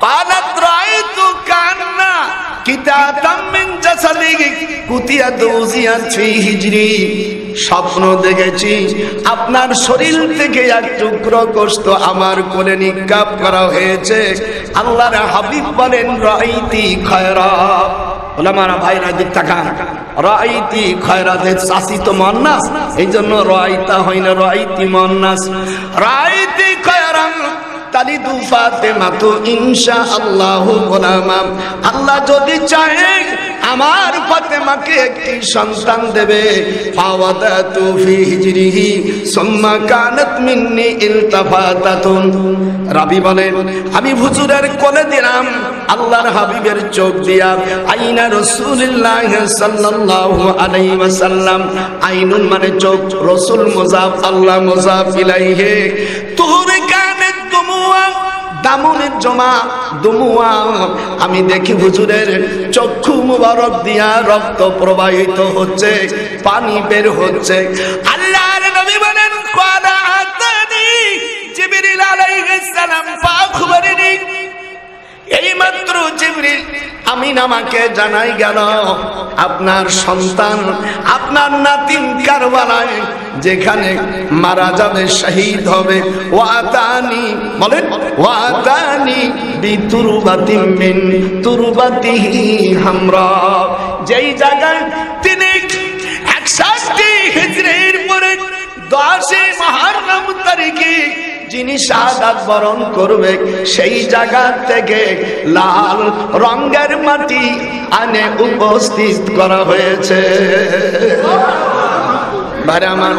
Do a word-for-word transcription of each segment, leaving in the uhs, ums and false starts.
قالت رأيت كأن قطعة من جسدك قطعت وضعت في حجري স্বপ্ন দেখেছি আপনার শরীর থেকে এক টুকরো গোশত আমার কোলে নিক্ষেপ করা হয়েছে। আল্লাহর হাবিব বলেন রাইতি খায়রা। ওলামারা ভাইরা দিক তাকান, রাইতি খায়রাতের চাষি তো মুয়ান্নাস, এই জন্য রাইতা হয় না, রাইতি মুয়ান্নাস। রাইতি খায়রা তালিদু ফাতেমা তো ইনশাআল্লাহু গোলামা, আল্লাহ যদি চাহে আমার ফাতেমাকে একটি সন্তান দেবে। ফাওয়াদাতু ফি হিজরিহি সুম্মা কানাত মিন্নি ইলতাফাতাতুন। রাবি বলেন আমি হুজুরের কোলে দিলাম আল্লাহর হাবিবের চোখ দিয়া। আইনা রাসূলুল্লাহ সাল্লাল্লাহু আলাইহি ওয়াসাল্লাম, আইনুন মানে চোখ, রাসূল মুযাফ, আল্লাহ মুযাফ ইলাইহি। তুর কানাত দুমুয়া দামনের জমা দুমুয়া, আমি দেখি হুজুরের চক্ষু মুবারক দিয়া রক্ত প্রবাহিত হচ্ছে, পানি বের হচ্ছে। আল্লাহর নবী বলেন ক্বালা আতানি জিবরিল আলাইহিস সালাম ফাখবরনি, এইমাত্র জিবরিল আমিন আমাকে জানাই গেল আপনার সন্তান, আপনার নাতিন কারবালায় যেখানে মারা যাবে, শহীদ হবে। ওয়াতানি বলেন ওয়াতানি বিতুরবাতিম মিন তুরবাতিহি হামরা, যেই জায়গায় তিনি একষট্টি হিজরির পরে দশে মুহররম তারিখে যিনি শাহাদাত বরণ করবে, সেই জায়গা থেকে লাল রঙের মাটি আনে উপস্থিত করা হয়েছে। ভাইরা আমার,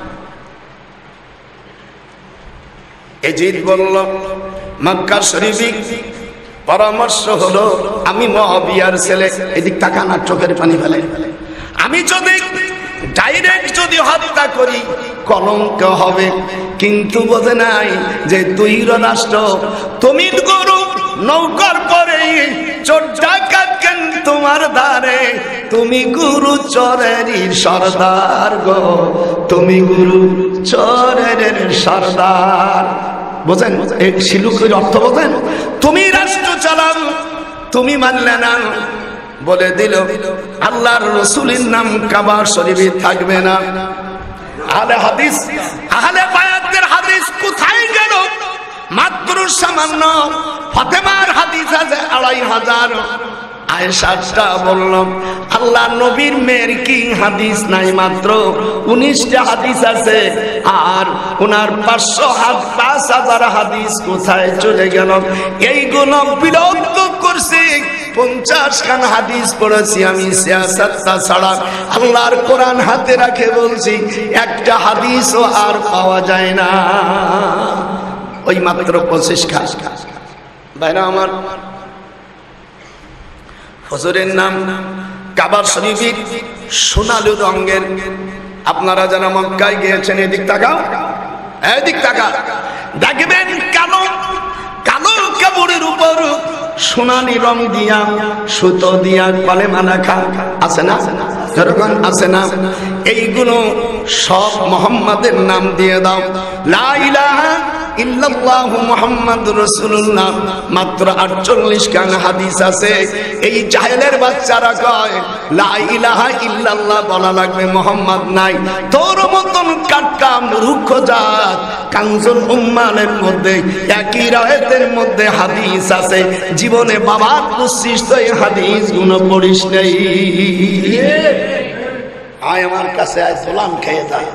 এজিদ বলল মক্কা শরীফে পরামর্শ হলো আমি মুআবিয়ার ছেলে, এদিক তাকান আর চোখের পানি ফেলে, আমি যদি ডাইরেক্ট যদি হত্যা করি কলঙ্ক হবে, কিন্তু বোঝে নাই যে তুই রাষ্ট্র, তুমি গরু নৌকার পরে চোর ডাকাত কেন তোমার দ্বারে, তুমি গুরু চোরেরই সর্দার গো, তুমি গুরু চোরের সর্দার। বোঝেন এই শিলুকের অর্থ বোঝেন? তুমি রাষ্ট্র চালাও, তুমি মানলে না, বলে দিল আল্লাহর রাসূলের নাম কাবা শরীফে থাকবে না। আহলে হাদিস আহলে বায়াতের হাদিস কোথায় গেল? মাত্র সামান্য ফাতেমার হাদিস আছে আড়াই হাজার। আয়েশাটা বললাম আল্লাহ নবীর মেয়ের কি হাদিস নাই, মাত্র উনিশটা হাদিস আছে, আর ওনার পাঁচশো হাত পাঁচ হাজার হাদিস কোথায় চলে গেল? এইগুলো বিলুপ্ত করছে। পঞ্চাশ খান হাদিস পড়েছি আমি সিয়াসাতটা ছাড়া, আল্লাহর কোরআন হাতে রাখে বলছি একটা হাদিসও আর পাওয়া যায় না, ওই মাত্র পঁচিশ খান। ভাইরা আমার, হুজুরের নাম কাবা শরীফে সোনালী রঙের। আপনারা যারা মক্কায় গিয়েছেন এদিক তাকাও, এদিক তাকা, দেখবেন কালো কালো কাপড়ের উপর সোনালী রং দিয়া সুতো দিয়া কলেমা লেখা আছে না? যেরকম আছে না? এইগুলো সব মুহাম্মাদের নাম দিয়ে দাও। লা ইলাহা ইল্লাল্লাহু মুহাম্মাদুর রাসূলুল্লাহ, মাত্র আটচল্লিশ খান হাদিস আছে। এই জাহেলের বাচ্চারা কয় লা ইলাহা ইল্লাল্লাহ বলা লাগবে, মুহাম্মদ নাই। তোর মতন কাটকা মূর্খ জাত, কানজুল উম্মানের মধ্যে একই রায়াতের মধ্যে হাদিস আছে, জীবনে বাবার বুঝছিস তো এই হাদিস গুলো পড়িস নাই। আয় আমার কাছে আয়, গোলাম খেয়ে যায়।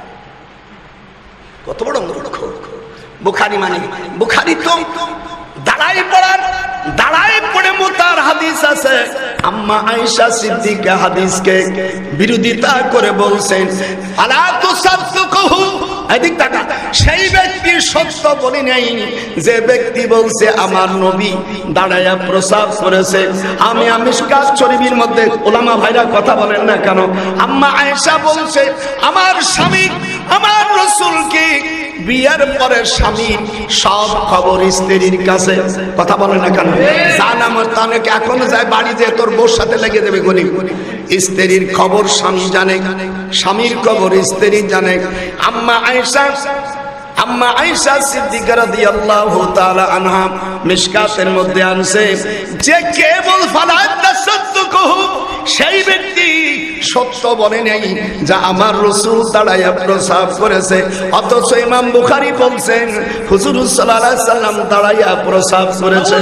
কত বড় মূর্খ! বুখারী মানে বুখারী তো দাঁড়াই পড়ার দাঁড়াই পড়ে মোতার হাদিস আছে। আম্মা আয়েশা সিদ্দিকা হাদিসকে বিরোধিতা করে বলছেন আলা তুসাদ্দুকুহু, এদিক তাকা, সেই ব্যক্তি সত্য বলি নাই যে ব্যক্তি বলছে আমার নবী দাঁড়ায়া প্রসাব করেছে। আমি আমি মিশকাত শরীফের মধ্যে ওলামা ভাইরা কথা বলেন না কেন? আম্মা আয়েশা বলছে আমার স্বামী আমার রাসূলকে বিয়ের পরে স্বামীর সব খবর স্ত্রীর কাছে, কথা বলে না কেন? জানাম অনেকে এখন যায় বাড়ি যে তোর বউর সাথে লেগে দেবে গলি। স্ত্রীর খবর স্বামী জানে, স্বামীর খবর স্ত্রী জানে। আম্মা আয়েশা আম্মা আয়েশা সিদ্দিকা রাদিয়াল্লাহু তাআলা আনহা মিশকাতের মধ্যে আনছে যে কেবল ফালা তাসাদ্দুকুহু সেই ব্যক্তি সত্য বলে নাই যা আমার রাসূল দাঁড়ায়া প্রসাব করেছে, অথচ ইমাম বুখারী বলছেন হুজুর সাল্লাল্লাহু আলাইহি সাল্লাম দাঁড়ায়া প্রসাব করেছে।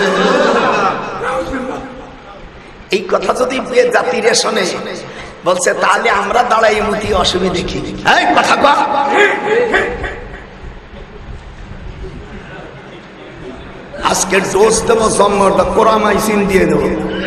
এই কথা যদি বে জাতিরে শুনে বলছে তাহলে আমরা দাঁড়াই মুতি অসুবিধা কি? এই কথা কও। আজকের ডোজ দেবো জন্মটা কোরামাইসিন দিয়ে দেবো।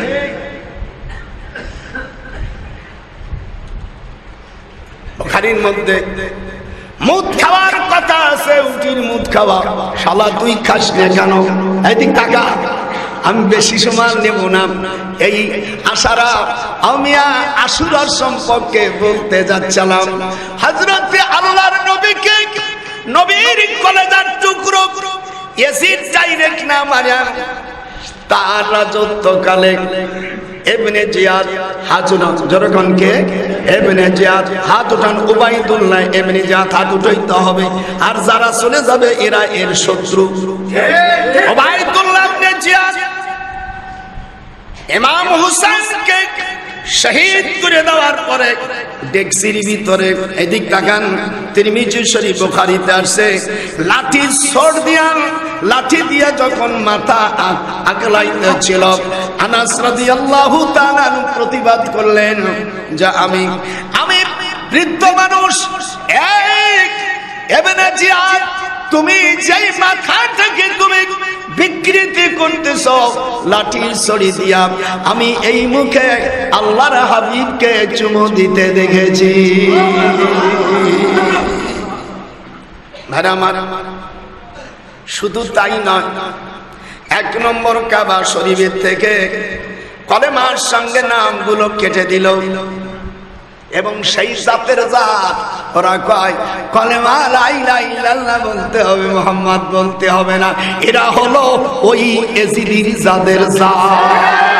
বুখারীর মধ্যে মুদ খাওয়ার কথা আছে, উটির মুদ খাওয়া। শালা তুই খাস না কেন? এদিক টাকা আমি বেশি সময় নেব না। এই আশারা আমিয়া আশুরার সম্পর্কে বলতে যাচ্ছিলাম। হযরতে আল্লাহর নবীকে নবীর কলেজার টুকরো ইয়াজিদ ডাইরেক্ট না মারা তার রাজত্বকালে ইবনে জিয়াদ হাজুনা জরকনকে ইবনে জিয়াদ হাত উঠান, উবাইদুল্লাহ ইবনে জিয়াদ হাত উঠাইতে হবে। আর যারা চলে যাবে এরা এর শত্রু। উবাইদুল্লাহ ইবনে জিয়াদ ইমাম হুসাইনকে শহীদ করে দেওয়ার পরে ডেক্সির ভিতরে এদিক তাকান, তিরমিজি শরীফ বুখারীতে আসছে, লাঠি ছড় দিয়া লাঠি দিয়া যখন মাথা আগলাইতেছিল আনাস রাদিয়াল্লাহু তাআলা প্রতিবাদ করলেন যে আমি আমি বৃদ্ধ মানুষ, এই ইবনে জিয়াদ তুমি যেই মাথা থেকে তুমি বিকৃতি করতেছ লাঠি ছড়ি দিয়া আমি এই মুখে আল্লাহর হাবিবকে চুমু দিতে দেখেছি। শুধু তাই নয়, এক নম্বর কাবা শরীফের থেকে কলেমার সঙ্গে নামগুলো কেটে দিল। এবং সেই জাতের জাত ওরা কয় কলেমা লা ইলাহা ইল্লাল্লাহ বলতে হবে, মুহাম্মদ বলতে হবে না। এরা হলো ওই এজিদির জাতের জাত।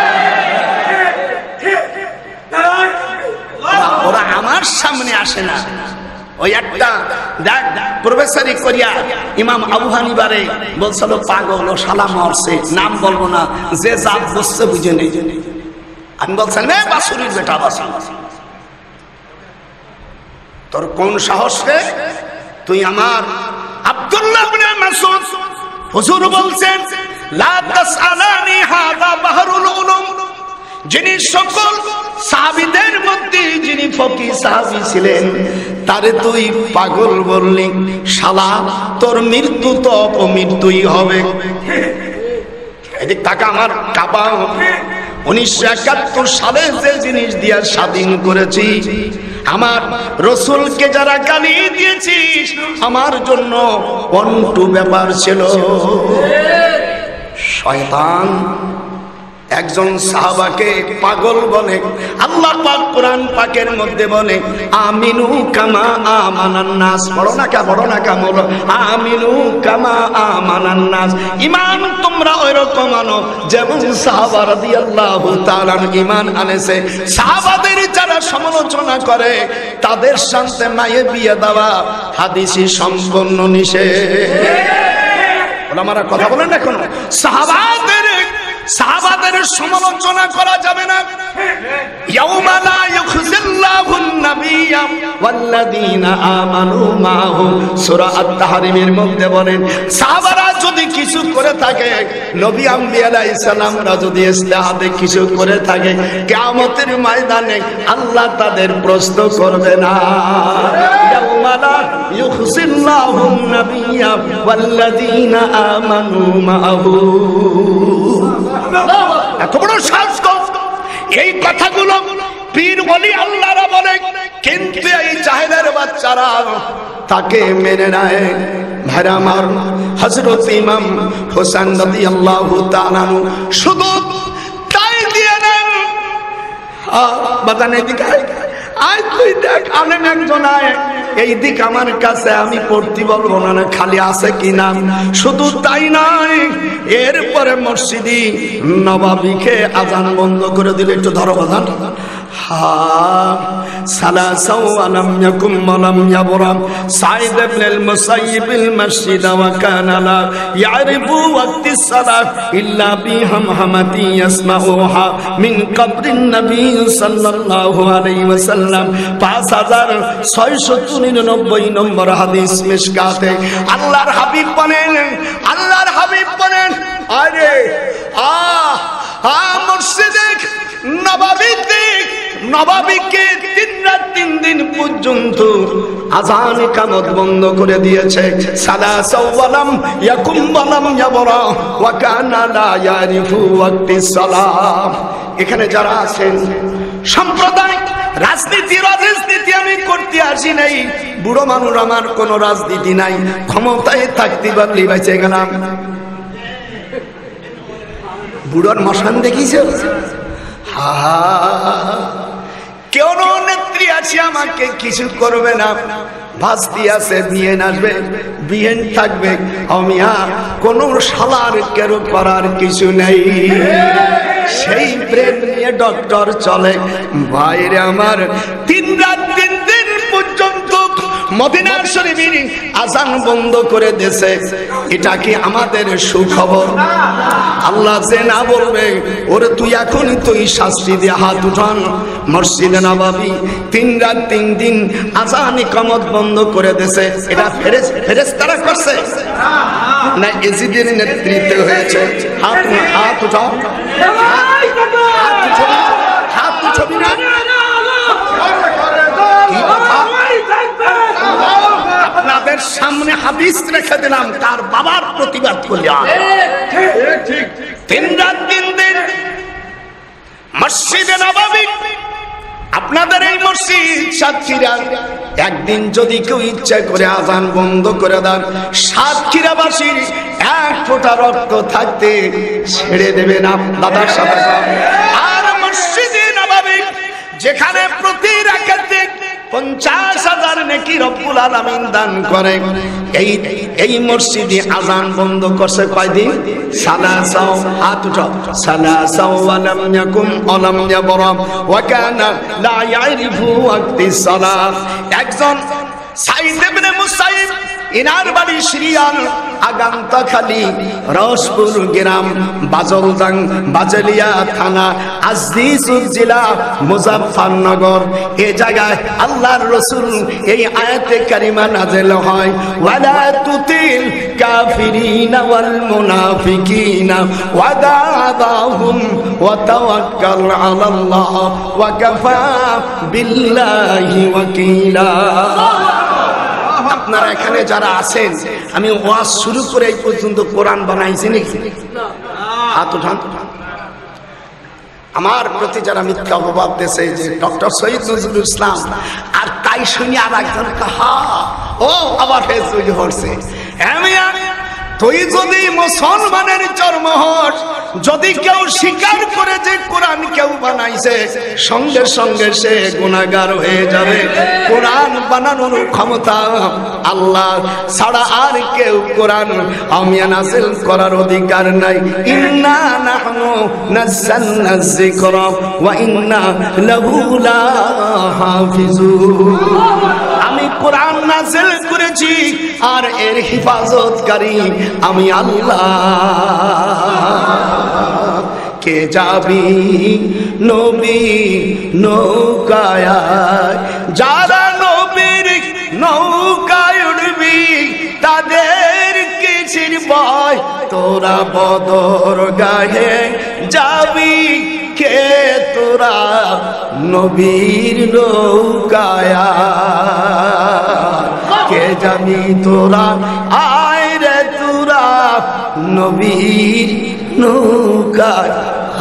ওরা আমার সামনে আসে না। ওই একটা দেখ প্রফেসরি করিয়া ইমাম আবু হানিফারে বলছিল পাগল ও শালা মরছে, নাম বলবো না, যে জাত বসছে বুঝে নেই। আমি বলছিলাম এ বাসুরির বেটা বাসা, তোর কোন সাহস রে? তুই আমার আব্দুল্লাহ ইবনে মাসউদ হুজুর বলছেন লা তাসআলানি হাযা বাহরুল উলুম, যিনি সকল সাহাবীদের মধ্যে যিনি ফকি সাহাবী ছিলেন তারে তুই পাগল বললি, শালা তোর মৃত্যু তো অপমৃত্যুই হবে। এদিক টাকা আমার কাবা উনিশশো একাত্তর সালে যে জিনিস দিয়া স্বাধীন করেছি, আমার রসুলকে যারা গালি দিয়েছিস আমার জন্য অন্টু ব্যাপার ছিল। শয়তান একজন সাহাবাকে পাগল বলে। আল্লাহ পাক কোরআন পাকের মধ্যে বলে আমিনু কামা আমানান নাস, পড়ো না কা পড়ো না কা বলো আমিনু কামা আমানান নাস, ঈমান তোমরা ওইরকম আনো যেমন সাহাবা রাদিয়াল্লাহু তাআলা ঈমান আনেছে। সাহাবাদের যারা সমালোচনা করে তাদের সাথে মায়ে বিয়ে দেওয়া হাদিসে সম্পূর্ণ নিষেধ। ওলামারা কথা বলেন না, কোন সাহাবাদের সাহাবাদের সমালোচনা করা যাবে না। ইয়াউমা লা ইউখজিল্লাহুন নাবিয়্যা ওয়াল্লাযীনা আমানু মাহু, সূরা আত-তাহরিমের মধ্যে বলেন সাহাবারা যদি কিছু করে থাকে, নবী আম্বিয়া আলাইহিস সালামরা যদি ইসলাহাতে কিছু করে থাকে, কিয়ামতের ময়দানে আল্লাহ তাদের প্রশ্ন করবে না। ইয়াউমা লা ইউখজিল্লাহুন নাবিয়্যা ওয়াল্লাযীনা আমানু মাহু। এত বড় সাহস! এই কথাগুলো পীর ওলি আল্লাহরা বলে, কিন্তু এই জাহেলের বাচ্চারা তাকে মেনে নেয়। ভাইরা আমার, হযরত ইমাম হোসেন রাদিয়াল্লাহু তাআলা শুধু তাই দিয়ে নেন। বাদানে দিকে আয়, তুই দেখ আলেম একজন আয়, এই দিক আমার কাছে আমি পড়তে বলবো না খালি আছে কিনা। শুধু তাই নয়, এরপরে মসজিদি নবাবিকে আজান বন্ধ করে দিলে, একটু ধরো আজান, ثلاثا ولم يكن ولم يبرم سعيد بن المسيب المسجد وكان لا يعرف وقت الصلاة إلا بهمهمة يسمعها من قبر النبي صلى الله عليه وسلم পাঁচ হাজার ছয়শত নিরানব্বই নম্বর হাদিস মিশকাতে আল্লাহর হাবিব বলেন আল্লাহর হাবিব বলেন আরে আ আ মসজিদে নববীতে নববীকে তিন রাত তিন দিন পর্যন্ত আযান ইকামত বন্ধ করে দিয়েছে সালাসা ওয়ালাম ইয়াকুম ওয়ালাম ইয়াবরা ওয়া কানা লা ইয়ারিফু ওয়াক্তিস সালাম। এখানে যারা আছেন সাম্প্রদায়িক রাজনীতি রাজনীতি আমি করতে আসি নাই, বুড়ো মানুষ আমার কোনো রাজনীতি নাই, ক্ষমতায় থাকতে পারলি বেঁচে গেলাম। বুড়োর মশান দেখিস হা কেউ নেত্রী আছে আমাকে কিছু করবে না, ভাস্তি আছে বিয়ে আসবে বিয়ে থাকবে, আমি আর কোন শালার কেউ করার কিছু নেই। সেই প্রেম নিয়ে ডক্টর চলে বাইরে আমার তিন রাত তিন দিন পর্যন্ত মদিনার শরীফের আযান বন্ধ করে দিয়েছে। এটা কি আমাদের সুখবর? আল্লাহ যে না বলবে ওরে তুই এখন তুই শাস্তি দিয়ে হাত উঠান। মসজিদে নববী তিন রাত তিন দিন আযান ইকামত বন্ধ করে দিয়েছে, এটা ফেরেশ ফেরেশতারা করছে না এজিদের নেতৃত্বে হয়েছে? হাত হাত উঠাও, হাত উঠাও, হাত উঠাবি না। আপনাদের সামনে হাদিস রেখে দিলাম, তার বাবার প্রতিবাদ করলাম। তিন রাত তিন দিন মসজিদে নববী, আপনাদের এই মসজিদ সাতক্ষীরা, একদিন যদি কেউ ইচ্ছা করে আযান বন্ধ করে দেন, সাতক্ষীরাবাসীর এক ফোঁটা রক্ত থাকতে ছেড়ে দেবে না দাদার সাথে। আর মসজিদে নববী যেখানে প্রতি রাকাতে পঞ্চাশ হাজার নেকি রব্বুল আলামিন দান করে, এই এই মসজিদে আযান বন্ধ করছে কয়দিন? সালাসা। হাত উঠাও। সালাসা ওয়ালাম ইয়াকুম ওয়ালাম ইয়াবরা ওয়া কানা লা ইয়ারিফু ওয়াক্তিস সালাত। একজন সাইদ ইবনে মুসাইব, ইনার বাড়ি সিরিয়ার আগামতাখালী রসপুর গ্রাম বাজলদাং বাজলিয়া থানা আজিজুল জেলা মুজাফফরনগর। এই জায়গায় আল্লাহর রাসূল এই আয়াতে কারিমা নাযিল হয়, ওয়ালা তুতিল কাফিরিনা ওয়াল মুনাফিকিনা ওয়াদাহুম ওয়া তাওয়াক্কাল আলাল্লাহ ওয়া কাফা বিল্লাহি ওয়াকিলা। আপনারা এখানে যারা আছেন, আমি ওয়াজ শুরু করে এই পর্যন্ত কোরআন বানাইছি নাকি? হাত উঠান। আমার প্রতি যারা মিথ্যা অপবাদ দিয়েছে যে ডক্টর শহীদ নজরুল ইসলাম, আর তাই শুনি আর একজন কাহা ও আবার ফেসবুক হচ্ছে, আমি তুই যদি মুসলমানের জন্ম হস, যদি কেউ স্বীকার করে যে কোরআন কেউ বানাইছে, সঙ্গে সঙ্গে সে গুনাহগার হয়ে যাবে। কোরআন বানানোর ক্ষমতা আল্লাহ ছাড়া আর কেউ কোরআন আমিয়া নাযিল করার অধিকার নাই। ইন্না নাহনু নাযালনা যিকরা ওয়া ইন্না লাহু লাহাফিজুন। আমি কোরআন নাযিল করেছি আর এর হেফাজতকারী আমি আল্লাহ। কে যাবি নবী নৌকায়, যারা নবীর নৌকায় উঠবি তাদের কিসের ভয়? তোরা বদর গায়ে যাবি কে তোরা নবীর নৌকায়? কে যাবি তোরা আয় রে তোরা নবীর নৌকায়।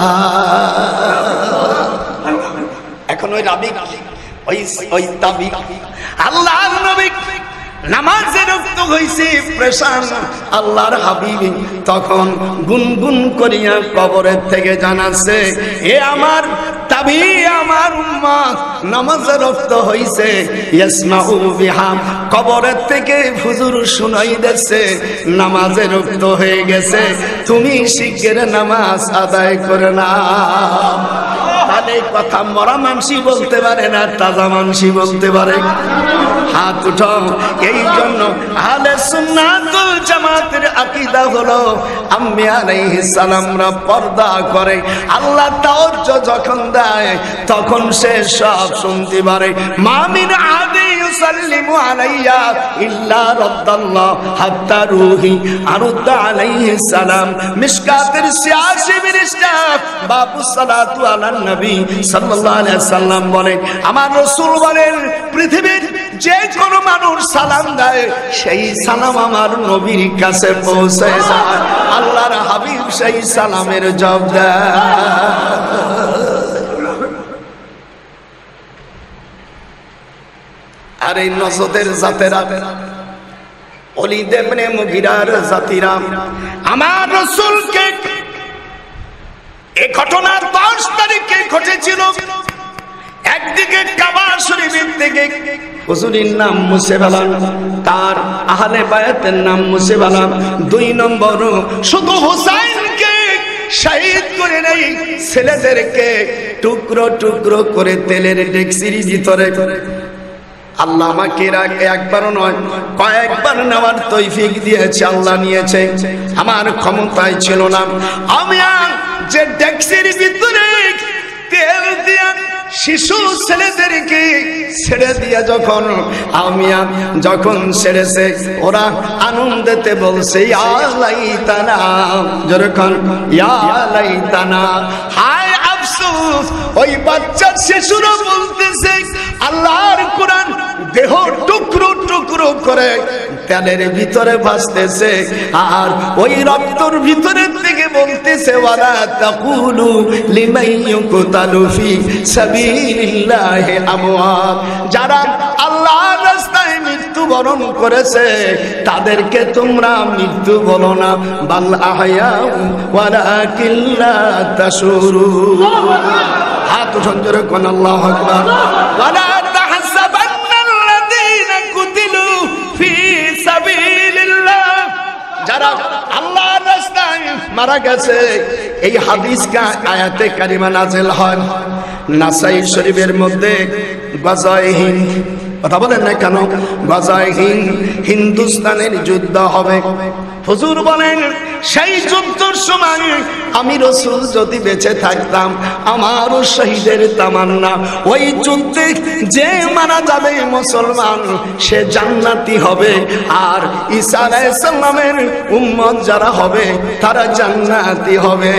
এখন ওই রাবি ওই ওই তাবি আল্লাহর নবী নামাজে রক্ত হইছে প্রেশান, আল্লাহর হাবিব তখন গুনগুন করিয়া কবরের থেকে জানাচ্ছে, এ আমার তাবি আমার উম্মত নামাজে রক্ত হইছে, ইয়াসমাউ বিহা। কবরের থেকে হুজুর শুনাই দিচ্ছে নামাজে রক্ত হয়ে গেছে, তুমি শিগগির নামাজ আদায় করে নাও। তাহলে এই কথা মরা মানসি বলতে পারে না, তাজা মানসি বলতে পারে। হাত উঠাও। এই জন্য আহলে সুন্নাত ওয়াল জামাতের আকীদা হলো আম্বিয়া আলাইহিস সালামরা পর্দা করে, আল্লাহ তাওজ্জু যখন দেয় তখন সে সব শুনতে পারে। মা মিন আদি ইউসাল্লিমু আলাইয়া ইল্লা রাদ্দাল্লাহ হাত্তা রূহি আরুদ্দা আলাইহিস সালাম। মিশকাতের ছিয়াশি পৃষ্ঠা বাবু সালাতু আলান নবী সাল্লাল্লাহু আলাইহি সাল্লাম বলেন, আমার রাসূল বলেন পৃথিবীর যে কোনো মানুষ সালাম দেয় সেই সালাম আমার নবীর কাছে পৌঁছে যায়, আল্লাহর হাবিব সেই সালামের জবাব দেয়। আর এই নজদের জাতেরা, ওলীদ ইবনে মুগীরার জাতিরা আমার রাসূলকে, এই ঘটনা দশ তারিখে ঘটেছিল। একদিকে কাবা শরীফের থেকে হুজুরের নাম মুছে ফেলান, তার আহলে বায়াতের নাম মুছে ফেলান। দুই নম্বর শুধু হুসাইনকে শহীদ করে নেই, ছেলেদেরকে টুকরো টুকরো করে তেলের ডেকচির ভিতরে। আল্লাহ আমাকে একবারও নয় কয়েকবার নেওয়ার তৌফিক দিয়েছে, আল্লাহ নিয়েছে, আমার ক্ষমতায় ছিল না। আমি যে ডেকচির ভিতরে তেল দিয়ে শিশু ছেলেদেরকে ছেড়ে দিয়ে যখন আমি যখন ছেড়েছে, ওরা আনন্দেতে বলছে ইয়া লাইতানা, যখন ইয়া লাইতানা, হায় আফসোস। ওই বাচ্চা শিশুরা বলতেছে আল্লাহর কোরআন দেহ টুকরো টুকরো করে তেলের ভিতরে ভাসতেছে, আর ওই রক্তর ভিতরে থেকে বলতেছে ওয়ালা তাকুলু লিমান ইউকতালু ফি সাবিলিল্লাহি আমওয়াত। যারা আল্লাহর রাস্তায় মৃত্যুবরণ করেছে তাদেরকে তোমরা মৃত্যু বলো না, বাল আহয়াউ ওয়ালাকিন লা তাশুরুন। হাত উঠান জোরে কোন আল্লাহু আকবার। ওয়ালা তাহসাবান্নাল্লাযীনা কুতিলু ফি সাবিলিল্লাহ, যারা আল্লাহর রাস্তায় মারা গেছে। এই হাদিসটা আয়াতে কারিমা নাযিল হয় নাসাই শরীফের মধ্যে। গজায়ে হিন্দ, কথা বলেন না কেন? গজায়ে হিন্দ, হিন্দুস্তানের যুদ্ধ হবে। হুজুর বলেন সেই যুদ্ধের সময় আমি রাসূল যদি বেঁচে থাকতাম, আমারও শহীদের তামান্না ওই যুদ্ধে যে মারা যাবে মুসলমান সে জান্নাতি হবে, আর ঈসা আলাইহিস সালামের উম্মত যারা হবে তারা জান্নাতি হবে।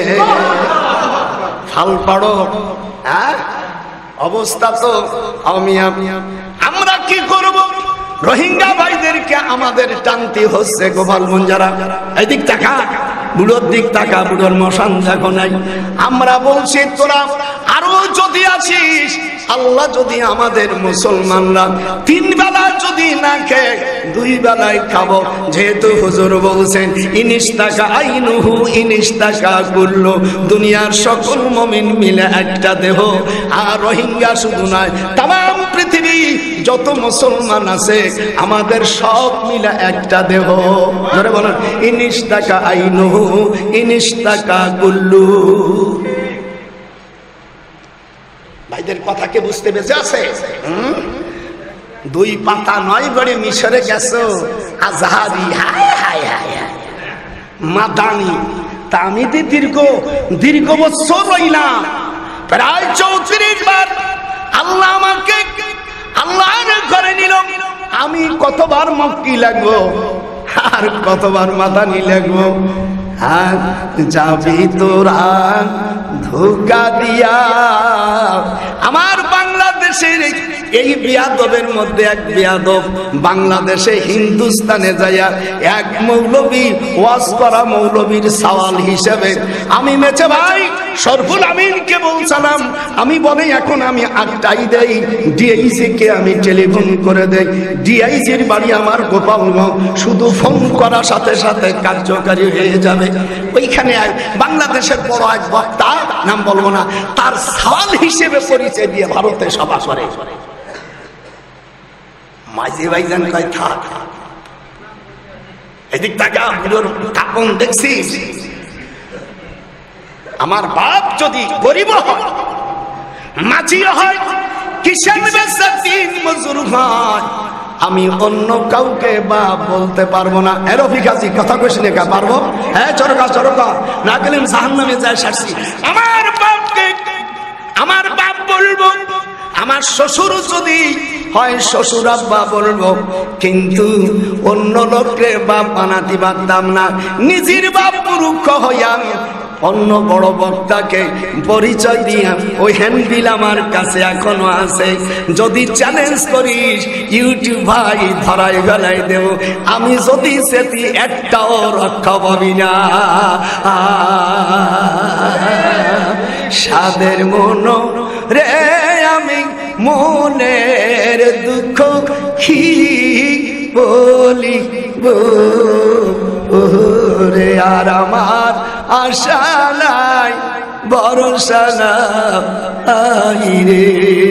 ফাল পাড়ো, হ্যাঁ অবস্থা তো। আমি আমরা কি করব? রোহিঙ্গা ভাইদেরকে আমাদের টানতে হচ্ছে গোপালগঞ্জারা। এদিক তাকা, বুড়োর দিক তাকা, বুড়োর মশান দেখো নাই। আমরা বলছি তোরা আরো যদি আসিস, আল্লাহ যদি আমাদের মুসলমানরা তিন বেলা যদি না খেয়ে দুই বেলায় খাবো, যেহেতু হুজুর বলছেন ইনিস্তাকা আইনুহু ইনিস্তাকা কুল্লু, দুনিয়ার সকল মুমিন মিলে একটা দেহ। আর রোহিঙ্গা শুধু নয়, তাম পৃথিবী যত মুসলমান আছে আমাদের সব মিলে একটা দেহ। ধরে বলেন ইনিস্তাকা আইনুহু ইনিস্তাকা কুল্লু। ভাইদের কথা কে বুঝতে বেঁচে আছে? দুই পাতা নয় বড়ে মিশরে গেছো আজহারি, হায় হায় হায় মাদানি। তা আমি দীর্ঘ দীর্ঘ বছর রইলাম, প্রায় চৌত্রিশ বার আল্লাহ আমাকে আল্লাহর ঘরে নিল। আমি কতবার মক্কি লাগবো আর কতবার মাদানি লাগবো। আর যাবি তোরা ধোকা দিয়া। আমার বাংলাদেশের এই বিয়াদবের মধ্যে এক বিয়াদব বাংলাদেশে হিন্দুস্তানে যাইয়া এক মৌলবী ওয়াজ করা মৌলবীর সওয়াল হিসেবে আমি মেছে ভাই সরফুল আমিনকে বলছিলাম, আমি বলে এখন আমি আটটাই দেই, ডিআইজি কে আমি টেলিফোন করে দেই। ডিআইজির বাড়ি আমার গোপালগঞ্জ, শুধু ফোন করার সাথে সাথে কার্যকারী হয়ে যাবে। ওইখানে বাংলাদেশের বড় এক বক্তা, নাম বলবো না, তার সওয়াল হিসেবে পরিচয় দিয়ে ভারতে সভা করে। মাঝি ভাইজান কয় থাক, এদিক টাকা বুড়োর কাপন দেখছিস। আমার বাপ যদি গরিব হয় মাঝি হয়, কিষান বেচা দিন মজুর হয়, আমি অন্য কাউকে বাপ বলতে পারবো না। এ রফিক আজি কথা কইস না কা পারবো? হ্যাঁ চরকা চরকা না গেলেন জাহান্নামে যায় শাস্তি। আমার বাপকে আমার বাপ বলবো, আমার শ্বশুর যদি হয় শ্বশুর আব্বা বলবো, কিন্তু অন্য লোককে বাপ বানাতে পারতাম না। নিজের বাপ মূর্খ হইয়া অন্য বড় বক্তাকে পরিচয় দিয়া ওই হ্যান্ডবিল আমার কাছে এখনো আছে। যদি চ্যালেঞ্জ করিস ইউটিউব ভাই ধরাই গলাই দেব, আমি যদি সেটি একটাও রক্ষা পাবি না। সাদের মন রে আমি মনের দুঃখ কি বলি রে, আর আমার আশা নাই ভরসা নাই রে।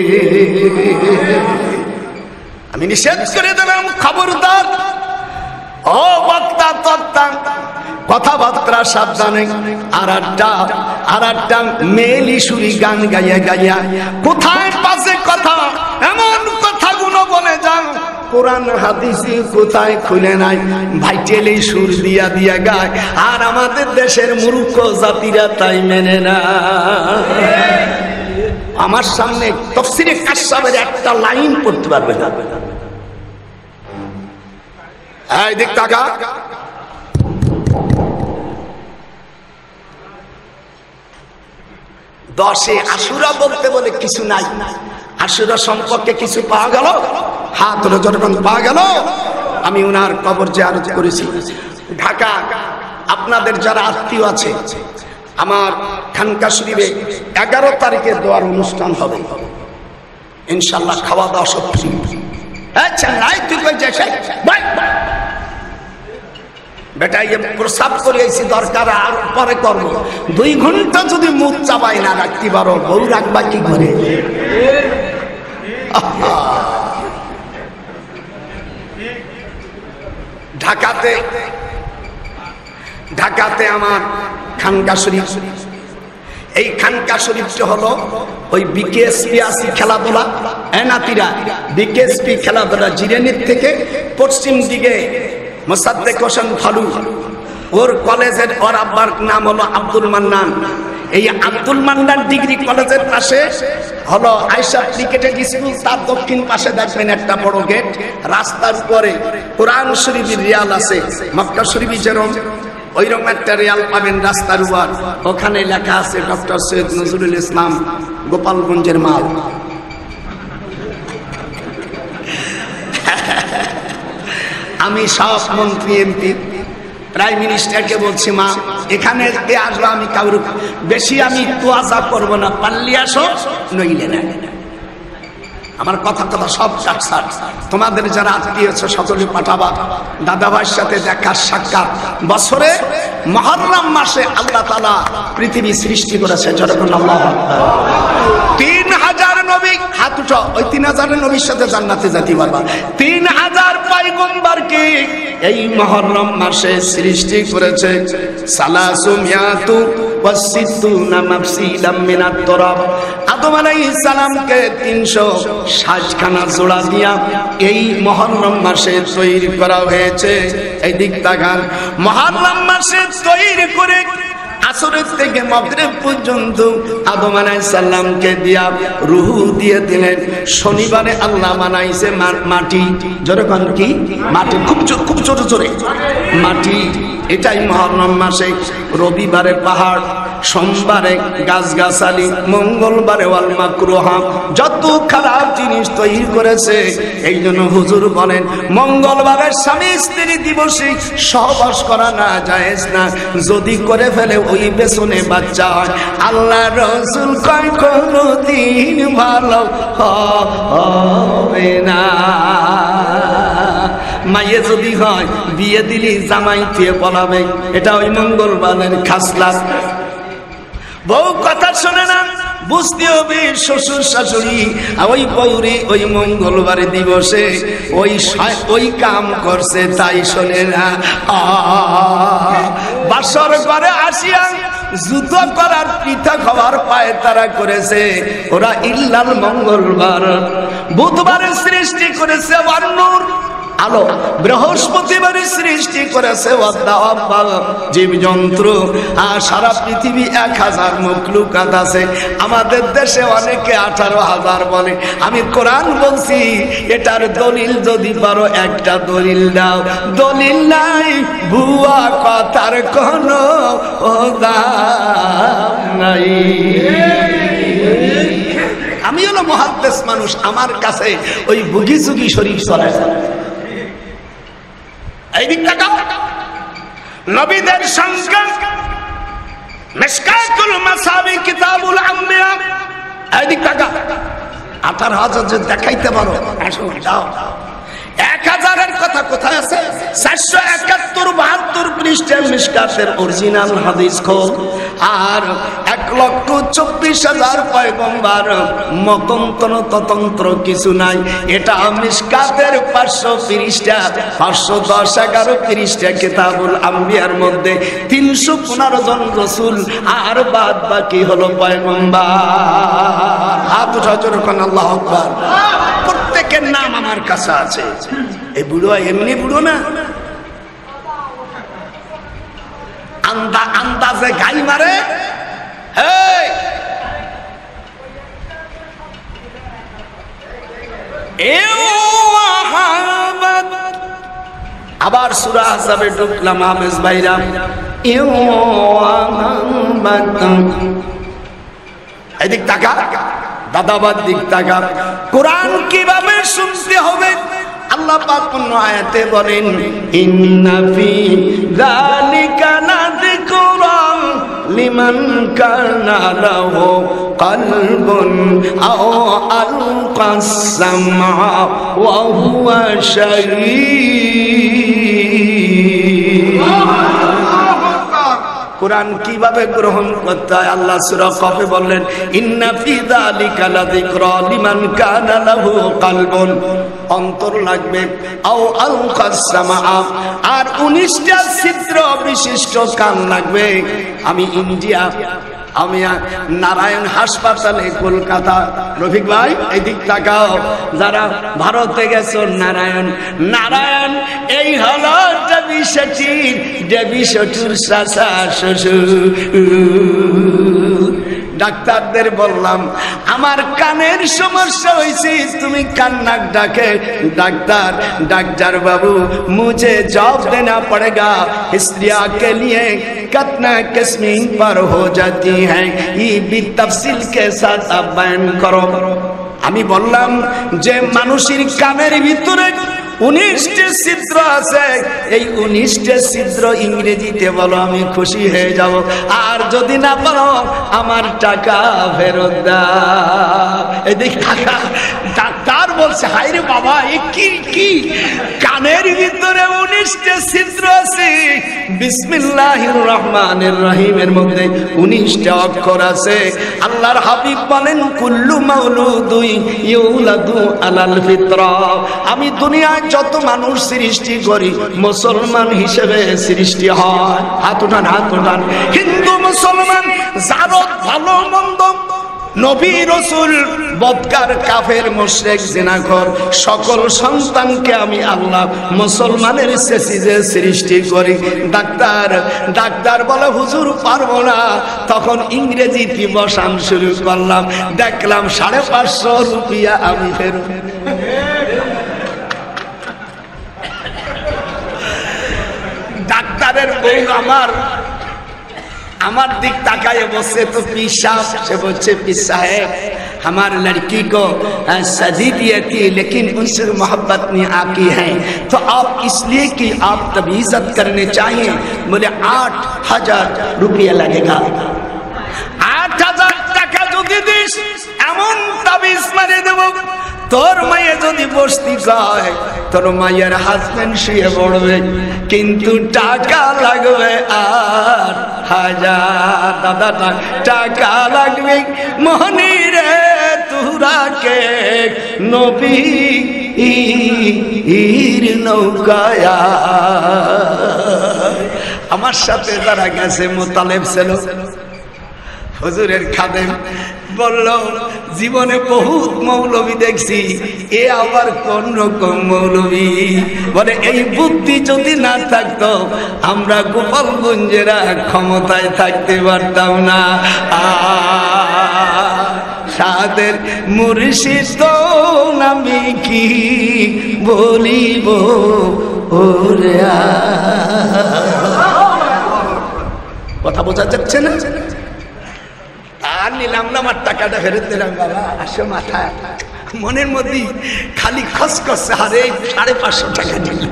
আমি নিষেধ করে দিলাম, খবরদার ও বক্তা তক্তা কথাবার্তা সাবধানে। আর একটা আর একটা মেলি সুরি গান গাইয়া গাইয়া কোথায় পাশে কথা এমন কথাগুলো বলে যান, কোরআন হাদিসে কোথায় খুলে নাই, ভাইটেলে সুর দিয়া দিয়া গায়। আর আমাদের দেশের মূর্খ জাতিরা তাই মেনে না। আমার সামনে তাফসীরে কাশাফের একটা লাইন পড়তে পারবে না। এই দেখ টাকা দশে আশুরা বলতে বলে কিছু নাই। আশুরা সম্পর্কে কিছু পাওয়া গেল, হাত যখন পাওয়া গেল। আমি ওনার কবর জিয়ারত করেছি ঢাকা। আপনাদের যারা আত্মীয় আছে, আমার খানকা শরীফে এগারো তারিখে দোয়ার অনুষ্ঠান হবে ইনশাল্লাহ, খাওয়া দাওয়া সব ফ্রি। বেটা প্রসাব করিয়েছি, দরকার আর পরে করবো। দুই ঘন্টা যদি মুখ চাপাই না রাখতে পারো, বউ রাখবা কি করে? ঢাকাতে ঢাকাতে আমার খানকা শরীফ, এই খানকা শরীফটা হলো ওই বিকেএসপি আসি খেলাধুলা, এ নাতিরা বিকেএসপি খেলাধুলা জিরানির থেকে পশ্চিম দিকে মোসাদ্দেক হোসেন ফালু, ওর কলেজের ওর আব্বার নাম হলো আব্দুল মান্নান। এই আব্দুল মান্নান ডিগ্রি কলেজের পাশে হলো আয়েশা ক্রিকেটের স্কুল, তার দক্ষিণ পাশে দেখবেন একটা বড় গেট, রাস্তার উপরে কোরআন শরীফের রিয়াল আছে। মক্কা শরীফ যেরকম ওইরকম একটা রিয়াল পাবেন রাস্তার উপর, ওখানে লেখা আছে ডক্টর সৈয়দ নজরুল ইসলাম গোপালগঞ্জের মাল। আমি সব মন্ত্রী এমপি প্রাইম মিনিস্টারকে বলছি, মা এখানে আসবো, আমি কারোর বেশি আমি তোয়াজা করবো না, পারলি আসো নইলে না। আমার কথা কথা সব সাক্ষাৎ, তোমাদের যারা আত্মীয় আছে সকলে পাঠাবা। দাদা ভাইয়ের সাথে দেখা সাক্ষাৎ। বছরে মুহররম মাসে আল্লাহ তাআলা পৃথিবী সৃষ্টি করেছে, যখন আল্লাহ তিন হাজার নবী, হাত উঠো, ওই তিন হাজার নবীর সাথে জান্নাতে যেতে পারবা। তিন হাজার পয়গম্বরকে এই মুহররম মাসে সৃষ্টি করেছে। সালাসুমিয়াতু ওয়াসিত্তুনা মাফসিলাম মিনাত তুরাব, আদম আলাইহিস সালামকে তিনশো ষাট খানা জোড়া দিয়া এই মুহররম মাসে তৈরি করা হয়েছে। এই দিক তাকান, মুহররম মাসে তৈরি করে আসরের থেকে মাগরিব পর্যন্ত আদম আলাইহিস সালামকে দিয়া রূহ দিয়ে দিলেন। শনিবারে আল্লাহ বানাইছে মাটি, যখন কি মাটি খুব খুব ছোট ছোট মাটি, এটাই মুহররম মাসে। রবিবারে পাহাড়, সোমবারে গাছগাছালি, মঙ্গলবারে ওয়াল মাকরুহা, যত খারাপ জিনিস তৈরি করেছে। এই জন্য হুজুর বলেন মঙ্গলবারে স্বামী স্ত্রী দিবসে সহবাস করা না জায়েজ না, যদি করে ফেলে ওই পেছনে বাচ্চা হয়। আল্লাহ রাসূল কয় কোনদিন ভালো হবে না। মাইয়ে যদি হয় বিয়ে দিলি জামাই দিয়ে পলাবে, এটা ওই মঙ্গলবারের খাসলাত। বউ কথা শোনে না, বুঝতে হবে শ্বশুর শাশুড়ি ওই বউরে ওই মঙ্গলবার দিবসে ওই ওই কাম করছে, তাই শোনে না। বাসর ঘরে আসিয়া জুতো করার পৃথক হওয়ার পায়ে তারা করেছে ওরা ইল্লাল মঙ্গলবার, বুধবারে সৃষ্টি করেছে নূর আলো, বৃহস্পতিবারে সৃষ্টি করেছে জীব জন্তু, আর সারা পৃথিবী এক হাজার মখলুকাত আছে। আমাদের দেশে অনেকে আঠারো হাজার বলে, আমি কোরআন বলছি এটার দলিল যদি পারো একটা দলিল দাও। দলিল নাই, ভুয়া কথার কোনো দাম নাই। আমি হলো মুহাদ্দিস মানুষ, আমার কাছে ওই বুগি চুগি শরীফ চলে। এই দিকটা নবীদের সংখ্যা মিশকাতুল মাসাবি কিতাবুল আম্বিয়া, এই দিকটা আঠারো হাজার যদি দেখাইতে পারো আসো যাও। এক হাজারের কথা কোথায় আছে? চারশো একাত্তর বাহাত্তর পৃষ্ঠা মিশকাতের অরিজিনাল হাদিস খোঁজ। আর এক লক্ষ চব্বিশ হাজার পয়গম্বর, মতন্ত্র ততন্ত্র কিছু নাই। এটা মিশকাতের পাঁচশো পৃষ্ঠা, পাঁচশো দশ এগারো পৃষ্ঠা কিতাবুল আম্বিয়ার মধ্যে তিনশো পনেরো জন রসুল, আর বাদ বাকি হলো পয়গম্বর। হাত উঠা জোরে কোন আল্লাহু আকবার। প্রত্যেকের নাম আমার কাছে আছে। এই বুড়ো এমনি বুড়ো না, আন্দা আন্দাজে গাই মারে। আবার সূরা আহজাবে ঢুকলাম আমেজ ভাইরা, এদিক তাকা দাদাবাদ দিক তাকা। কোরআন কিভাবে শুনতে হবে? আল্লাহ পাক কোন আয়াতে বলেন, ইন্না ফি যালিকা লাযিকরান লিমান কানা লাহু কলবুন আও আলকাস সামআ ওয়া হুয়া শাহীদ। কোরআন কিভাবে গ্রহণ করতে হয় আল্লাহ সূরা কফে বললেন, ইন্না ফি যালিকা লাযিকরা লিমান কানা লাহু কলবুন, অন্তর লাগবে, আও আলকাস সামআ, আর উনিশটা ছিদ্র বিশিষ্ট কান লাগবে। আমি ইন্ডিয়া, আমি নারায়ণ হাসপাতালে কলকাতা, রফিক ভাই এদিক তাকাও, যারা ভারতে গেছো, নারায়ণ নারায়ণ এই হলো দেবী শেঠির, দেবী শেঠুর চাচা শ্বশুর। ডাক্তারদের বললাম আমার কানের সমস্যা হয়েছে, তুমি কান্নাক ডাকে। ডাক্তার ডাক্তার বাবু মুझे जॉब देना पड़ेगा, इसलिए के लिए कितना किस्में पर हो जाती है, ये भी तफसील के साथ आप बयान करो। আমি বললাম যে মানুষের কানের ভিতরে উনিশটা ছিদ্র আছে, এই উনিশটা ছিদ্র ইংরেজিতে বলো, আমি খুশি হয়ে যাব। আর যদি না পারো আমার টাকা ফেরত দাও। এদিকে টাকা ডাক্তার বলছে, হায় রে বাবা, এ কি কি কানের ভিতরে উনিশটা ছিদ্র আছে। বিসমিল্লাহির রহমানির রহিমের মধ্যে উনিশটা অক্ষর আছে। আল্লাহর হাবিব বলেন, কুল্লু মাউলুদুন ইউলাদু আলাল ফিতরা, আমি দুনিয়ায় যত মানুষ সৃষ্টি করি মুসলমান হিসেবে সৃষ্টি হয়। হাত উঠান, হাত উঠান। হিন্দু মুসলমান জারত ভালো মন্দ, নবী রাসূল বদকার কাফের মুশরিক জিনাখোর, সকল সন্তানকে আমি আল্লাহ মুসলমানের সেসিজে সৃষ্টি করি। ডাক্তার ডাক্তার বলে, হুজুর পারবো না। তখন ইংরেজিতে বসান শুরু করলাম, দেখলাম সাড়ে পাঁচশো রুপিয়া আমি ফেরত। ডাক্তারের বউ আমার আমার दिख ताकाए बसे तो पीसा से बच्चे पीसा है हमारे लड़की को सदी दी थी लेकिन उनसे मोहब्बत नहीं आकी है तो आप इसलिए कि आप तबीज़त करने चाहिए। बोले आठ हजार रुपया लगेगा। आठ हजार टाका जो दिस एमन तबीज़ मारे देव তোর মায়ে যদি বসতি গায় তোর মায়ের হাজবেন্ড শুয়ে পড়বে কিন্তু টাকা লাগবে আট হাজার। দাদা টাকা লাগবে মোহনী রে তোর পুরাকে নবীর নৌকায়। আমার সাথে যারা গেছে মুতালেব ছিল হুজুরের খাদেম, বলল জীবনে বহুত মৌলবী দেখছি, এ আবার কোন রকম মৌলবী? বলে এই বুদ্ধি যদি না থাকতো আমরা গোপালগঞ্জেরা ক্ষমতায় থাকতে পারতাম না। সাদের মুর্শিদ আমি কি বলিব ওরে। কথা বোঝা যাচ্ছে না? আর নিলাম না, আমার টাকাটা ফেরত দিলাম। বাবা আসো, মাথা মনের মধ্যে খালি খসখস, হারে সাড়ে পাঁচশো টাকা দিল।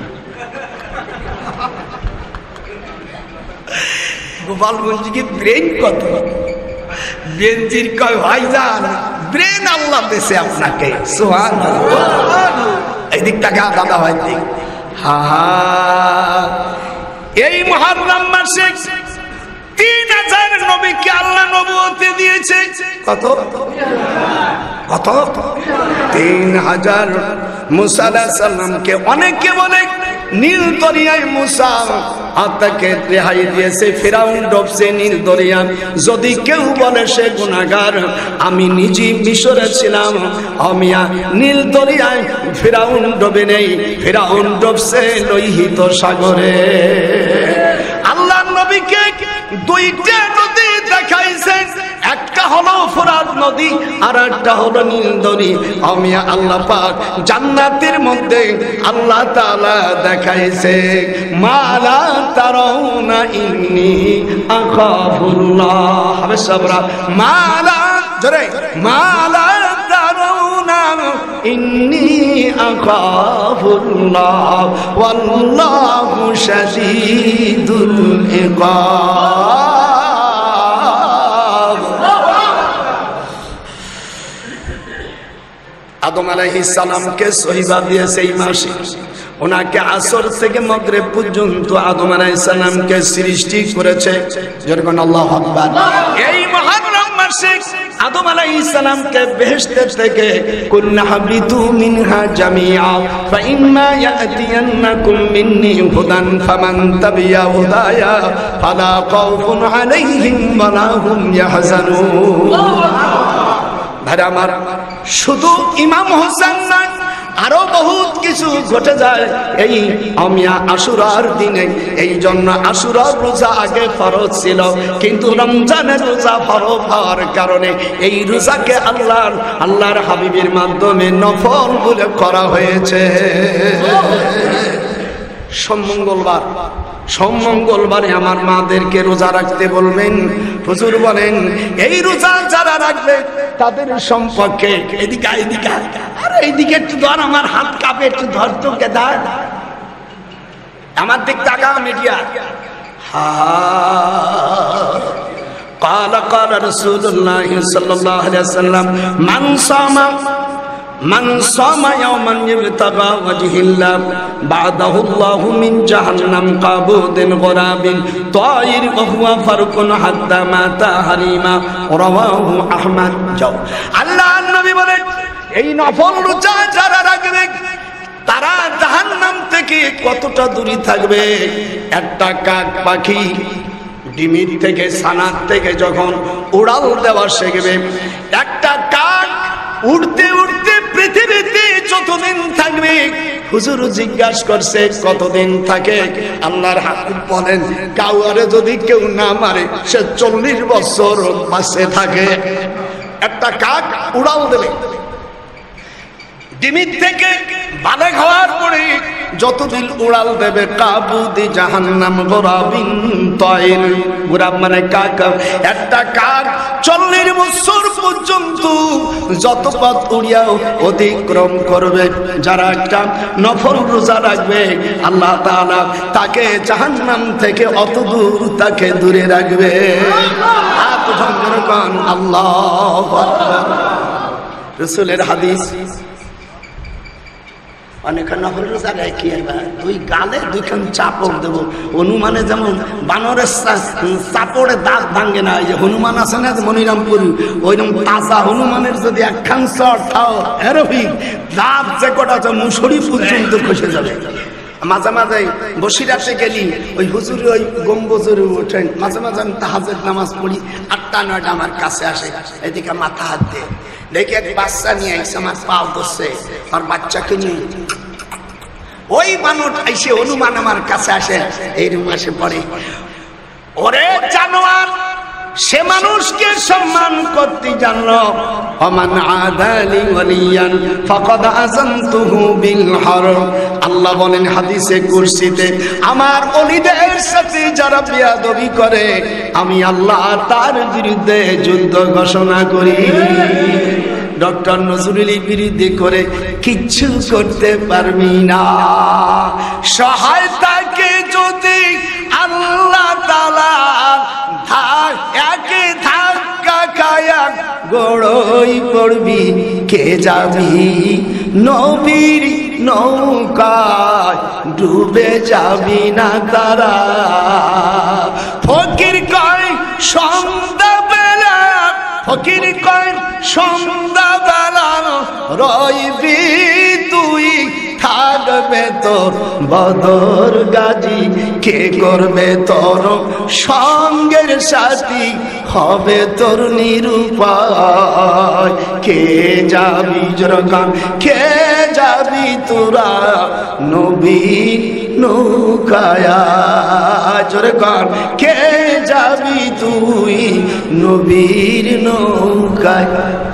গোপালগঞ্জ কি ব্রেন কত? বেঞ্জির কয় ভাইজান ব্রেন আল্লাহ দেশে আপনাকে। সুবহানাল্লাহ। এই দিক টাকা দাদা ভাই দিক। হা এই মুহররম মাসে তিন হাজার নবীকে আল্লাহ নবুয়তে দিয়েছে। কত কত? তিন হাজার। মুসা আলাইহিস সালামকে অনেকে বলে নীল দরিয়ায় মুসা আত্মাকে রেহাই দিয়েছে, ফিরাউন ডুবছে নীল দরিয়া। যদি কেউ বলে সে গুনাহগার, আমি নিজে মিশরে ছিলাম, আমি নীল দরিয়ায় ফিরাউন ডুবে নেই, ফিরাউন ডুবছে লোহিত সাগরে। আল্লাহ নবীকে দুইটা নদী দেখাইছেন, একটা হলো ফোরাত নদী আর একটা হলো নীল নদী। আমি আল্লাহ পাক জান্নাতের মধ্যে আল্লাহ তাআলা দেখাইছে মালা তারাউনা ইন্নী আখাফুল্লাহ। হবে সাবরা মালা জোরে মালা তারাউনা ইন্নী আখাফুল্লাহ ওয়াল্লাহু শাদীদুল ইকাব। আদম আলাইহিস সালামকে সহিবা দিয়েছে এই মাসে। ওনাকে আসর থেকে মাগরিব পর্যন্ত আদম আলাইহিস সালামকে সৃষ্টি করেছে। যেরকম আল্লাহু আকবার। এই মুহররম মাসে আদম আলাইহিস সালামকে বেহেশত থেকে কুল্লা হাবিতু মিনহা জামিআ ফাইম্মা ইয়াতিয়ান্নাকুম মিন্নি হুদান ফামান তাবিয়া হুদায়া ফালা খাউফুন আলাইহিম ওয়ালা হুম ইয়াহজানুন। ভাই আমার, শুধু ইমাম হোসেন না, আরো বহুত কিছু ঘটে যায় এই আমিয়া আশুরার দিনে। এই জন্য আশুরার রোজা আগে ফরজ ছিল, কিন্তু রমজানের রোজা ফরজ হওয়ার কারণে এই রোজাকে আল্লাহর আল্লাহর হাবিবের মাধ্যমে নফল বলে করা হয়েছে। সোমমঙ্গলবার সোমমঙ্গলবারে আমার মাদেরকে রোজা রাখতে বলবেন। হুজুর বলেন এই রোজা যারা রাখবে তাদের সম্পর্কে এদিকে এদিকে আরে এইদিকে একটু ধর, আমার হাত কাঁপে, একটু ধর তো কেদা, আমার দিক টাকা মিডিয়া। হা قال قال رسول الله صلى الله عليه وسلم من صام من صام يوما يبتغى وجه الله بعده الله من جهنم قابود غراب طائر وهو فرق حتى مات حريما رواه احمد। যাও আল্লাহ নবী বলেন এই নফল রোজা যারা রাখবে তারা জাহান্নাম থেকে কতটা দূরে থাকবে? একটা কাক পাখি ডিমির থেকে ছানার থেকে যখন উড়াল দেওয়া শিখবে, একটা কাক উড়তে উড়তে পৃথিবীতে যতদিন থাকবে। হুজুর জিজ্ঞাসা করছে কতদিন থাকে? আল্লাহর হাবিব বলেন কাউয়ারে যদি কেউ না মারে সে চল্লিশ বছর বাঁচে থাকে। একটা কাক উড়াল দেবে ডিমির থেকে বালেগ হওয়ার পরে যতদিন উড়াল দেবে কাবুদি জাহান্নাম গোরাবিন তয়ের। গোরাব মানে কাক। একটা কাক চল্লিশ বছর পর্যন্ত যত পথ উড়িয়াও অতিক্রম করবে। যারা একটা নফল রোজা রাখবে আল্লাহ তাআলা তাকে জাহান্নাম থেকে অত দূর তাকে দূরে রাখবে। আল্লাহু আকবার। রাসূলের হাদিস অনেক নফল রোজা রেখে দুই গালে দুইখান চাপড় দেবো। হনুমানে যেমন বানরের চাপড়ে দাঁত ভাঙ্গে না, ওই যে হনুমান আছে না মনিরামপুর, ওইরকম তাজা হনুমানের যদি একখান চট খাও এরফিক দাঁত যে কটা আছে মুসুরি পর্যন্ত খসে যাবে। মাঝে মাঝে বসিরাতে গেলি ওই হুজুরে ওই গম্বুজুরে ওঠেন, মাঝে মাঝে আমি তাহাজ্জুদ নামাজ পড়ি, আটটা নয়টা আমার কাছে আসে, এদিকে মাথা হাত দিয়ে দেখি এক বাচ্চা নিয়ে আইসে আমার পাও ধরছে, আর বাচ্চাকে নিয়ে ওই মানুষ আইসে হনুমান আমার কাছে আসে, এই রুম আসে পড়ে, ওরে জানোয়ার সে মানুষকে সম্মান করতে জানলো, ওমান আদালি ওয়ালিয়ান ফাকাদ আযানতুহু বিল হারব। আল্লাহ বলেন হাদিসে কুরসিতে, আমার ওলিদের সাথে যারা বেয়াদবি করে আমি আল্লাহ তার বিরুদ্ধে যুদ্ধ ঘোষণা করি। ডক্টর নজরুলের বিরুদ্ধে করে কিচ্ছু করতে পারবি না। সহায়তাকে যদি আল্লাহ তাআলা একে ধাক্কা খায়া গড়ই পড়বি, কে যাবি নবীর নৌকায় ডুবে যাবি না তারা। ফকির কয় সন্ধ্যা বেলা, ফকির কয় সন্ধ্যা বেলা রইবি তুই, থাকবে তোর বদর গাজী, কে করবে তোর সঙ্গের সাথী, হবে তোর নিরুপায়। কে যাবি জরকান, কে যাবি তোরা নবীর নৌকায়, জরকান কে যাবি তুই নবীর নৌকায়।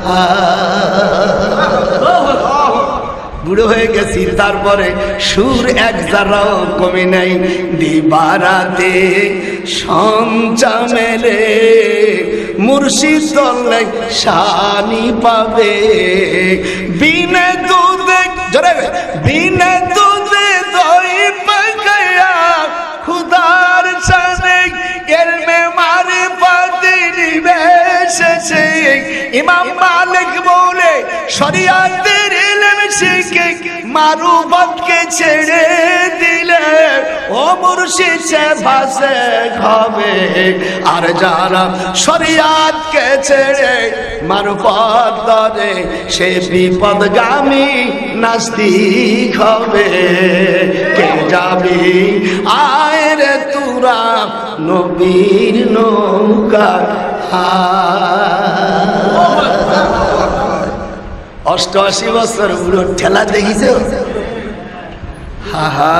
বুড়ো হয়ে গেছি তারপরে সুর এক যারাও কমে নাই, দিবারাতে সঞ্চা মেলে মুর্শিদ তলে শানি পাবে। বিনে দুধে জোরে বিনে দুধে দই পাকায়া খুদার সানে এলমে মারে পাতে নিবেশেছে। ইমাম মালিক বলে শরিয়াতের ইলম শিখে মারুফতকে ছেড়ে দিলে ও মুর্শিদ সে ভাসে খাবে। আর যারা শরিয়াতকে ছেড়ে মারুফত ধরে সে বিপদগামী নাস্তিক হবে। কে যাবি আয় রে তোরা নবীর নৌকা। অষ্টআশি বছর বুড়ো ঠেলা দেখিস। হা হা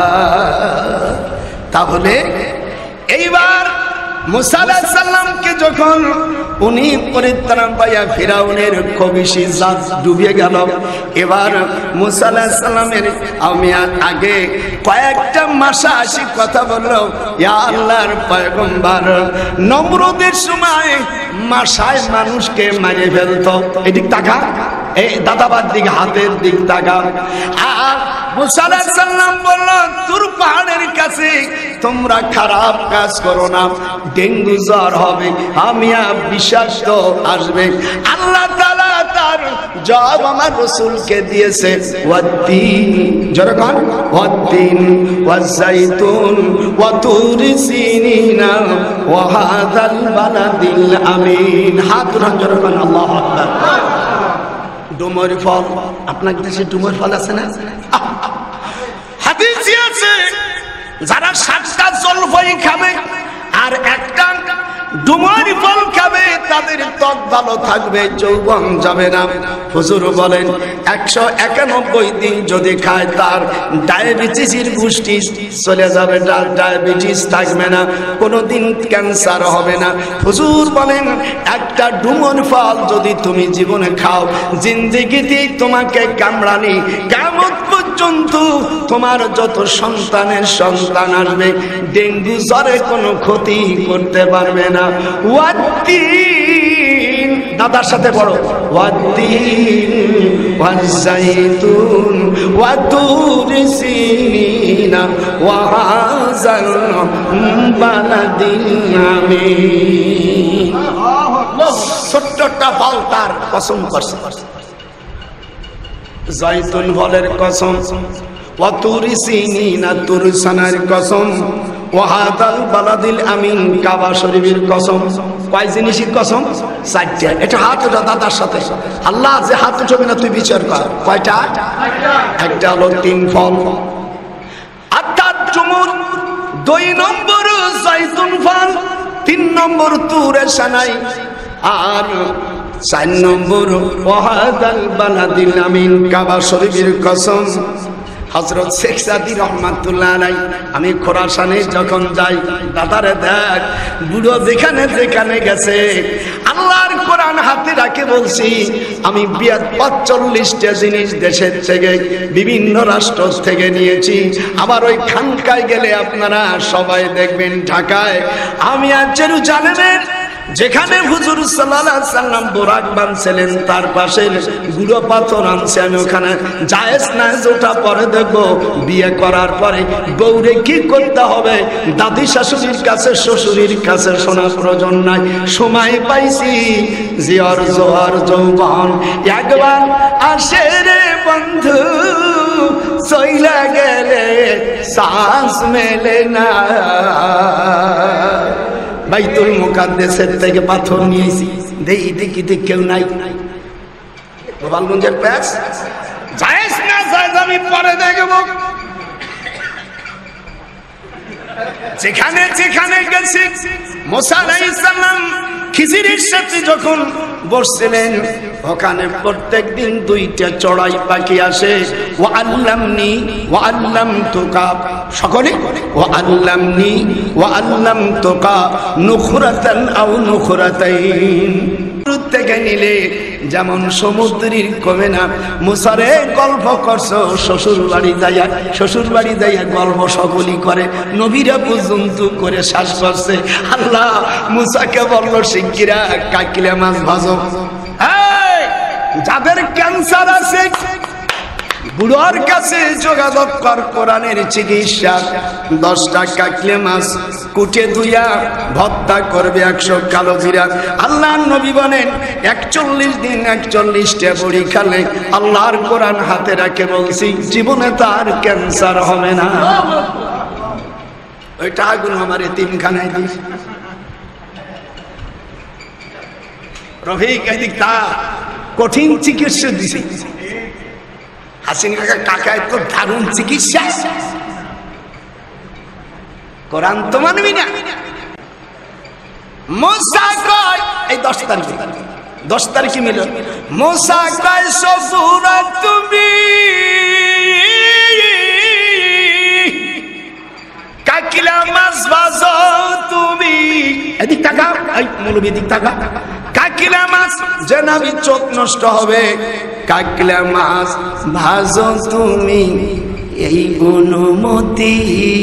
তাহলে এইবার মুসা আলাইহিস সালামকে যখন উনি পরিত্রাণ পাইয়া ফিরাউনের খবিশি জাত ডুবে গেল, এবার মুসা আলাইহিস সালামের আমি আগে কয়েকটা মাসা আসি কথা বলল, ইয়া আল্লাহর পয়গম্বর নমরুদের সময় মাসায় মানুষকে মারে ফেলতো। এদিক তাকা, এই দাদাবার দিক হাতের দিক তাকা। আর মুসা আলাইহিস সালাম বলল, তুর পাহাড়ের কাছে তোমরা খারাপ কাজ করো না, ডেঙ্গু জ্বর হবে, হামিয়া বিষাক্ত আসবে। আল্লাহ তাআলা তার জবাব আমার রাসূলকে দিয়েছে, ওয়াত্তিন জরকান ওয়াত্তিন ওয়াজাইতুন ওয়া তুরি সিনিনা ওয়া হাযাল বালাদিল আমিন। হাত উঠান জরকান আল্লাহু আকবার। ডুমুর ফল, আপনার দেশে ডুমুর ফল আছে না? হাদিসে আছে যারা সাতটা জলপাই খাবে আর একটা ডুমুর ফল খাবে তাদের ত্বক ভালো থাকবে, যৌবন যাবে না। হুজুর বলেন একশো একানব্বই দিন যদি খায় তার ডায়াবেটিসের গোষ্ঠী চলে যাবে, ডায়াবেটিস থাকবে না, কোনোদিন ক্যান্সার হবে না। হুজুর বলেন একটা ডুমুর ফল যদি তুমি জীবনে খাও, জিন্দেগিতে তোমাকে কামড়ানি কিয়ামত পর্যন্ত তোমার যত সন্তানের সন্তান আসবে ডেঙ্গু জ্বরে কোনো ক্ষতি করতে পারবে না। ওয়াত্তিন দাদার সাথে বড়, ওয়াত্তিন ওয়াজাইতুন ওয়া তুরি সিনিনা ওয়া হাযাল বালাদিল আমিন। ছোট্টটা ফল তার কসম করছে, জয়তুন ফলের কসম, ওয়া তুরি সিনিনা তুর সানার কসম ওয়া হাদাল বালাদিল আমিন কাবা শরীফের কসম। কয় জিনিসের কসম? চারটা। এটা হাত ওঠা দাদার সাথে। আল্লাহ যে হাত উঠবে না তুই বিচার কর। কয়টা? একটা হলো তিন ফল অর্থাৎ জুমুর, দুই নম্বর জাইতুন ফল, তিন নম্বর তুরে সানাই, আর চার নম্বর ওয়াহাদাল বালাদিল আমিন কাবা শরীফের কসম। হযরত শেখ সাদী রহমাতুল্লাহ আলাইহি, আমি খোরাসানে যখন যাই, দাদারে দেখ বুড়ো যেখানে যেখানে গেছে আল্লাহর কোরআন হাতে রাখে বলছি, আমি পাঁচচল্লিশটা জিনিস দেশের থেকে বিভিন্ন রাষ্ট্র থেকে নিয়েছি। আবার ওই খানকায় গেলে আপনারা সবাই দেখবেন ঢাকায় আমি আর জেরুজালেমের যেখানে হুজুর সাল্লাল্লাহু আলাইহি সাল্লাম বোরাক বানছিলেন তার পাশে গুঁড়ো পাথর আনছে, আমি ওখানে জায়েজ না ওটা পরে দেখবো। বিয়ে করার পরে বউরে কি করতে হবে দাদি শাশুড়ির কাছে শ্বশুরের কাছে শোনা প্রয়োজন নাই। সময় পাইছি জিয়র জোয়ার যৌবন একবার আসে রে বন্ধু, চইলা গেলে শ্বাস মেলে না। বাইতুল মুকাদ্দাসের থেকে পাথর নিয়েছি, দেই দেখি দেখ কেউ নাই। গোপালগঞ্জের প্যাস জায়েজ না জায়েজ আমি পরে দেখব। যেখানে যেখানে গেছি মুসা আলাইহিস সালাম খিজিরের সাথে যখন বসছিলেন ওখানে প্রত্যেক দিন দুইটা চড়াই পাখি আসে। ওয়া আল্লামনি ওয়া আল্লামতুকা, সকলে ওয়া আল্লামনি ওয়া আল্লামতুকা নুখরাতান আও নুখরাতাইন। থেকে নিলে যেমন সমুদ্রের কমে না, মুসারে গল্প করছো শ্বশুর বাড়ি যাইয়া, শ্বশুর বাড়ি যাইয়া গল্প সকলই করে, নবীরা পর্যন্ত করে শ্বাস করছে। আল্লাহ মুসাকে বলল শিগগিরা কাকিলা মাছ ভাজো। যাদের ক্যান্সার আছে বুড়োর কাছে যোগাযোগ কর, কোরআনের চিকিৎসা। দশটা কাকলে মাছ কুটে ধুইয়া ভর্তা করবে একশো কালো জিরা। আল্লাহ নবী বলেন একচল্লিশ দিন একচল্লিশটা বড়ি খালে আল্লাহর কোরআন হাতে রাখে বলছি জীবনে তার ক্যান্সার হবে না। ওইটা আগুন আমার এতিমখানায় দিস রফিক, এদিক তা কঠিন চিকিৎসা দিছি। হাসিন কাকা কাকায় তো দারুণ চিকিৎসা। কোরআন তো মানবি না। মুসা কয় এই দশ তারিখে, দশ তারিখে মিল মুসা কয় সফুরা তুমি কাকিলা মাছ ভাজো তুমি। এদিক টাকা, এই মৌলবী এদিক টাকা। কাকিলা মাছ যে নাবি চোখ নষ্ট হবে, কাকিলা মাছ ভাজো তুমি এই অনুমতি।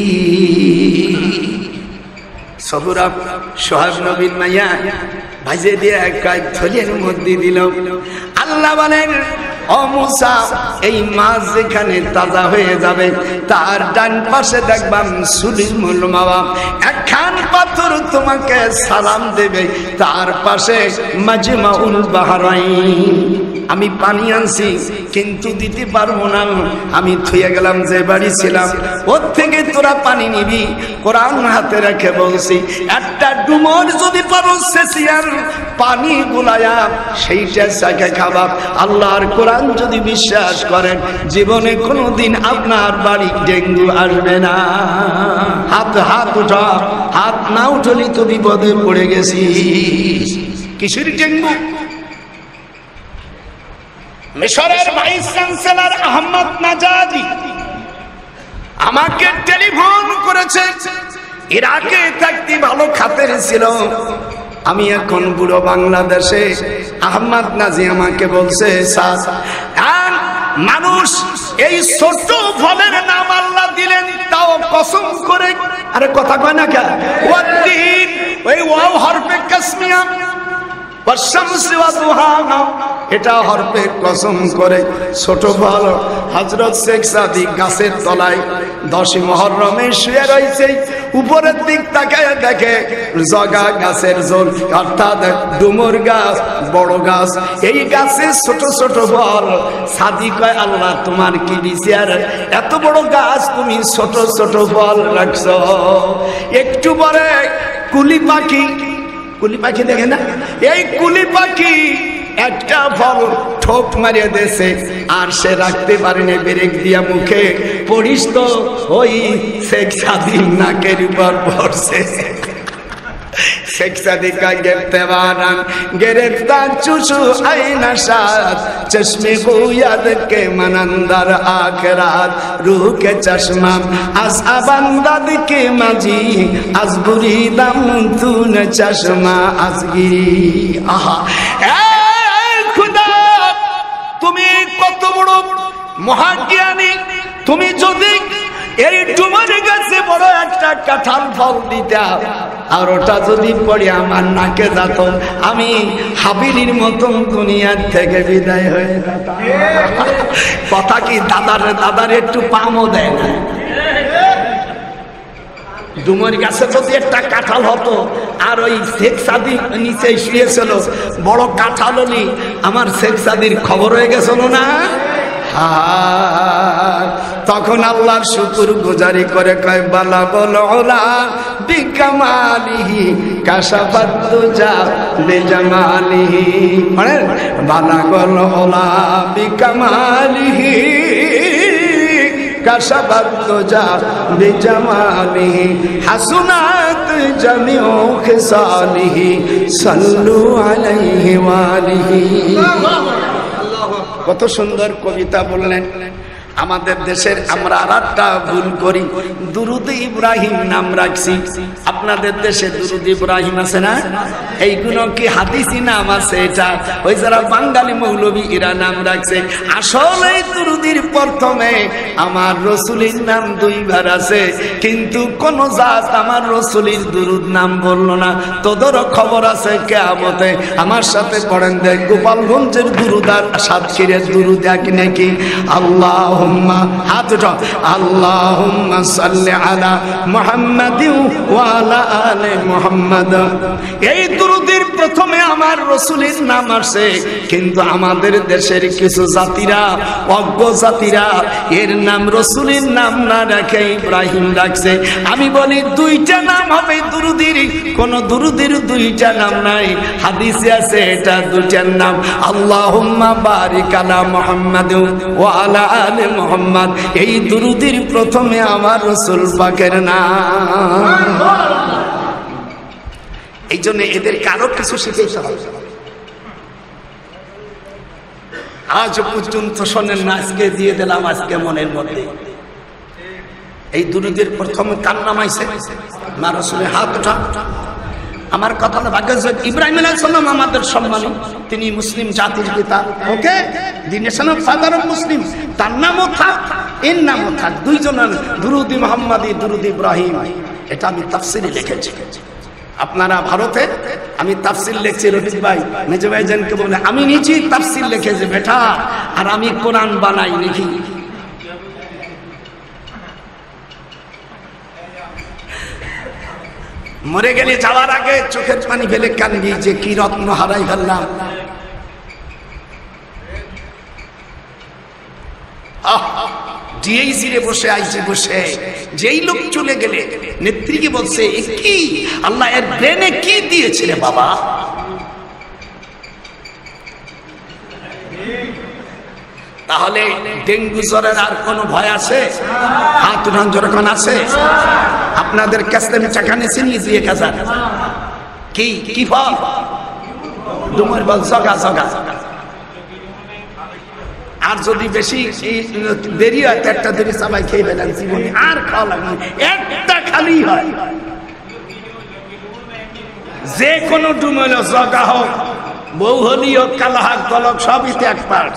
সবুরা সোহাগ নবীন মাইয়া ভাজে দিয়ে এক থলির মধ্যে দিল। আল্লাহ বলেন ও মুসা এই মাছ যেখানে তাজা হয়ে যাবে তার ডান পাশে দেখবাম সুলিমুল মাওয়া একখান পাথর তোমাকে সালাম দেবে, তার পাশে মাজমাউল বাহরাইন। আমি পানি আনছি কিন্তু দিতে পারবো না, আমি থুয়ে গেলাম যে বাড়ি ছিলাম, ওর থেকে তোরা পানি নিবি। কোরআন হাতে রেখে বলছি একটা ডুমর যদি পারো সেসিয়ার পানি গুলায়া সেইটা চাকে খাবা। আল্লাহর কোরআন যদি বিশ্বাস করেন জীবনে কোনোদিন আপনার বাড়ি ডেঙ্গু আসবে না। হাত হাত উঠা, হাত না উঠলি তো বিপদে পড়ে গেছি। কিসের ডেঙ্গু? মিশরের ভাইস চ্যান্সেলর আহমদ নাজাদি আমাকে টেলিফোন করেছে, ইরাকে থাকতে ভালো খাতের ছিল, আমি এখন বুড়ো বাংলাদেশে। আহমদ নাজি আমাকে বলছে স্যার মানুষ এই ছোট ফলের নাম আল্লাহ দিলেন তাও কসম করে, আরে কথা কয় না কে ওয়াদ্দিন ওই ওয়াও হরফে কাসমিয়া এটা হরফে কসম করে ছোট ফল। হযরত শেখ সাদী গাছের তলায় দশই মুহররমে শুয়ে রয়েছে, উপরের দিক তাকায় দেখে জগা গাছের জোর, অর্থাৎ ডুমুর গাছ, বড় গাছ। এই গাছের ছোট ছোট ফল। সাদি কয় আল্লাহ তোমার কি বিচার, এত বড় গাছ তুমি ছোট ছোট ফল রাখছো। একটু পরে কুলি পাখি, কুলি পাখি দেখে না, এই কুলি পাখি একটা ফল ঠোক মারিয়ে দিয়েছে, আর সে রাখতে পারেনি, ব্রেক দিয়া মুখে পড়িস তো ওই শেখ সাদির নাকের উপর পড়ছে। শেখ সাদি का गिरफ्तार गिरफ्तार चुशु आईना शाद चश्मे को याद के मनंदर आखरात रूह के चश्मा आज अबंदद के मजी आज बुरी दम तून चश्मा आज गिरी। आहा खुदा তুমি কত বড় মহাজ্ঞানী, তুমি যদি এই ডুমুর গাছে বড় একটা কাঁঠাল ফল দিতা, আর ওটা যদি পড়ে আমার নাকে যেত, আমি হাবিলির মতন দুনিয়ার থেকে বিদায় হয়ে যেতাম। কথা কি দাদার দাদার একটু পামও দেয় না? ডুমুর গাছে যদি একটা কাঁঠাল হতো, আর ওই শেখ সাদি নিচে শুয়েছিল, বড় কাঁঠাল হলি আমার শেখ সাদির খবর হয়ে গেছিল না? তখন আল্লাহর শুকর গুজারি করে কয় বালা বলো ওলা বিকামালিহি কাশাফাত তুজা বিজামালিহি, মানে বালা বলো ওলা বিকামালিহি কাশাফাত তুজা বিজামালিহি হাসুনাত জামিউ খিসালিহি সাল্লু আলাইহি ওয়ালিহি। কত সুন্দর কবিতা বললেন। আমাদের দেশের আমরা আর একটা ভুল করি, দুরুদ ইব্রাহিম নাম রাখছি। আপনাদের দেশে দুরুদ ইব্রাহিম আছে না? এইগুলো কি হাদিসি নাম আছে? এটা ওই যারা বাঙালি মৌলবী এরা নাম রাখছে। আসলে দুরুদির প্রথমে আমার রসুলের নাম দুইবার আছে, কিন্তু কোন জাত আমার রসুলের দুরুদ নাম বললো না। তোদেরও খবর আছে কিয়ামতে। আমার সাথে পড়েন দেখ গোপালগঞ্জের দুরুদ আর সাতক্ষীরের দুরুদ এক নাকি? আল্লাহ হাত উঠো, আল্লাহুম্মা সাল্লি আলা মুহাম্মাদিন ওয়া আলা আলি মুহাম্মাদ। এই দুরুদের প্রথমে আমার রাসূলের নাম আসে, কিন্তু আমাদের দেশের কিছু জাতিরা, অজ্ঞ জাতিরা এর নাম রাসূলের নাম না রেখে ইব্রাহিম রাখছে। আমি বলি দুইটা নাম হবে দুরুদের, কোন দুরুদের দুইটা নাম নাই। হাদিসে আছে এটা দুইটার নাম। আল্লাহুম্মা বারিক আলা মুহাম্মাদ ওয়া আলা আলি মুহাম্মদ। এই দুরুদের প্রথমে আমার রাসূল পাকের নাম। এই জন্য এদের কারো কিছু শিখাইতে হবে। আজ পর্যন্ত শোনেন না, আজকে দিয়ে দিলাম আজকে মনের মধ্যে। এই দুরুদের প্রথমে কার নাম আইছে? মা রাসূলের হাত উঠা। আমার কথা না ভাগ্য, ইব্রাহিম আলাইহিস সালাম আমাদের সম্মানী, তিনি মুসলিম জাতির পিতা। Okay, the nation of father of Muslim. তার নামও থাক, এর নামও থাক, দুইজনের দুরুদ মুহাম্মাদি, দুরুদ ইব্রাহিম। এটা আমি তাফসিরে লিখেছি। আপনারা ভারতে, আমি তাফসির লিখছি। রফিক ভাই, মেজো ভাইজানকে বলে আমি নিজেই তাফসির লিখেছি বেটা, আর আমি কোরআন বানাই লিখি। মরে গেলে যাওয়ার আগে চোখের পানি ফেলে কান্দি যে কি রত্ন হারাই ফেললাম। ডিএইচি রে বসে আইসি বসে, যেই লোক চলে গেলে নেত্রীকে বলছে কি আল্লাহ এর ব্রেনে কি দিয়েছে রে বাবা। তাহলে ডেঙ্গু জ্বরের আর কোন ভয় আছে? হাত উঠান যখন আছে। আপনাদের কাছে আমি চাকানে চিনি দিয়ে কাজা কি কি ফল? ডুমুর বল জগা জগা। আর যদি বেশি দেরি হয় একটা দেরি সবাই খেয়ে ফেলেন জীবনে, আর খাওয়া লাগবে একটা খালি হয়। যে কোনো ডুমুর জগা হোক, বউ হলি হোক, কালো হাক গলক, সবই ত্যাগ পাঠ।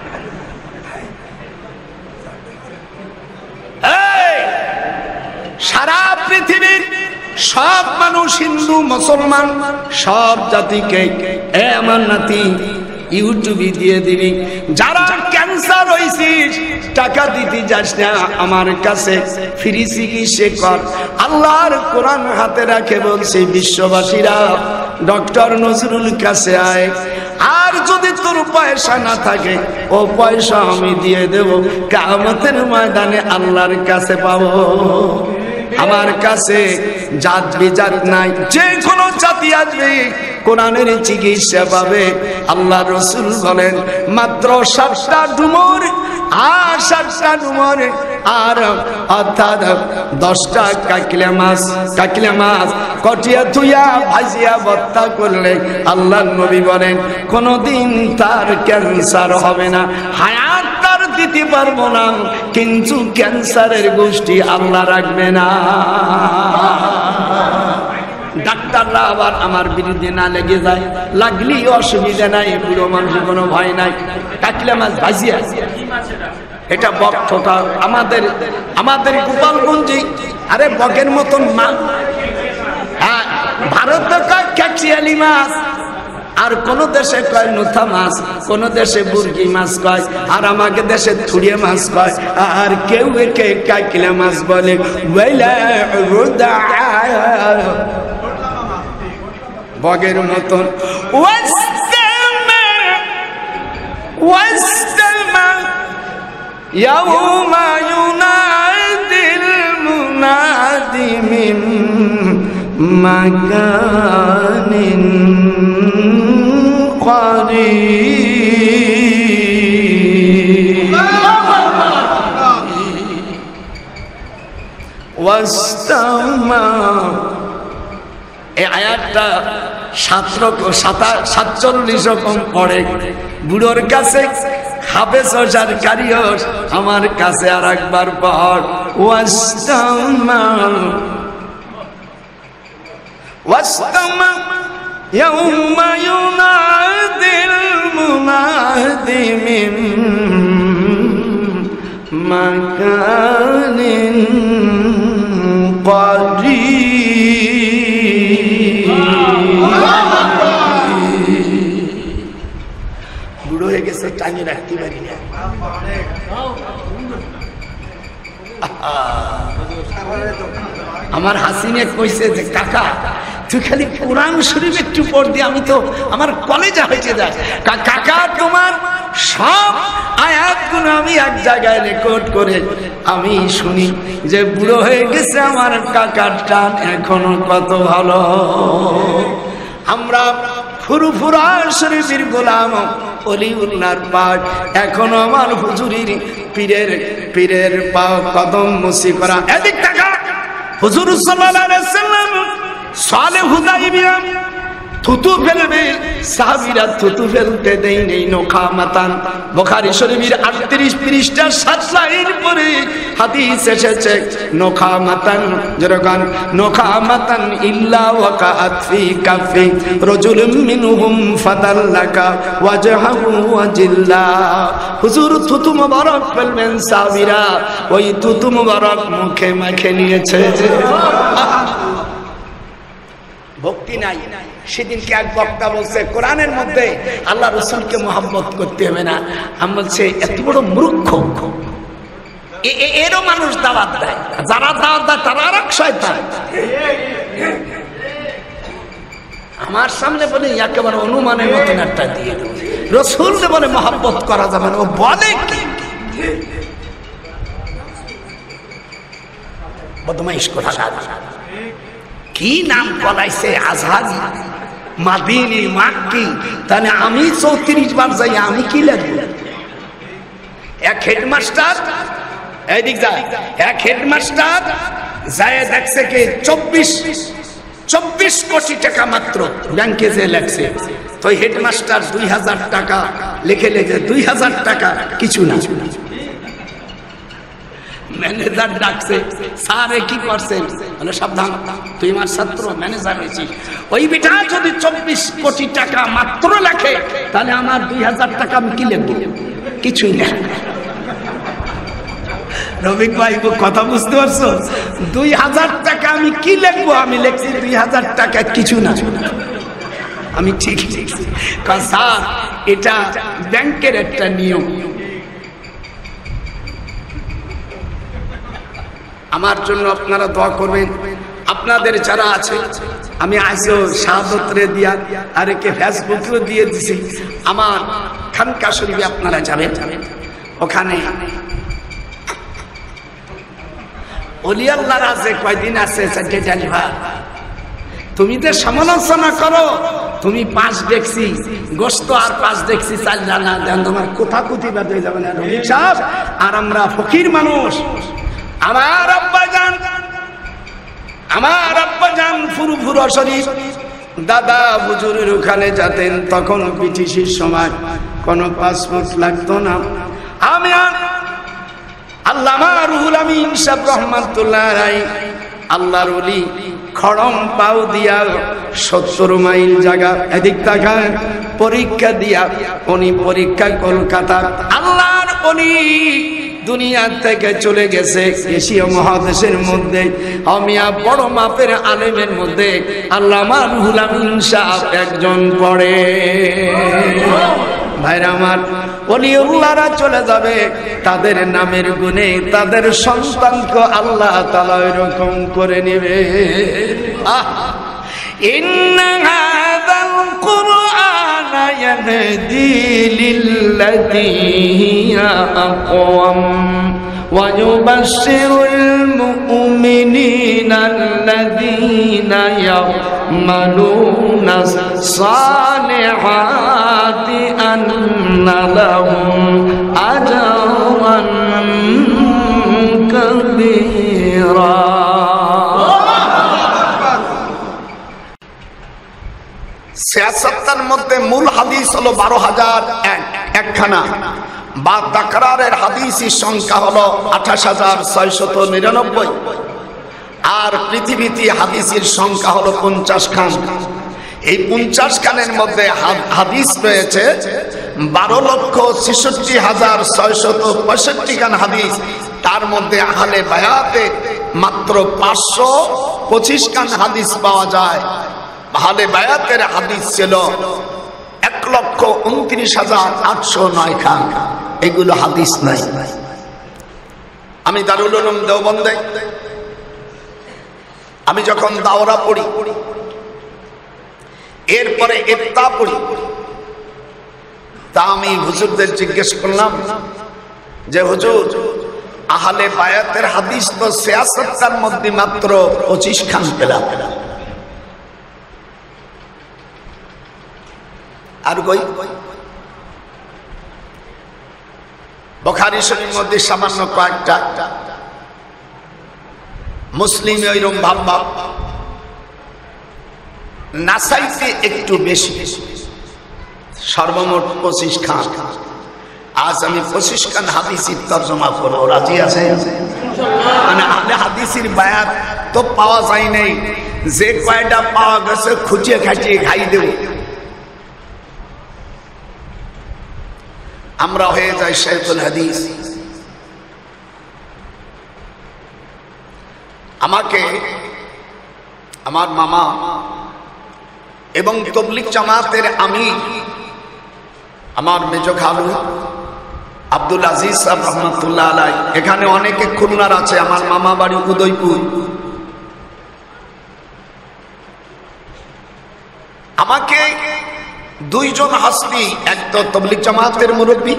সারা পৃথিবীর সব মানুষ, হিন্দু মুসলমান সব জাতিকে এ আমার নাতি ইউটিউবে দিয়ে দিবি। যারা ক্যান্সার হইছিস টাকা দিতে যাস না, আমার কাছে ফ্রি চিকিৎসা কর। আল্লাহর কোরআন হাতে রাখে বলছে বিশ্ববাসীরা ডক্টর নজরুল কাছে আয়। আর যদি তোর পয়সা না থাকে ও পয়সা আমি দিয়ে দেব, কিয়ামতের ময়দানে আল্লাহর কাছে পাবো। আমার কাছে জাত বিজাত নাই, যে কোনো জাতি আসবে কোরআনের চিকিৎসা পাবে। আল্লাহ রসুল বলেন মাত্র সাতটা ডুমুর আর সাতটা ডুমুর আর অর্থাৎ দশটা কাকিলা মাছ কাকিলা মাছ কটিয়া ধুইয়া ভাজিয়া ভর্তা করলে আল্লাহ নবী বলেন কোনোদিন তার ক্যান্সার হবে না। হায়াত তার দিতে পারবো না, কিন্তু ক্যান্সারের গোষ্ঠী আল্লাহ রাখবে না। ডাক্তাররা আবার আমার বিরুদ্ধে না লেগে যায়, লাগলেই অসুবিধা নাই, বুড়ো মানুষের কোনো ভয় নাই। কাকিলা মাছ ভাজিয়া, এটা বকটা আমাদের আমাদের গোপালগঞ্জে, আরে বকের মতন মাছ। হ্যাঁ, ভারত কয় ক্যাচিয়ালি মাছ, আর কোন দেশে কয় নুথা মাছ, কোন দেশে বুর্গি মাছ কয়, আর আমাকে দেশে থুড়িয়া মাছ কয়, আর কেউ একে কাকিলা মাছ বলে। বগের মতন ইয়াউমা ইউনাদিল মুনাদি মিন মাকানিন قريب واستمع। এই আয়াতটা সাতচল্লিশ রকম পড়ে। বুড়োর কাছে হাফেজ আর কারিয়র, আমার কাছে আর একবার পড় ওয়াস্তামা ওয়াস্তামা ইয়াউমা ইউনাদিল মুনাদি মিন মাকানিন করিব। বুড়ো হয়ে গেছে, টাঙিয়ে রাখতে পারি না। আমার হাসিনে কইছে যে কাকা তুই খালি কোরআন শরীফ একটু পড় দিয়ে আমি তো আমার কলেজে হয়েছে যায়। কাকা তোমার সব আয়াতগুলো আমি এক জায়গায় রেকর্ড করে আমি শুনি যে বুড়ো হয়ে গেছে আমার কাকার টান এখনো কত ভালো। আমরা ফুরফুরা শরীফের গোলাম অলিউল্লাহর পাক, এখনো আমার হুজুরির পীরের পীরের পা কদম মুসি করা। এদিক টাকা হুজুর সাল্লাল্লাহু আলাইহি ওয়াসাল্লাম সালে হুদাইবিয়া থুতু ফেলবে, সাহাবীরা থুতু ফেলতে দেই নেই নোখামাতান। বুখারী শরীফের আটত্রিশ পৃষ্ঠা সাত লাইন পরে হাদিস এসেছে নোখামাতান, যেরকম নোখামাতান ইল্লা ওয়াকাআত ফি কাফি রাজুলুম মিনহুম ফাদাল্লাকা ওয়াজহাহু ওয়াজিল্লা। হুজুর থুতু মুবারক ফেলবেন, সাহাবীরা ওই থুতু মুবারক মুখে মাখে নিয়েছে। ভক্তি নাই। সেদিনকে এক বক্তা বলছে কোরআনের মধ্যে আল্লাহ রসুলকে মহব্বত করতে হবে না। আমি বলছে এত বড় মূর্খ, এরও মানুষ দাওয়াত দেয়, যারা দাওয়াত দেয় তারা আর এক শয়তান। আমার সামনে বলে একেবারে অনুমানের মতন একটা দিয়ে রসুল বলে মহব্বত করা যাবে না। ও বলে কি বদমাইশ কথা, কি নাম বলাইছে আজহারি মাদিনী মাক্কি, তাহলে আমি চৌত্রিশ বার যাই আমি কি লাগবো? এক হেডমাস্টার এইদিক যায়, এক হেডমাস্টার যায় দেখছে কি চব্বিশ চব্বিশ কোটি টাকা মাত্র ব্যাংকে যে লেখছে, তো হেডমাস্টার দুই হাজার টাকা লিখে লিখে দুই হাজার টাকা কিছু না। ম্যানেজার ডাকছে, স্যারে কি করছেন? বলে সাবধান, তুই আমার ছাত্র, ম্যানেজার হয়েছিস। ওই বিটা যদি চব্বিশ কোটি টাকা মাত্র লেখে তাহলে আমার দুই হাজার টাকা আমি কি লিখবো? কিছুই না। রবিক ভাই কথা বুঝতে পারছো? দুই হাজার টাকা আমি কি লিখবো? আমি লিখছি দুই হাজার টাকা কিছু না। আমি ঠিক লিখছি। স্যার এটা ব্যাংকের একটা নিয়ম। আমার জন্য আপনারা দোয়া করবেন। আপনাদের যারা আছে, আমি আজও শাহাদতরে দিয়া আর একে ফেসবুকেও দিয়ে দিছি, আমার খানকা শরীফে আপনারা যাবেন, ওখানে ওলি আল্লাহর আছে কয়দিন আছে চারটে জালিভা। তুমি তো সমালোচনা করো, তুমি পাঁচ দেখছি গোস্ত আর পাঁচ দেখছি চাল জানা দেন, তোমার কোথা কুতি বাদ হয়ে যাবে না রফিক সাহেব। আর আমরা ফকির মানুষ। আমার আব্বা জান আমার আব্বা জান ফুরফুরা শরীফ দাদা হুজুরের ওখানে যেতেন, তখন ব্রিটিশের সময় কোনো পাসপোর্ট লাগতো না। আমি আল্লামা রুহুল আমিন সাহেব রহমাতুল্লাহ আলাইহি আল্লাহর ওলি খড়ম পাও দিয়া সত্তর মাইল জায়গা এদিক তাকায় পরীক্ষা দিয়া, উনি পরীক্ষা কলকাতা। আল্লাহর ওলি দুনিয়া থেকে চলে গেছে এশিয়া মহাদেশের মধ্যে, আমিয়া বড় মাপের আলেমের মধ্যে আল্লামা রুহুল আমিন সাহেব একজন পড়ে। ভাইরা আমার, ওলিউল্লাহরা চলে যাবে, তাদের নামের গুণে তাদের সন্তানকে আল্লাহ তাআলা এরকম করে নেবে। ইন্না হাযাল কুরআনা ইয়াহদি লিল্লাতী হিয়া আকওয়াম ওয়া ইউবাশশিরুল মুমিনিনা আল্লাযীনা ইয়া'মালুনা সালিহাতি আন্না লাহুম আজরান কাবীরা। ছিয়াত্তরের মধ্যে মূল হাদিস হলো বারো হাজার একখানা, বা তাকরারের হাদিসের সংখ্যা হলো আঠাশ হাজার ছয়শত নিরানব্বই, আর পৃথিবীতে হাদিসের সংখ্যা হলো পঞ্চাশ খান। এই পঞ্চাশ খানের মধ্যে হাদিস রয়েছে বারো লক্ষ ছেষট্টি হাজার ছয়শত পঁয়ষট্টি খান হাদিস। তার মধ্যে আহলে বায়াতে মাত্র পাঁচশো পঁচিশ খান হাদিস পাওয়া যায়। আহলে বায়াতের হাদিস ছিল এক লক্ষ উনত্রিশ হাজার আটশো নয় খান। এগুলো হাদিস নাই। আমি দারুল উলুম দেওবন্দে আমি যখন দাওরা পড়ি, এরপরে ইফতা পড়ি, তা আমি হুজুরদের জিজ্ঞেস করলাম যে হুজুর, আহলে বায়াতের হাদিস তো ছিয়াত্তরটার মধ্যে মাত্র পঁচিশ খান পেলাম, আর কই বুখারী শরীফের মধ্যে সামান্য কয়েকটা, মুসলিমে ওইরকম ভাব ভাব, নাসাইতে একটু বেশি, সর্বমোট পঁচিশ খান। আজ আমি পঁচিশ খান হাদিসের তর্জমা করবো, রাজি আছে? মানে আহলে হাদিসের বায়াত তো পাওয়া যায় নাই, যে কয়টা পাওয়া গেছে খুঁচিয়ে খাটিয়ে খাই দেব। আমরা হয়ে যাই শাইখুল হাদিস। আমাকে আমার মামা এবং তবলিগ জামাতের আমির আমার মেজ খালু আব্দুল আজিজ সাহেব রহমাতুল্লাহ আলাই, এখানে অনেকে খুলনার আছে, আমার মামা বাড়ি উদয়পুর। আমাকে দুইজন হাসবি, এক তো তবলিগ জামাতের মুরব্বী,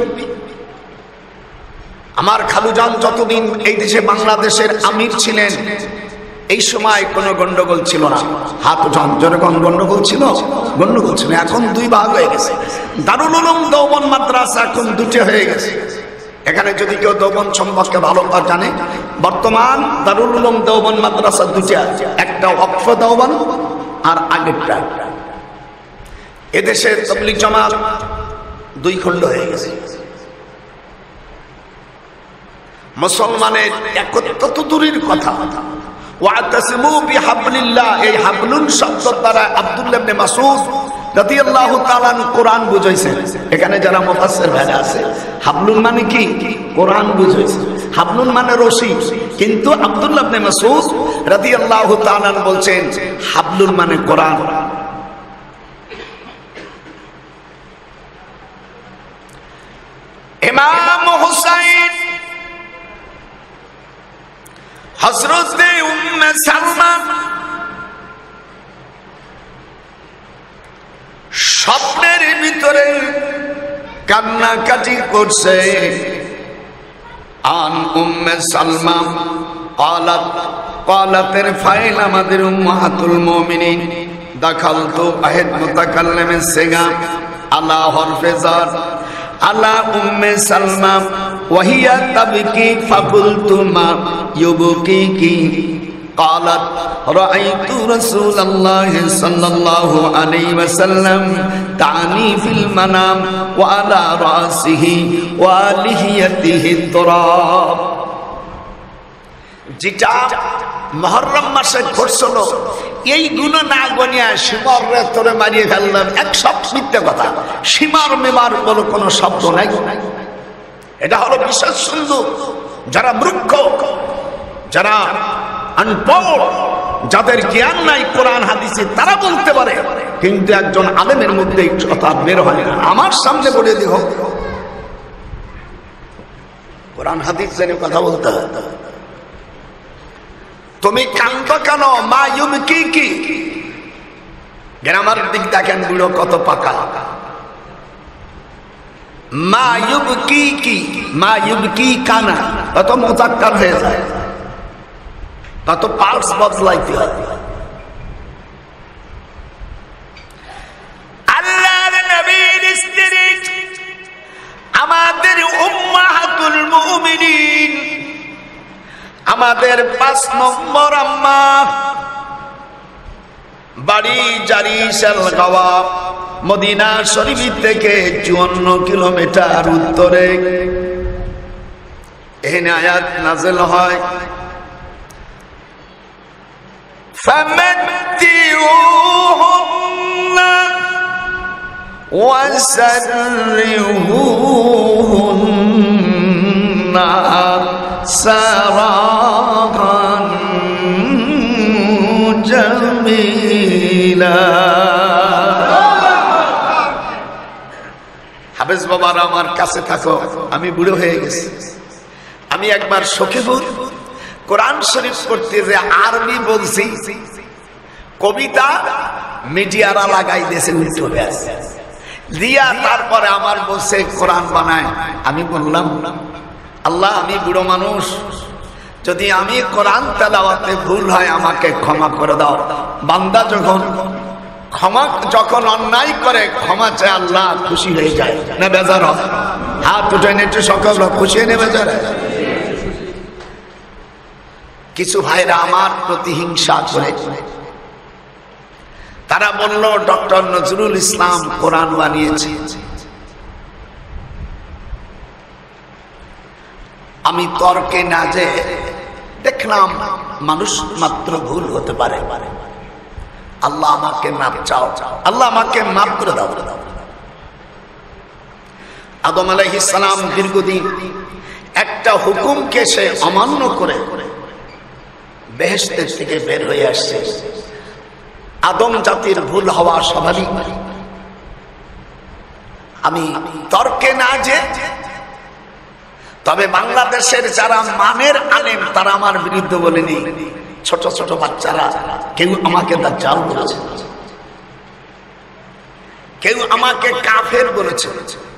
আমার খালুজান যতদিন এই দেশে বাংলাদেশের আমির ছিলেন এই সময় কোনো গন্ডগোল ছিল না। হাত উঠান, যেরকম গন্ডগোল ছিল, গন্ডগোল ছিল। এখন দুই ভাগ হয়ে গেছে, দারুল উলুম দেওবন্দ মাদ্রাসা এখন দুটো হয়ে গেছে। এখানে যদি কেউ দেওবন্দ সম্পর্কে ভালো জানে, বর্তমান দারুল উলুম দেওবন্দ মাদ্রাসা দুটা, একটা ওয়াকফ দেওবন্দ আর আগেরটা। এদেশে তাবলীগ জামাত দুই খণ্ড হয়ে গেছে। মুসলমানের একত্র তো দূরের কথা, ওয়াতাসিমু বিহাবলিল্লাহ, এই হাবলুন শব্দ দ্বারা আব্দুল্লাহ ইবনে মাসউদ রাদিয়াল্লাহু তাআলা কোরআন বুঝাইছেন। এখানে যারা মুফাসসির ভাইরা আছে, হাবলুন মানে কি? কোরআন বুঝাইছে। হাবলুন মানে রশি, কিন্তু আব্দুল্লাহ ইবনে মাসউদ রাদিয়াল্লাহু তাআলা বলছেন হাবলুন মানে কোরআন। ভিতরে কান্নাকাটি করছে। আন উম্মে সালমা قالت قالت ارفعي আমাদের উম্মাহাতুল মুমিনিন দাখালতু আহাদ মুতাকাল্লিম সিগা আলা হরফে জার আলা উম্মে সালমা ওয়াহিয়া তাবকি ফাকুলতু মা ইউবকিকি قالت رأيت رسول الله صلى الله عليه وسلم تعني في المنام وعلى رأسه ولحيته التراب। যেটা মুহররম মাসে ঘটছিল এইগুলো না গনিয়া সীমার তোরে মারিয়ে ফেললাম, এক সব মিথ্যা কথা। সীমার মেমার বলে কোনো শব্দ নাই। এটা হলো বিশেষ সুন্দর। যারা মূর্খ, যারা আনপড়, যাদের জ্ঞান নাই কোরআন হাদিসে, তারা বলতে পারে, কিন্তু একজন আলেমের মধ্যে কথা বের হয় না। আমার সামনে বলে দিও কোরআন হাদিস জেনে কথা বলতে হয়। তুমি কান্দ কেন? মা ইউবকি কি গ্রামার দিক দেখেন, বুড়ো কত পাকা। মা ইউবকি কি, মা ইউবকি কানা, কত মুজাক্কার হয়ে যায়, কত পার্টস বদলাইতে হয়। আল্লাহর নবীর স্ত্রী আমাদের উম্মাহাতুল মুমিনিন, আমাদের পাঁচ নম্বর আম্মা, বাড়ি জারিশাল গাওয়া, মদিনা শরীফ থেকে চুয়ান্ন কিলোমিটার উত্তরে। এখানে আয়াত নাযিল হয় ফামাত্তিউহুন্না ওয়াসাররিহুন্না সারাহান জামিলা। হাফেজ বাবারা আমার কাছে থাকো, আমি বুড়ো হয়ে গেছি। আমি একবার সখীপুর কোরআন শরীফ পড়তে যে আরবি বলছি, কবিতা মিডিয়ারা লাগাই দিয়েছে উল্টো ব্যাস দিয়া, তারপরে আমার বলছে কোরআন বানায়। আমি বললাম আল্লাহ, আমি বুড়ো মানুষ, যদি আমি কোরআন তেলাওয়াতে ভুল হয় আমাকে ক্ষমা করে দাও। বান্দা যখন ক্ষমা যখন অন্যায় করে ক্ষমা চায়, আল্লাহ খুশি হয়ে যায় না বেজার হয়? হাত উঠে নেটে সকল খুশি হয়ে বেজার। কিছু ভাইরা আমার প্রতিহিংসা করে, তারা বলল ডক্টর নজরুল ইসলাম কোরআন বানিয়েছে। আমি তর্কে না যে দেখলাম মানুষ মাত্র ভুল হতে পারে, আল্লাহ আমাকে মাপ চাও, আল্লাহ আমাকে মাপ করে দাও। আদম আলাইহিস সালাম দীর্ঘদিন একটা হুকুমকে সে অমান্য করে বেহেশতের থেকে বের হয়ে আসছে। আদম জাতির ভুল হওয়া স্বাভাবিক। আমি তর্কে না যে, তবে বাংলাদেশের যারা মানের আলেম তারা আমার বিরুদ্ধে বলেনি। ছোট ছোট বাচ্চারা কেউ আমাকে দাজ্জাল বলেছে, কেউ আমাকে কাফের বলেছে।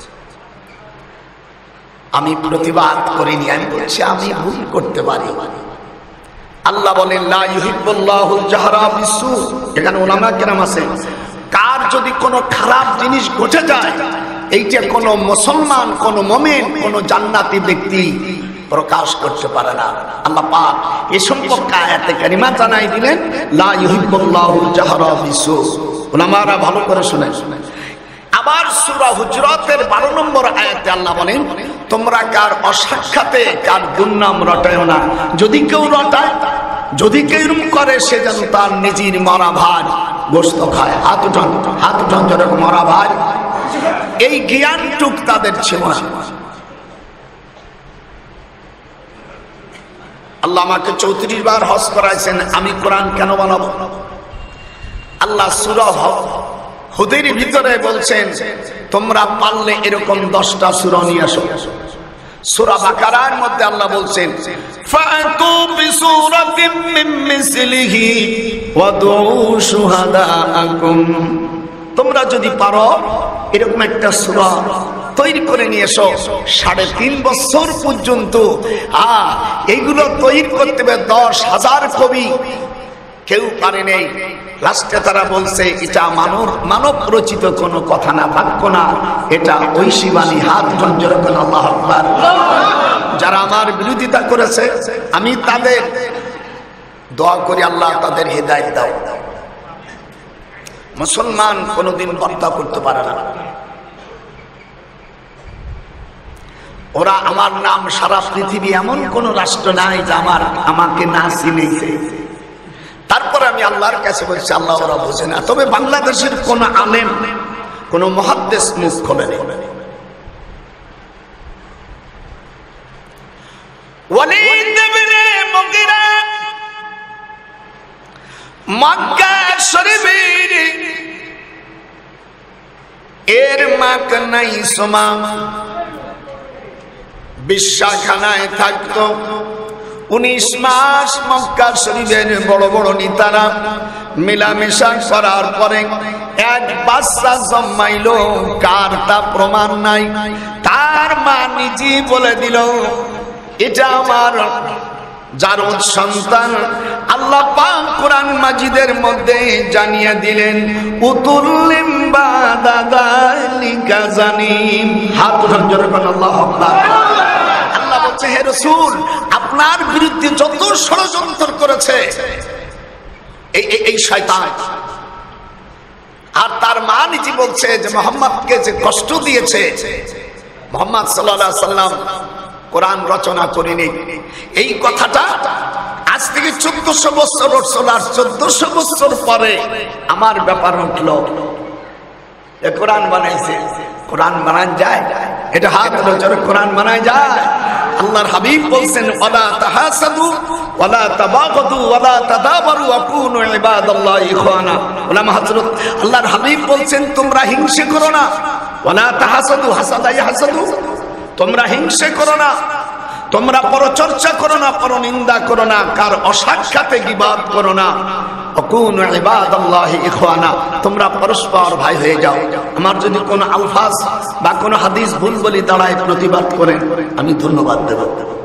আমি প্রতিবাদ করিনি, আমি বলছি আমি ভুল করতে পারি। আল্লাহ বলেন লা ইউহিব্বুল্লাহুল জাহরা বিসু। এখানে উলামা কেরাম আছে, কার যদি কোনো খারাপ জিনিস ঘটে যায়, এইটা কোন মুসলমান, কোন মুমিন, কোন জান্নাতি ব্যক্তি প্রকাশ করতে পারে না। আল্লাহ পাক এই সম্পর্কে আয়াতে কারিমা জানাই দিলেন লা ইউহিব্বুল্লাহুল জাহরা বিসু। উলামারা ভালো করে শুনেন। আবার সূরা হুজরাতের বারো নম্বর আয়াতে আল্লাহ বলেন তোমরা কার অসাক্ষাতে কার দুর্নাম রটায়ও না। যদি কেউ রটায়, যদি কেউ এরকম করে, সে যেন তার নিজের মরা ভাই গোশত খায়। হাত উঠান, হাত উঠান যেরকম মরা ভাই। এই জ্ঞানটুক তাদের ছিল না। আল্লাহ আমাকে চৌত্রিশ বার হজ করাইছেন, আমি কোরআন কেন বানাবো? আল্লাহ সূরা হুদের ভিতরে বলছেন তোমরা পারলে এরকম দশটা সূরা নিয়ে আসো। সূরা বাকারার মধ্যে আল্লাহ বলছেন ফাতু বিসূরাতিম মিন মিসলিহি ওয়াদউ শুহাদাআকুম। তোমরা যদি পারো এরকম একটা সূরা তৈরি করে নিয়ে এসো। সাড়ে তিন বছর পর্যন্ত আ এইগুলো তৈরি করতে হবে দশ হাজার কবি, কেউ পারে নেই। লাস্টে তারা বলছে এটা মানব মানব রচিত কোনো কথা না, বাক্য না, এটা ঐশী বাণী। হাত জঞ্জর করে আল্লাহু আকবার। যারা আমার বিরোধিতা করেছে আমি তাদের দোয়া করি আল্লাহ তাদের হেদায়েত দাও। মুসলমান কোনোদিন বর্তা করতে পারে না। ওরা আমার নাম সারা পৃথিবী এমন কোন রাষ্ট্র নাই যে আমার আমাকে না চিনেছে। তারপরে আমি আল্লাহর কাছে বলছি আল্লাহ ওরা বোঝে না। তবে বাংলাদেশের কোন আলেম কোন মুহাদ্দিস মুখ খোলে না। ওয়ালিদ ইবনে মুগিরা মক্কা শরীফের এর মাক নাই সোমা বিশ্বাখানায় থাকতো। উনিশ মাস মক্কা শরীফের বড় বড় নেতারা মেলামেশা করার পরে এক বাচ্চা জন্মাইল, কার তা প্রমাণ নাই। তার মা নিজে বলে দিল এটা আমার জারদ সন্তান। আল্লাহ পাক কোরআন মাজিদের মধ্যে জানিয়ে দিলেন উতুল্লিম বাদালিকা জানিম। হাত জোরে বলেন আল্লাহু আকবার। আল্লাহ বলছে হে রাসূল আপনার বিরুদ্ধে যত ষড়যন্ত্র করেছে এই এই শয়তান, আর তার মা নিজে বলছে যে মুহাম্মদকে যে কষ্ট দিয়েছে, মুহাম্মদ সাল্লাল্লাহু আলাইহি সাল্লাম কোরআন রচনা করেনি। এই কথাটা আজ থেকে চোদ্দশো বছর উঠল, আর চোদ্দশো বছর পরে আমার ব্যাপার উঠলো কোরআন বানাইছে। কোরআন বানান যায়? এটা হাত জোরে কোরআন বানায় যায়? আল্লাহর হাবিব বলছেন ওয়ালা তাহাসাদু ওয়ালা তাবাগাদু ওয়ালা তাদাবারু ওয়া কুনু ইবাদাল্লাহি ইখওয়ানা। ওলামা হযরত আল্লাহর হাবিব বলছেন তোমরা হিংসা করো না। ওয়ালা তাহাসাদু হাসাদা ইয়াহাসাদু, তোমরা হিংসা করো না, তোমরা পরচর্চা করো না, পরনিন্দা করো না, কার অসাক্ষাতে গীবত করো না। ওয়াকুনু ইবাদাল্লাহি ইখওয়ানা, তোমরা পরস্পর ভাই হয়ে যাও। আমার যদি কোনো আলফাজ বা কোনো হাদিস ভুল বলি দাঁড়ায় প্রতিবাদ করেন আমি ধন্যবাদ দেব।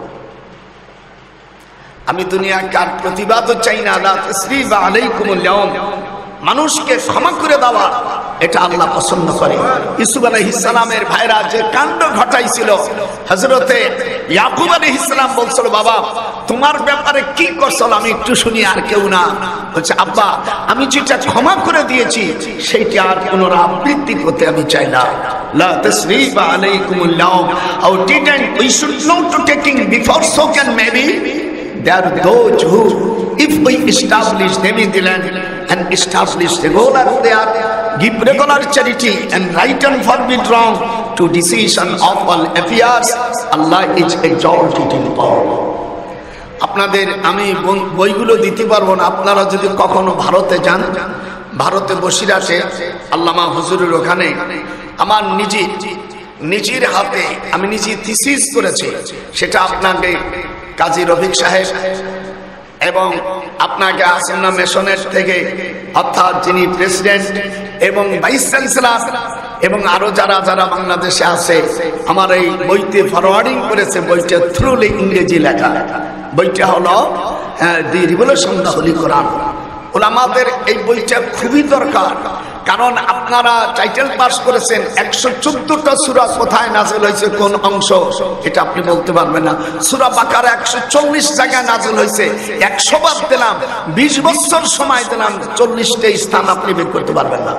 আমি দুনিয়া কার প্রতিবাদও চাই না। লা তাসরিবা আলাইকুমুল ইয়াউম, মানুষকে ক্ষমা করে দেওয়া এটা আল্লাহ পছন্দ করে। ইউসুফ আলাইহিস সালামের ভাইরা যে কাণ্ড ঘটাইছিল, হযরতে ইয়াকুব আলাইহিস সালাম বলছিল বাবা তোমার ব্যাপারে কি করছল আমি একটু শুনি, আর কেউ না। বলছে আব্বা আমি যেটা ক্ষমা করে দিয়েছি সেইটা আর পুনরাবৃত্তি করতে আমি চাই না। লা তাসরিবা আলাইকুমুল ইয়াউম আও didn't we should not to taking before spoken maybe there are those who if we establish them in the land and establish regular there give regular charity and right and forbid wrong to decision of all affairs, Allah is exalted in power. আপনাদের আমি বইগুলো দিতে পারবো না। আপনারা যদি কখনো ভারতে যান, ভারতে বসিরহাটে আল্লামা হুজুরের ওখানে আমার নিজে নিজের হাতে আমি নিজে থিসিস করেছি, সেটা আপনাকে কাজী রফিক সাহেব এবং আপনাকে আসন্না মিশনের থেকে অর্থাৎ যিনি প্রেসিডেন্ট এবং ভাইস চ্যান্সেলর এবং আরো যারা যারা বাংলাদেশে আছে আমার এই বইতে ফরওয়ার্ডিং করেছে। বইটা থ্রুলি ইংরেজি লেখা। বইটা হলো the revolution the holy Quran. ওলামাদের এই বইটা খুবই দরকার, কারণ আপনারা টাইটেল পাস করেছেন একশো চোদ্দটা সূরা কোথায় নাযিল হয়েছে কোন অংশ এটা আপনি বলতে পারবেন না। সূরা বাকারা একশো চল্লিশ জায়গায় নাযিল হয়েছে, একশো বার দিলাম, বিশ বছর সময় দিলাম, চল্লিশটা স্থান আপনি বের করতে পারবেন না।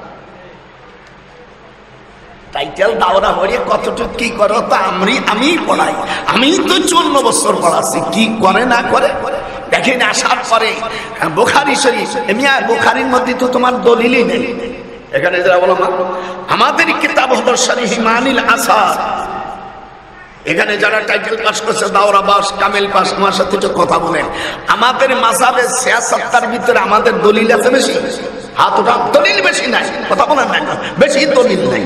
টাইটেল দাওরা হয়ে কতটুকু কি করো তা আমি আমি পড়াই, আমি তো চুয়ান্ন বছর পড়াচ্ছি, কি করে না করে দেখেন। আসার পরে বুখারী শরীফ, এমিয়া বুখারীর মধ্যে তো তোমার দলিলই নেই। এখানে যারা বলো আমাদের কিতাব হলো শরীহ মানিল আসার, এখানে যারা টাইটেল পাস করছে দাওরা পাস কামেল পাস আমার সাথে একটু কথা বলেন। আমাদের মাযহাবে সিয়াসাতের ভিতরে আমাদের দলিল আছে বেশি, হাত ওঠা দলিল বেশি নাই, কথা বলেন না, বেশি দলিল নাই।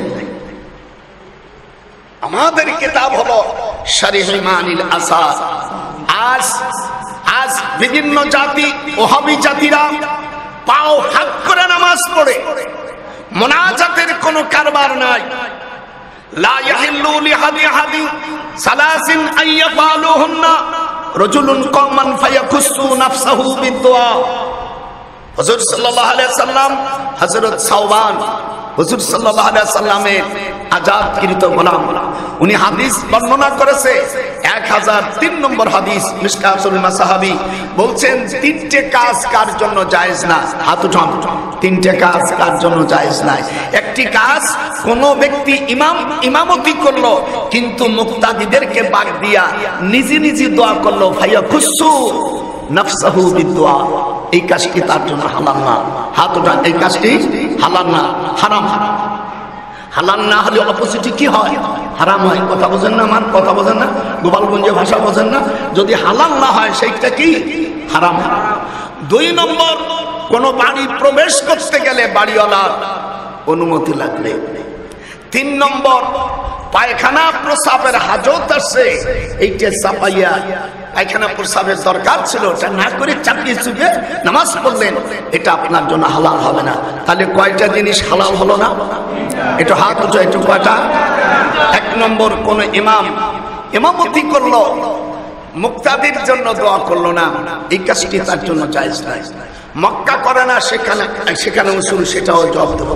আমাদের কিতাব হলো শরীহ মানিল আসার। আজ আজ বিভিন্ন জাতি ওহাবি জাতিরা পাও হাত করে নামাজ পড়ে মোনাজাতের কোনো কারবার নাই। লা ইয়াহিল্লু লিহাদি হাদি সালাসিন আইয়াফালুহুন্না রাজুলুন কওমান ফায়াকুসু নাফসাহু বিদুআ। হুজুর সাল্লাল্লাহু আলাইহি সাল্লাম হযরত সাওবান হুজুর সাল্লাল্লাহু আলাইহি সাল্লামের আজাদকৃত গোলাম, উনি হাদিস বর্ণনা করেছে এক হাজার তিন নম্বর হাদিস মিশকাতুল মাসাহাবি। বলছেন তিনটে কাজ কার জন্য জায়েজ না? হাত উঠান। তিনটে কাজ কার জন্য জায়েজ নাই? একটি কাজ, কোন ব্যক্তি ইমাম ইমামতি করলো কিন্তু মুক্তাদিদেরকে বাদ দিয়া নিজে নিজে দোয়া করলো, ভাইয়া খুশু নাফসাহু বিদুআ, এই কাজটি তার জন্য হালাল না। হাত উঠান। এই কাজটি হালাল না, হারাম। হালাল না হলে অপোজিটে কি হয়? হারাম হয়। কথা বোঝেন না? আমার কথা বোঝেন না? গোপালগঞ্জে ভাষা বোঝেন না? যদি হালাল না হয় সেইটা কি? হারাম। দুই নম্বর, কোন বাড়ি প্রবেশ করতে গেলে বাড়িওয়ালার অনুমতি লাগবে। তিন নম্বর, পায়খানা প্রসাবের হাজত আসছে, এইটা চাপাইয়া পায়খানা প্রসাবের দরকার ছিল, ওটা না করে চাপিয়ে চুপে নামাজ পড়লেন, এটা আপনার জন্য হালাল হবে না। তাহলে কয়টা জিনিস হালাল হলো না? একটু হাত উঠো, একটু কয়টা? এক নম্বর, কোন ইমাম ইমামতি করলো, মুক্তাদির জন্য দোয়া করলো না, এই কাজটি তার জন্য জায়েজ নাই। মক্কা করে না, সেখানে সেখানে উসুল, সেটাও জবাব দেব।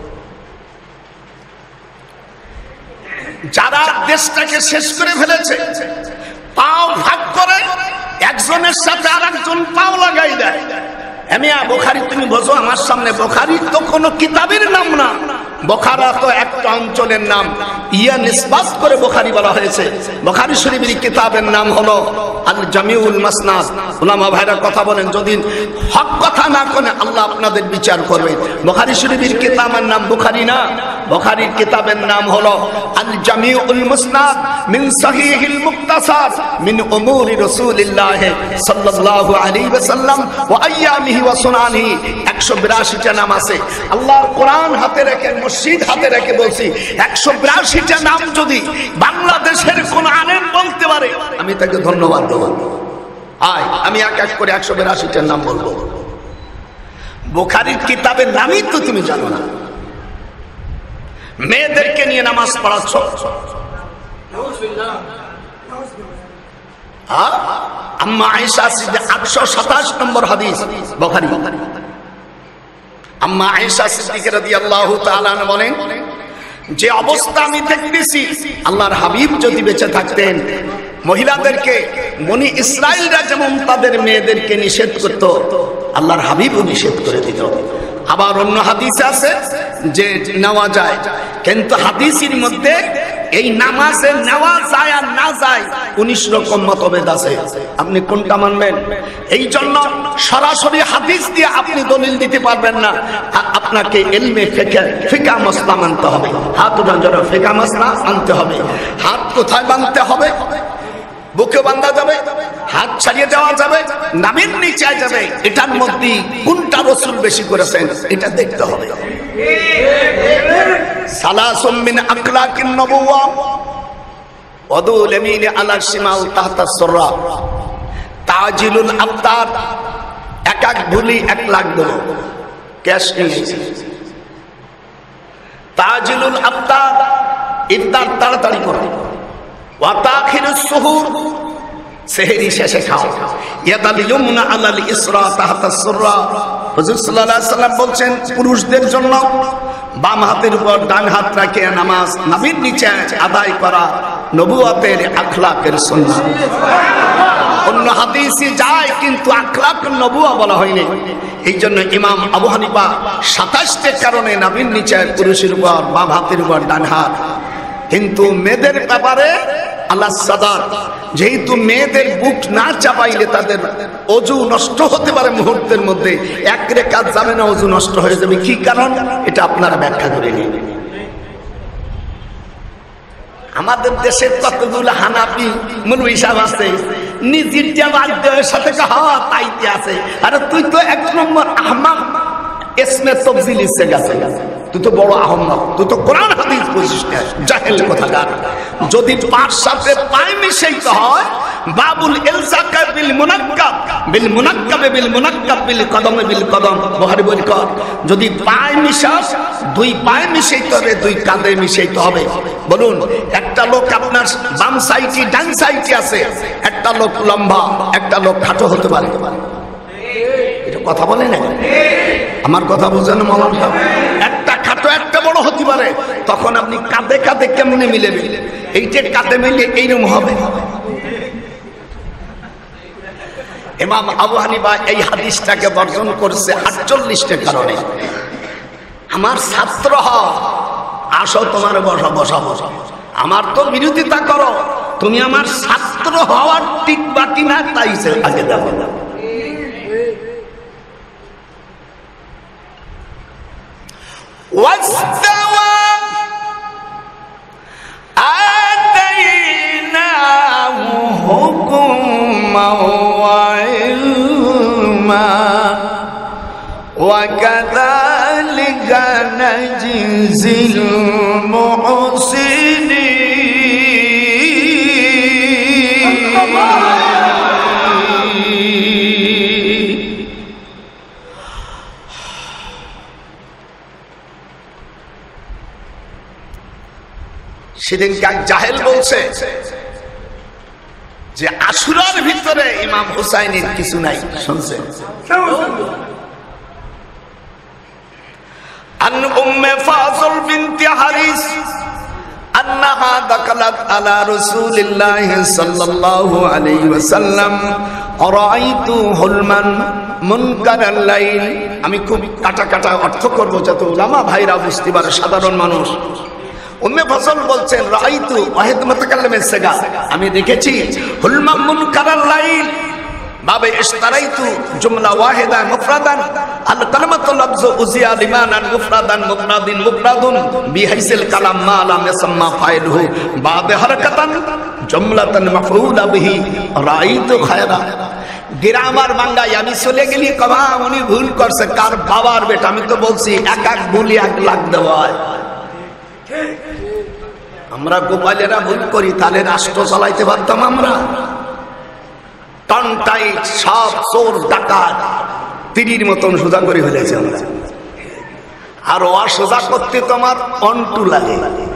যারা দেশটাকে শেষ করে ফেলেছে, পাও ভাগ করে একজনের সাথে আর একজন পাও লাগাই দেয়। এমিয়া বুখারী তুমি বোঝো আমার সামনে, বুখারী তো কোনো কিতাবের নাম না, বুখারা তো একটা অঞ্চলের নাম। ইয়া নিসবাত করে বুখারী বলা হয়েছে। বুখারী শরীফের কিতাবের নাম হলো আল জামিউল মাসনাদ। উলামা ভাইরা কথা বলেন, যদি হক কথা না করে আল্লাহ আপনাদের বিচার করবেন। বুখারী শরীফের কিতাবের নাম বুখারী না, বুখারীর কিতাবের নাম হলো আল জামিউল মুসনাদ মিন সহিহিল মুক্তাসার মিন উমুরি রাসূলিল্লাহ সাল্লাল্লাহু আলাইহি ওয়াসাল্লাম ওয়া আইয়ামিহি ওয়া সুনানিহি। একশো বিরাশিটা নাম আছে। আল্লাহর কোরআন হাতে রেখে, মসজিদ হাতে রেখে বলছি, একশো বিরাশিটা নাম যদি বাংলাদেশের কোন আলেম বলতে পারে আমি তাকে ধন্যবাদ দেব। আয় আমি এক এক করে একশো বিরাশিটার নাম বলবো। বুখারীর কিতাবের নামই তো তুমি জানো না। মেয়েদেরকে নিয়ে নামাজ পড়াচ্ছ, আম্মা আয়েশা সিদ্দিকা আটশো সাতাশ নম্বর হাদিস বুখারী। আম্মা আয়েশা সিদ্দিকা রাদিয়াল্লাহু তাআলা আনহা বলেন, যে অবস্থা আমি দেখতেছি, আল্লাহর হাবিব যদি বেঁচে থাকতেন মহিলাদেরকে, বনি ইসরাইলরা যেমন তাদের মেয়েদেরকে নিষেধ করত, আল্লাহর হাবিবও নিষেধ করে দিত। আবার অন্য হাদিসে আছে যে নেওয়া যায়, কিন্তু হাদিসের মধ্যে এই নামাজে নেওয়া যায় আর না যায় উনিশ রকম মতভেদ আছে। আপনি কোনটা মানবেন? এই জন্য সরাসরি হাদিস দিয়ে আপনি দলিল দিতে পারবেন না, আপনাকে ইলমে ফিকহ ফিকহ মাসলা মানতে হবে। হাত উঠান যারা, ফিকহ মাসলা আনতে হবে। হাত কোথায় বাঁধতে হবে? বুকে বাঁধা যাবে, হাত ছাড়িয়ে দেওয়া যাবে, নামের নিচে যাবে, এটার মধ্যে কোনটা রাসূল বেশি করেছেন এটা দেখতে হবে। সালাসুম মিন আখলাকিন নবুওয়া ওয়াদুল ইয়ামিন আলা শিমাল তাহতা সুররা তাজিলুল আফতার। এক এক ভুলি এক লাখ দেব, ক্যাশ নিয়েছি। তাজিলুল আফতার, ইফতার তাড়াতাড়ি করো। ওয়া তাখিরুস সুহুর, সেহরি শেষে খাও। ইয়াদাল ইয়ুমনা আলাল ইসরা তাহতা সুররা। হুজুর সাল্লাল্লাহু আলাইহি সাল্লাম বলছেন, পুরুষদের জন্য বাম হাতের উপর ডান হাত রাখে নামাজ নাভির নিচে আদায় করা নবুয়তের আখলাকের সুন্নাত। অন্য হাদিসে যায় কিন্তু আখলাক নবুয়া বলা হয়নি। এই জন্য ইমাম আবু হানিফা সাতাশটা কারণে নাভির নিচে পুরুষের উপর বাম হাতের উপর ডান হাত। কিন্তু মেয়েদের ব্যাপারে আল্লাহ সাদাত, যেহেতু মেয়েদের বুক না চাপাইলে তাদের অজু নষ্ট হতে পারে মুহূর্তের মধ্যে, এক রেখাত যাবে না, অজু নষ্ট হয়ে যাবে। কি কারণ এটা আপনারা ব্যাখ্যা করে নিন। আমাদের দেশে কতগুলো হানাফি মৌলভী সাহেব আছে, নিজের জামাতের সাথে হাওয়া তাইতে আছে। আরে তুই তো এক নম্বর আহমাক, ইসমে তফজিল ইসে গেছে, তুই তো বড় আহম্মক, তুই তো কোরআন হাদিস বুঝিস না, জাহেল কোথাকার। যদি পাঁচ সাথে পায়ে মিশাইতে হয় বাবুল ইলসাক বিল মুনাক্কাব বিল মুনাক্কাব বিল মুনাক্কাব বিল কদম বিল কদম। বুখারী বই কর, যদি পায়ে মিশাস দুই পায়ে মিশাইতে হবে, দুই কাঁধে মিশাইতে হবে। বলুন, একটা লোক আপনার বাম সাইডে ডান সাইডে আছে, একটা লোক লম্বা, একটা লোক খাটো হতে পারে। এটা কথা বলে না, আমার কথা বুঝেন মাওলানা সাহেব? একটা খাটো একটা বড় হতে পারে, তখন আপনি কাঁধে কাঁধে কেমনে মিলেবে? এই যে কাঁধে মিলে এইরকম হবে। ইমাম আবু হানিফা এই হাদিসটাকে বর্জন করছে আটচল্লিশটা কারণে। আমার ছাত্র হও, আসো তোমার বসা বসা বসা, আমার তো বিরোধিতা করো, তুমি আমার ছাত্র হওয়ার ঠিক বাকি না, তাই আগে দেখো। واستوى آتيناه حكما وعلما وكذلك نجزي المحسنين সেদিন এক জাহেল বলছে যে আশুরার ভিতরে ইমাম হুসাইনের কিছু নাই। শুনছেন? আন উম্মে ফাজল বিনতি হারিস আন্নাহা দাখালাত আলা রাসূলিল্লাহ সাল্লাল্লাহু আলাইহি ওয়াসাল্লাম আরাইতু হুলমান মুনকারাল লাইল। আমি খুব কাটা কাটা অর্থ করব যাতে উলামা ভাইরা বুঝতে পারে, সাধারণ মানুষ। উম্মে ফজল বলছেন রাআইতু ওয়াহিদ মুতাকাল্লিমের সিগা, আমি দেখেছি হুলমান মুনকারাল লাইল বাবে ইশতারাইতু জুমলা ওয়াহিদা মুফরাদান আল কালামাতু লাফযু উজিয়া লিমানান মুফরাদান মুফরাদিন মুফরাদুন বিহাইসিল কালাম মা লাম ইয়াসাম্মা ফাইলুহু বাদে হারকাতান জুমলাতান মাফউলা বিহি রাআইতু খায়রা। গ্রামার বাংলায় আমি চলে গেলি কমা উনি ভুল করছে, কার বাবার বেটা? আমি তো বলছি এক এক ভুলি এক লাখ দেওয়া হয়। আমরা গোপালেরা ভুল করি, তাহলে রাষ্ট্র চালাইতে পারতাম আমরা? টনটাই সব চোর ডাকাত তীরের মতন সোজা করে ফেলেছে আমরা। আর ও সোজা করতে তোমার অন্টু লাগে।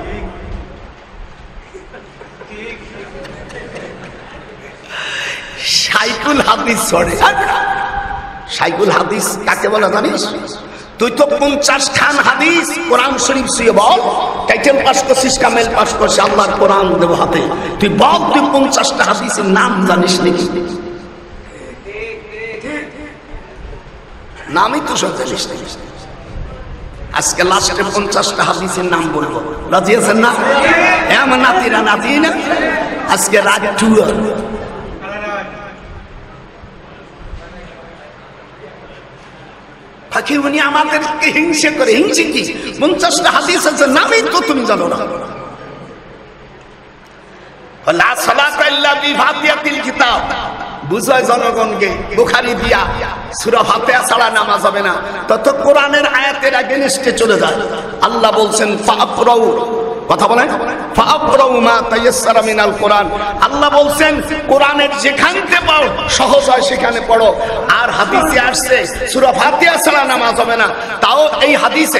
সাইকুল হাদিস ছড়ে। সাইকুল হাদিস কাকে বলে জানিস? তুই তো পঞ্চাশ খান হাদিস কোরআন শরীফ শুয়ে বল, টাইটেল পাস করছিস, কামেল পাস করছিস, আল্লাহর কোরআন দেব হাতে, তুই বল তুই পঞ্চাশটা হাদিসের নাম জানিস নাকি? নামই তো সব জানিস নাকি? আজকে লাস্টে পঞ্চাশটা হাদিসের নাম বলবো, রাজি আছেন না? আমার নাতিরা নাতি না, আজকে রাত টুয়া উনি আমাদেরকে হিংসে করে। হিংসে কি? পঞ্চাশটা হাদিস আছে, নামই তো তুমি জানো না। লা সালাতা ইল্লা বিফাতিহাতিল কিতাব বুঝায় জনগণকে, বুখারী দিয়া সূরা ফাতিহা ছাড়া নামাজ হবে না। তত কোরআনের আয়াতের এগেইনস্টে চলে যায়। আল্লাহ বলছেন ফাআকরাউ, কথা বলেন, ফাআকরাউ মা তায়াসসারা মিনাল কোরআন। আল্লাহ বলছেন কোরআনের যেখান থেকে পড়ো সহজ হয় সেখানে পড়ো। আর হাদিসে আসছে সূরা ফাতিহা ছাড়া নামাজ হবে না, তাও এই হাদিসে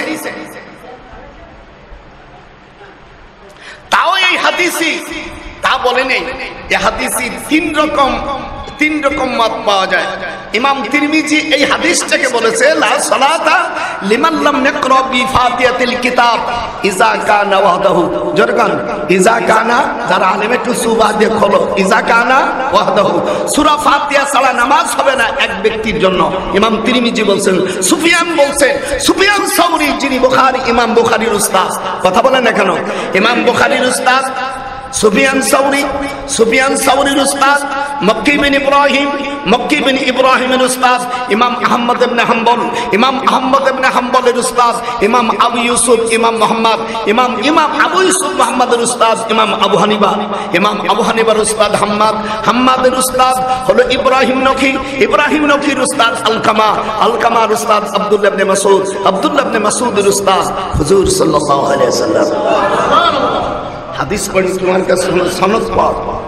তাও এই হাদিসে তা বলে নেই। এই হাদিসে তিন রকম তিন রকম মত পাওয়া যায়। ইমাম তিরমিজি এই হাদিসটাকে বলেছে লা সালাতা লিমান লাম ইয়াকরা বিফাতিহাতিল কিতাব ইজা কানা ওয়াহদাহু। জরগান ইজা কানা, যারা আলেম একটু সুবা দিয়ে খোলো, ইজা কানা ওয়াহদাহু, সূরা ফাতিহা ছাড়া নামাজ হবে না এক ব্যক্তির জন্য। ইমাম তিরমিজি বলছেন। সুফিয়ান বলছেন, সুফিয়ান সাউরি যিনি বুখারী, ইমাম বুখারীর উস্তাদ, কথা বলেন না কেন? ইমাম বুখারীর উস্তাদ সুফিয়ান সাউরি, সুফিয়ান সাউরির উস্তাদ মক্কি বিন ইব্রাহিম, মক্কি বিন ইব্রাহিমের উস্তাদ ইমাম আহমদ ইবনে হাম্বল, ইমাম আহমদ ইবনে হাম্বলের উস্তাদ ইমাম আবু ইউসুফ, ইমাম মুহাম্মদ, ইমাম ইমাম আবু ইউসুফ মুহাম্মদের উস্তাদ ইমাম আবু হানিফা, ইমাম আবু হানিফার উস্তাদ হাম্মাদ, হাম্মাদের উস্তাদ হলো ইব্রাহিম নখী, ইব্রাহিম নখীর উস্তাদ আলকামা, আলকামার উস্তাদ আব্দুল্লাহ ইবনে মাসউদ, আব্দুল্লাহ ইবনে মাসউদের উস্তাদ হুজুর সাল্লাল্লাহু আলাইহি ওয়াসাল্লাম। হাদিস পড়ি তোমার কাছে সনদ পাও,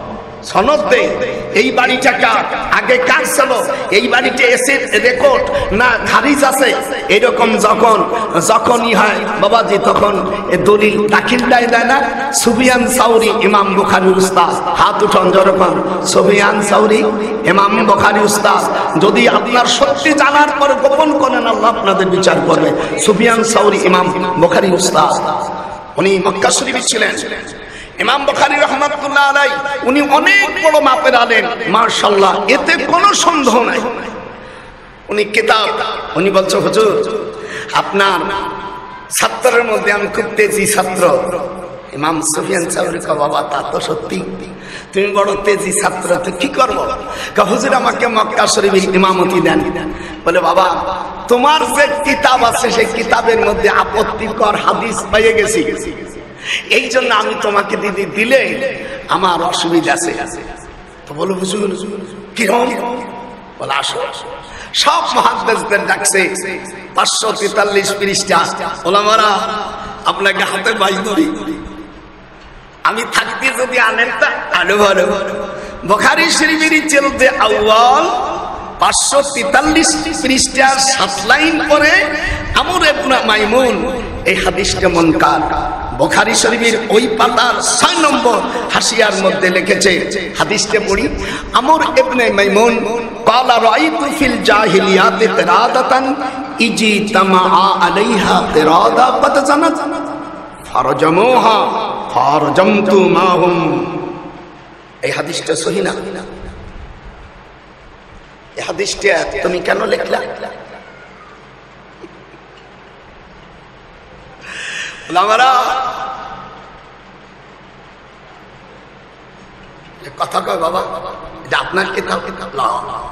সনদ দেয় এই বাড়িটা কার, আগে কার ছিল, এই বাড়িতে এসে রেকর্ড না খারিজ আছে, এরকম যখন যখনই হয় বাবাজি তখন দলিল দাখিল দেয় দেয় না। সুফিয়ান সাউরি ইমাম বুখারী উস্তাদ, হাত উঠান যখন, সুফিয়ান সাউরি ইমাম বুখারী উস্তাদ, যদি আপনার সত্যি জানার পর গোপন করেন আল্লাহ আপনাদের বিচার করবে। সুফিয়ান সাউরি ইমাম বুখারী উস্তাদ, উনি মক্কা শরীফে ছিলেন। ইমাম বুখারী রাহমাতুল্লাহ আলাইহি উনি অনেক বড় মাপের আলেম, মাশাআল্লাহ, এতে কোনো সন্দেহ নাই। উনি কিতাব, উনি বলছে হুজুর আপনার ছাত্রের মধ্যে আমি খুব তেজি ছাত্র। ইমাম সুফিয়ান সাউরি কয় বাবা তা তো সত্যি, তুমি বড় তেজি ছাত্র, তো কি করবো? হুজুর আমাকে মক্কা শরীফে ইমামতি দেন। বলে বাবা তোমার যে কিতাব আছে সেই কিতাবের মধ্যে আপত্তিকর হাদিস পেয়ে গেছি, এই জন্য আমি তোমাকে দিদি দিলে আমার অসুবিধা আছে। তো বলো হুজুর কিরকম? বলে আসো। সব মুহাদ্দিসদের ডাকছে, পাঁচশো তেতাল্লিশ পৃষ্ঠা। ওলামারা আপনাকে হাতে বাই ধরি, আমি থাকতে যদি আনেন তা আলো ভালো। বুখারী শরীফের চলতে আউয়াল পাঁচশো তেতাল্লিশ পৃষ্ঠার সাত লাইন পরে আমর ইবনে মাইমুন এই হাদিসটা মুনকার। বুখারী শরীফের ওই পাতার ছয় নম্বর হাসিয়ার মধ্যে লিখেছে, হাদিসটা পড়ি। আমর ইবনে মাইমুন قال رأيت في الجاهليات قرادة اجتمع عليها قرادة قد زنت فرجموها فرجمت معهم। এই হাদিসটা সহিহ না? এই হাদিসটা তুমি কেন লিখলা? ওলামারা কথা কয় বাবা এটা আপনার কিতাব, কিতাব না,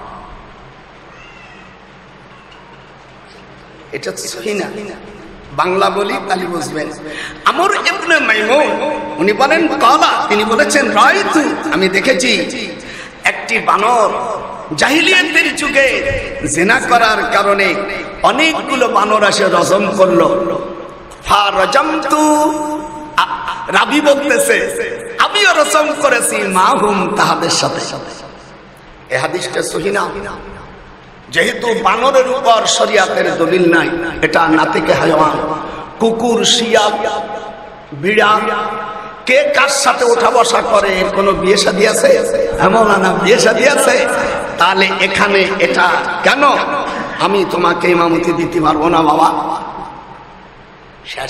এটা সহিহ না। বাংলা বলি তাহলে বুঝবেন। আমর ইবনে মাইমুন উনি বলেন কালা, তিনি বলেছেন রাইতু, আমি দেখেছি একটি বানর জাহিলিয়াতের যুগে জিনা করার কারণে অনেকগুলো বানর এসে রজম করলো। ফারাজামতু, রাবি বলতেছে আমিও রজম করেছি মাহুম, তাহাদের সাথে। এই হাদিসটা সহিহ না। যেহেতু বানরের উপর শরিয়াতের দলিল নাই, এটা নাতিকে হায়াওয়ান, কুকুর, শিয়াল, বিড়াল, কে কার সাথে ওঠা বসা করে, এর কোনো বিয়ে শাদী আছে? এমন না বিয়ে শাদী আছে, তাহলে এখানে এটা কেন আমি তোমাকে ইমামতি দিতে পারবো না বাবা? শেষ।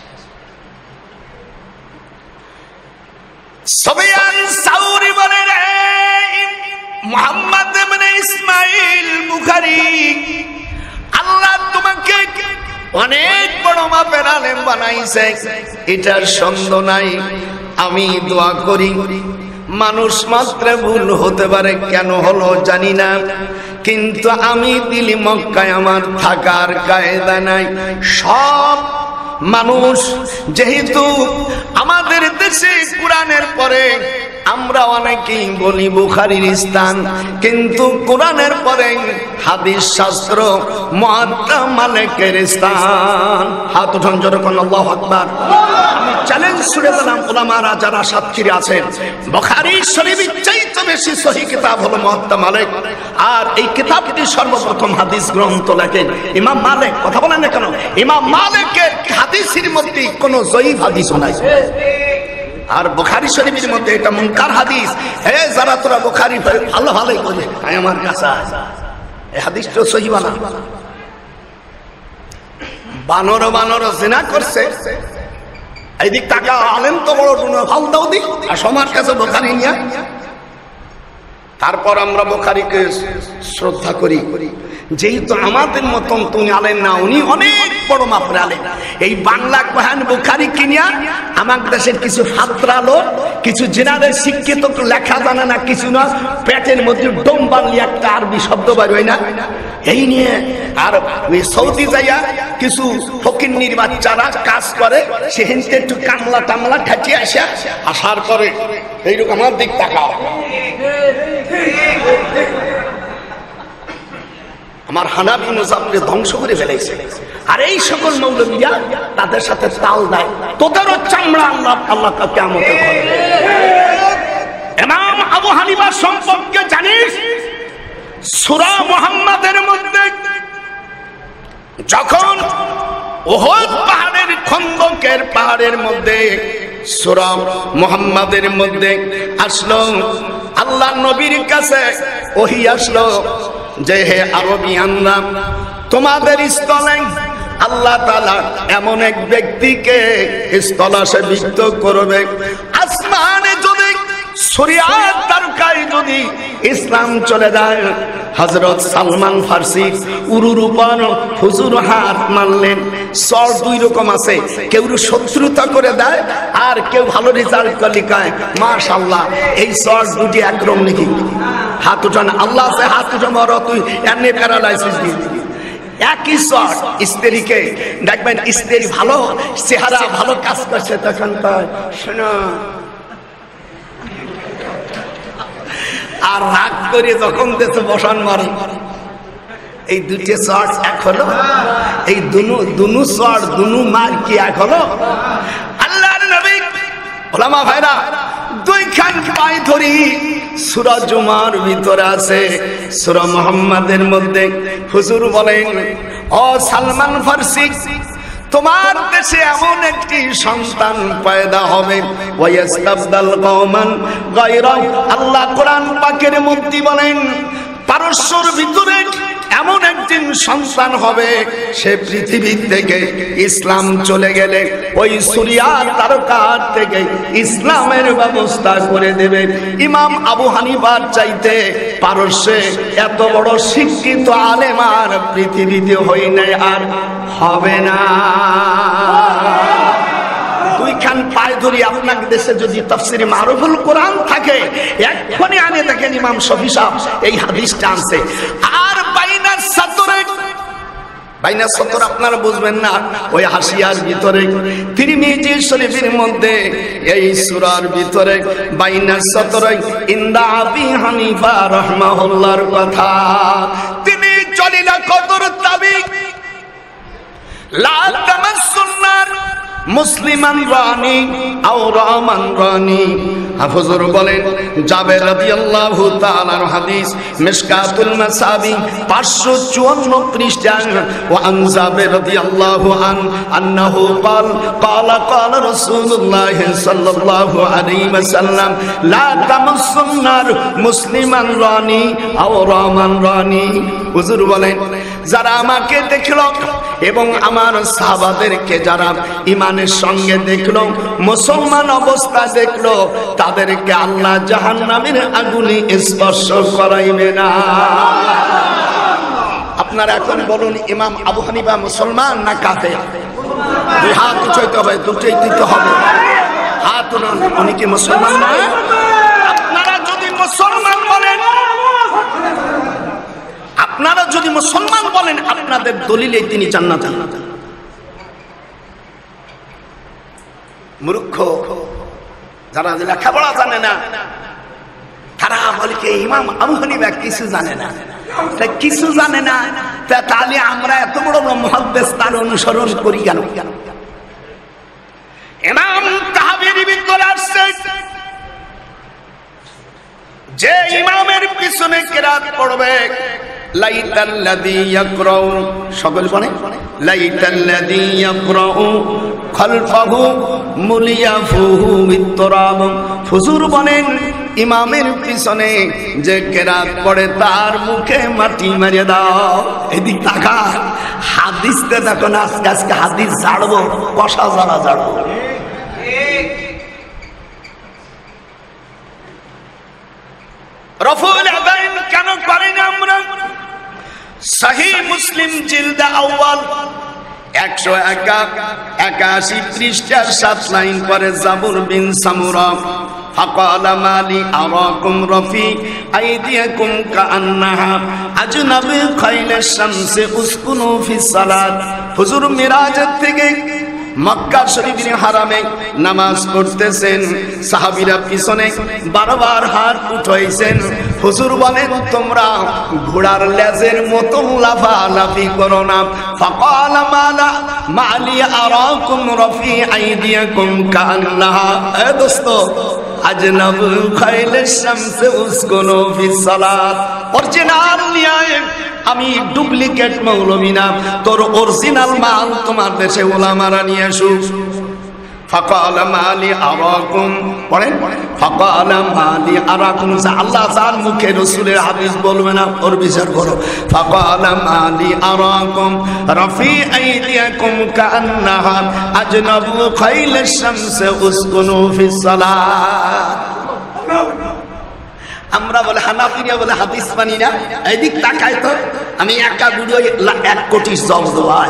সুফিয়ান সাউরি বলে রে মুহাম্মদ ইবনে ইসমাইল বুখারী, আল্লাহ তোমাকে অনেক বড় মাপের আলেম বানাইছে, এটার সন্দেহ নাই। আমি দোয়া করি মানুষ মাত্র ভুল হতে পারে, কেন হলো জানি না, কিন্তু আমি দিলি মক্কায় আমার থাকার কায়দা নাই। সব মানুষ যেহেতু আমাদের দেশে কোরআনের পরে আমরা অনেকেই বলি বুখারীর স্থান, কিন্তু কোরআনের পরে হাদিস শাস্ত্র মুআত্তা মালিকের স্থান। হাত উঠান যখন, আল্লাহু আকবার। আমি চ্যালেঞ্জ ছুড়ে দিলাম উলামারা যারা সাক্ষী আছেন, বুখারী শরীফের চাইতে বেশি সহিহ কিতাব হলো মুআত্তা মালিক। আর এই কিতাবটি সর্বপ্রথম হাদিস গ্রন্থ লেখেন ইমাম মালিক। কথা বলেন না কেন? ইমাম মালিকের হাদিসের মধ্যে কোনো জয়ীফ হাদিস নাই। আর বুখারী শরীফের মধ্যে এটা মুনকার হাদিস। হে যারা তোরা বুখারী ভালো ভালোই বলে আমার কাছে এই হাদিসটা সহিহ না। বানর বানর জিনা করছে, এইদিক টাকা আলেম তো বড় ফাল দাও দি, আর সমাজ কাছে বুখারী নিয়া। তারপর আমরা বুখারীকে শ্রদ্ধা করি, যেহেতু আমাদের মতন তুমি আলেন না, উনি অনেক বড় মাপের আলেন। এই বাংলা কোরআন বুখারী কিনিয়া আমার দেশের কিছু ফাত্রা লোক, কিছু জেনারেল শিক্ষিত লেখা জানে না, কিছু না, পেটের মধ্যে ডোম বাংলি একটা আরবি শব্দ বার হয় না, এই নিয়ে আর ওই সৌদি যাইয়া কিছু ফকিন্নির বাচ্চারা কাজ করে, সেখান থেকে একটু কামলা টামলা ঠাটিয়ে আসা আসার পরে এইরকম আমার দিক তাকাও, আমার হানাফি মাযহাবকে ধ্বংস করে ফেলেছে। আর এই সকল মৌলবীরা তাদের সাথে তাল দেয়, তোদেরও চামড়া আল্লাহ আল্লাহ কিয়ামতে করবে। ইমাম আবু হানিফা সম্পর্কে জানিস? সূরা মুহাম্মাদের মধ্যে যখন উহুদ পাহাড়ের খন্দকের পাহাড়ের মধ্যে সূরা মুহাম্মাদের মধ্যে আসলো, আল্লাহ নবীর কাছে ওহী আসলো যে হে আরবিয়ানরা, তোমাদের স্থলে আল্লাহ তাআলা এমন এক ব্যক্তিকে স্থলাভিষিক্ত করবে, আসমানে যদি শরিয়াত তারকায় যদি ইসলাম চলে যায়। হযরত সালমান ফার্সি উরুর উপর হুজুর হাত মারলেন। সর দুই রকম আছে, কেউ শত্রুতা করে দেয় আর কেউ ভালো রেজাল্ট করে লিখায় মাশাআল্লাহ। এই সর দুটি একরকম নাকি? হাত উঠান, আল্লাহ সে হাত উঠা মর, তুই এমনি প্যারালাইসিস দিয়ে দিবি। একই শট স্ত্রীকে দেখবেন, স্ত্রী ভালো চেহারা ভালো কাজ করছে, তখন কয় শোনো, আর রাগ করে যখন দেশে বসান মারে। এই দুটি শট এক হলো, এই দুনু দুনু শট দুনু মার কি এক হলো? আল্লাহর নবী ওলামা ভাইরা দুইখান পায়ে ধরি সূরা জুমার ভিতরে আছে, সূরা মুহাম্মাদের মধ্যে হুজুর বলেন, ও সালমান ফার্সি, তোমার দেশে এমন একটি সন্তান পয়দা হবে, ওয়াইস্তাবদাল কওমান গায়রা। আল্লাহ কোরআন পাকের মধ্যে বলেন, পারস্যর ভিতরে এমন একদিন সন্তান হবে, সে পৃথিবী থেকে ইসলাম চলে গেলে ওই সূরা তারকার থেকে ইসলামের ব্যবস্থা করে দেবে। ইমাম আবু হানিফার চাইতে পারস্যে এত বড় শিক্ষিত আলেম আর পৃথিবীতে হয় নাই, আর হবে না। দুইখান পায়ে ধরি আপনাকে দেশে যদি তাফসিরে মারুফুল কোরআন থাকে, এক্ষুনি আনে দেখেন ইমাম শফি সাহেব এই হাদিসটা আনছে। আর বাইনা সাতরে, বাইনা সতর আপনারা বুঝবেন না, ওই হাসিয়ার ভিতরে তিরমিজি শরীফের মধ্যে এই সূরার ভিতরে বাইনা সতরে ইনদা আবি হানিফা রাহমাহুল্লাহর কথা। তিনি জলিলা কদর তাবি লা তামাসসুন্নার মুসলিমান রানী আও রামান রানী। হুজুর বলেন, জাবের রাদিয়াল্লাহু তাআলার হাদিস মিশকাতুল মাসাবি পাঁচশো চুয়ান্ন পৃষ্ঠা। ওয়া আন জাবের রাদিয়াল্লাহু আন আন্নাহু قال قال قال রাসূলুল্লাহ সাল্লাল্লাহু আলাইহি ওয়াসাল্লাম লা তামাসসুন্নার মুসলিমান রানী আও রামান রানী। হুজুর বলেন, যারা আমাকে দেখলো এবং আমার সাহাবাদেরকে যারা ইমানের সঙ্গে দেখলো, মুসলমান অবস্থা দেখলো, তাদেরকে আল্লাহ জাহান্নামের আগুনে স্পর্শ করাইবে না। আপনারা এখন বলুন, ইমাম আবু হানিফা মুসলমান না কাফের? দুই হাত উঠাইতে হবে, দুটোই দিতে হবে। হাত উঠান, উনি কি মুসলমান না? আপনারা যদি মুসলমান বলেন, আপনারা যদি মুসলমান বলেন, আপনাদের দলিলে তিনি জান্নাত। মূর্খ যারা লেখাপড়া জানে না, তারা বলে কি ইমাম আবু হানিফা কিছু জানে না। তা কিছু জানে না, তাহলে আমরা এত বড় মুহাদ্দিস তার অনুসরণ করি কেন? ইমাম তাহাবীর ভিতরে আসছে যে ইমামের পিছনে কিরাত পড়বে, লাইতাল্লাযী ইয়াকরাউ, সকল বলে লাইতাল্লাযী ইয়াকরাউ খালফাহু মুলিয়াফুহু বিত্তরাব। হুজুর বলেন, ইমামের পিছনে যে কিরাত পড়ে তার মুখে মাটি মারিয়ে দাও। এদিক তাকা, হাদিসতে দেখো না, আজকে আজকে হাদিস ঝাড়বো, কষা জ্বালা ঝাড়বো। রফুল আদাইন কেন করি না আমরা? সহিহ মুসলিম জিলদ আউয়াল একশো একাশি পৃষ্ঠার সাত লাইন পরে জাবুর বিন সামুরা ফাকালা মালি আরাকুম রফি আইদিয়াকুম কাআন্নাহা আজনাবি খাইলাশ শামসি উসকুনু ফিস সালাত। হুজুর মিরাজের থেকে মক্কা শরীফের হারামে নামাজ পড়তেছেন, সাহাবীরা পিছনে বারবার হাত উঠাইছেন। হুজুর বলেন, তোমরা ঘোড়ার লেজের মতো লাফালাফি করো না। ফাকালা মালা মালি আরাকুম রফি আইদিয়াকুম কাআন্নাহা। এ দোস্ত, আজনব খাইলে শামসে উসকনো ফিস সালাত। অরিজিনাল নিয়ে আমি ডুপ্লিকেট মৌলবি না, তোর অরিজিনাল মাল তোমার দেশে ওলামারা নিয়ে আসু। ফাকালা মালি আরাকুম, পড়েন ফাকালা মালি আরাকুম, আল্লাহ যার মুখে রাসূলের হাদিস বলবে না ওর বিচার করো। ফাকালা মালি আরাকুম রাফি আইদিয়াকুম কান্নাহা আজনাবু খাইলাশ শামসে উসকুনু ফিস সালাত। আমরা বলে হানাফিরা বলে হাদিস মানি না, এইদিক তাকায় তো আমি একা ভিডিও এক কোটি জব্দ হয়।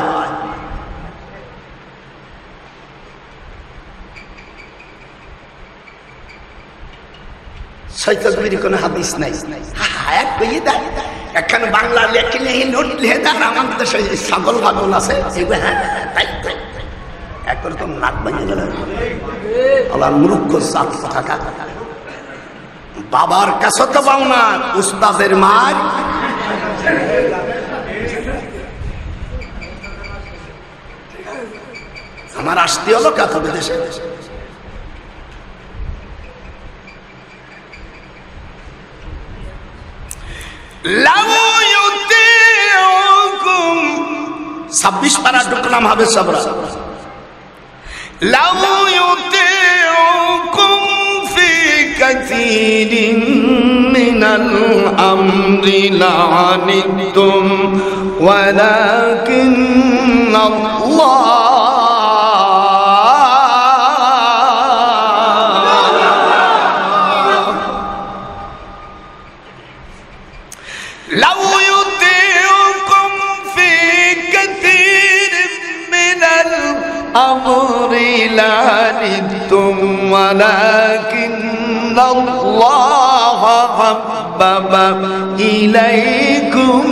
সৈকতবির কোনো হাদিস নাই। এক কইয়ে দেয় একখানে বাংলা লেখে লেখে নোট লিখে দেন, আমার তো সেই ছাগল ভাগল আছে হ্যাঁ তাই এক করে তো নাক ভেঙে গেল। আল্লাহ মূর্খ জাত থাকা, বাবার কাছে তো পাও না, উস্তাদের মার। আমার আসতে হলো কথা বিদেশে। ছাব্বিশ পারা ঢুকলাম হবে সবরা। লাউ ইউতিউকুম ফি কাসীরিন মিনাল আমরি লা'নিতুম ওয়ালাকিন্নাল্লাহ لعنتم ولكن الله حبب إليكم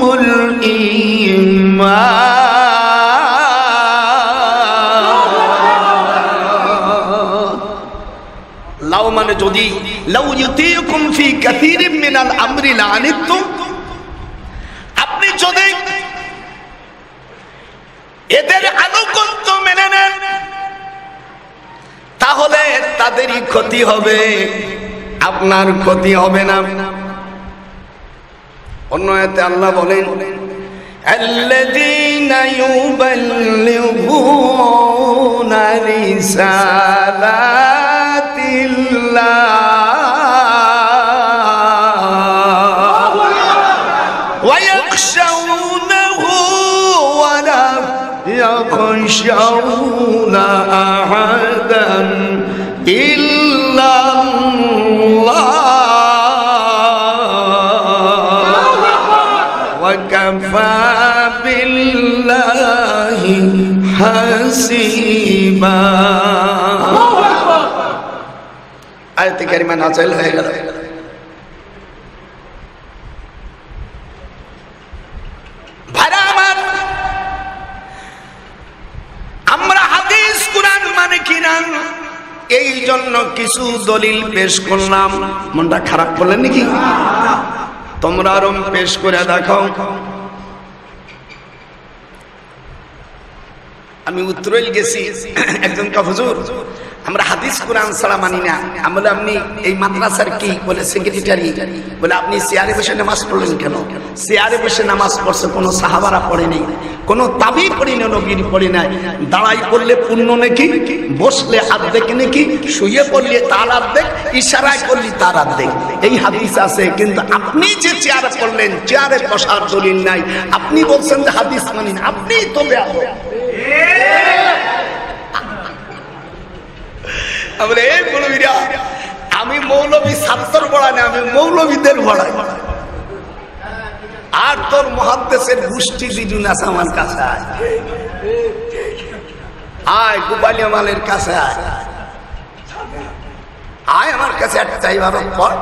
الإيمان লাউ মানে যদি, লাউ ইউতিকুম ফি কাসীরিন মিনাল আমরি লা'নিতুম, আপনি যদি এদের আনুগত্য মেনে নেন তাহলে তাদেরই ক্ষতি হবে, আপনার ক্ষতি হবে না। অন্য আয়াতে আল্লাহ বলেন আল্লাযীনা ইউবাল্লিগুনা রিসালাতিল্লাহ ওয়া ইয়াখশাউনাহু ওয়া লা ইয়াখশাউনা আহাদান ইল্লাল্লাহ ওয়া কাফা বিল্লাহি হাসিবা। আয়াতে কারিমা নাযিল হয়ে গেল। ভাইরা আমার, আমরা হাদিস কুরআন মানে কিনা এই জন্য কিছু দলিল পেশ করলাম। মনটা খারাপ করলেন নাকি? তোমরা আরো পেশ করে দেখাও। আমি উত্তরাইল গেছি, একজন কা হুজুর আমরা হাদিস কুরআন ছাড়া মানি না। আমি বলে আপনি এই মাদ্রাসার কি বলে সেক্রেটারি, বলে আপনি চেয়ারে বসে নামাজ পড়লেন কেন? চেয়ারে বসে নামাজ পড়ছে কোনো সাহাবারা পড়ে নেই, কোনো তাবি পড়ি না, নবীর পড়ি নাই। দাঁড়াই পড়লে পুণ্য নাকি, বসলে আর্ধেক নাকি, শুয়ে পড়লে তার আর্ধেক, ইশারায় করলে তার আর্ধেক, এই হাদিস আছে। কিন্তু আপনি যে চেয়ারে পড়লেন চেয়ারে বসার দলিল নাই, আপনি বলছেন যে হাদিস মানি না, আপনি তো বেয়াদব। আমি মৌলবী ছাত্র পড়াই না, আমি মৌলবীদের পড়াই। আর তোর মুহাদ্দিসের গোষ্ঠী দিদুন আছে আমার কাছে, আয় আয় গোপালী মালের কাছে আয়, আয় আমার কাছে একটাই ভালো পড়।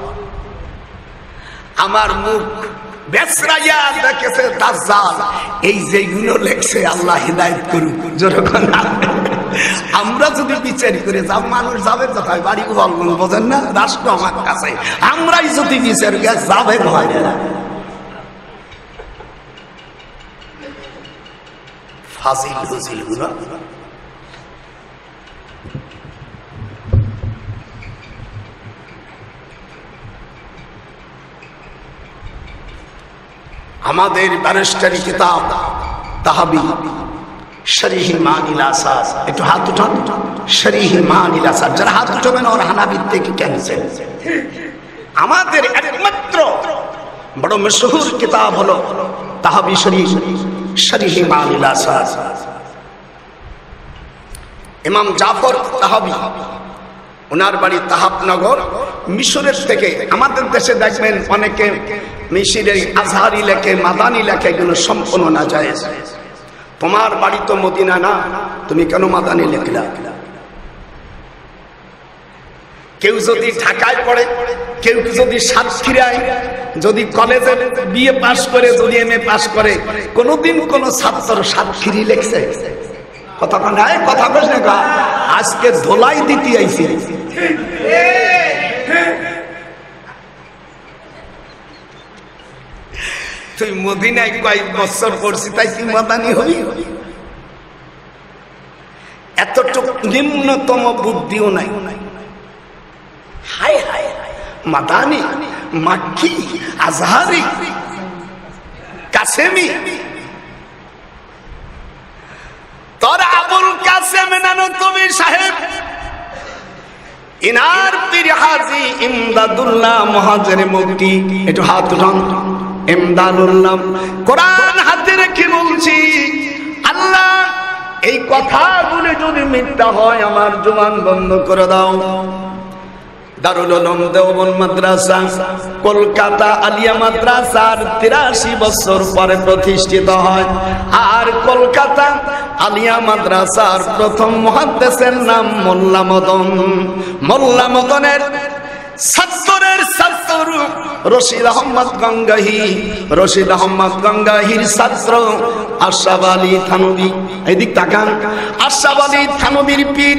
আমার মুখ বেসরাইয়া দেখেছে দাজ্জাল, এই যেগুলো লেখছে আল্লাহ হিদায়াত করুক। যখন আমরা যদি বিচার করে যাব, মানুষ যাবে কোথায়? বাড়ি বলবেন, বোঝেন না? রাষ্ট্র আমার কাছে, আমরাই যদি বিচার করে যাবে ভয় না। ফাজিল ফুজিল গুলো আমাদের ব্যারিস্টারি কিতাব তাহাবি শরীহ মানিল আসার, একটু হাত উঠান। শরীহ মানিল আসার, যারা হাত উঠাবেন ওর হানাবির থেকে ক্যান্সেল। আমাদের একমাত্র বড় মশহুর কিতাব হলো তাহাবি শরীফ শরীহ মানিল আসার। ইমাম জাফর তাহাবি, ওনার বাড়ি তাহাবনগর, মিশরের থেকে। আমাদের দেশে দেখবেন অনেকে মিশরের আজহারি লেখে, মাদানি লেখে, এগুলো সম্পূর্ণ না জায়েজ। তোমার বাড়ি তো মদিনা না, তুমি কেন মাদানি লেখলা? কেউ যদি ঢাকায় পড়ে, কেউ যদি সাতক্ষীরায়, যদি কলেজে বিএ পাস করে, যদি এম এ পাস করে, কোনদিন কোন ছাত্র সাতক্ষীরি লেখছে? কথা নাই, কথা বলছ না। আজকে ধোলাই দিতে আইছি। তুই মদিনায় কয়েক বছর পড়ছি, তাই তুই মাদানি হই? এতটুকু নিম্নতম বুদ্ধিও নাই। হায় হায়, মাদানি, মাক্কি, আজহারি, কাসেমি। তোর আবুল কাসেম নানতবি সাহেব, ইনার পীর হাজী ইমদাদুল্লাহ মুহাজির মক্কি, একটু হাত উঠান। ইমদাদুল্লাহ কোরআন হাতে রেখে বলছি, আল্লাহ এই কথাগুলো যদি মিথ্যা হয় আমার জবান বন্ধ করে দাও। দারুল উলুম দেওবন্দ মাদ্রাসা কলকাতা আলিয়া মাদ্রাসার তিরাশি বছর পরে প্রতিষ্ঠিত হয়। আর কলকাতা আলিয়া মাদ্রাসার প্রথম মুহাদ্দিসের নাম মোল্লা মদন। মোল্লা মদনের ছাত্রের ছাত্র রশিদ আহমদ গঙ্গাহী, রশিদ আহমদ গঙ্গাহীর ছাত্র আশরাফ আলী থানভী। এদিক তাকান, আশরাফ আলী থানভীর পীর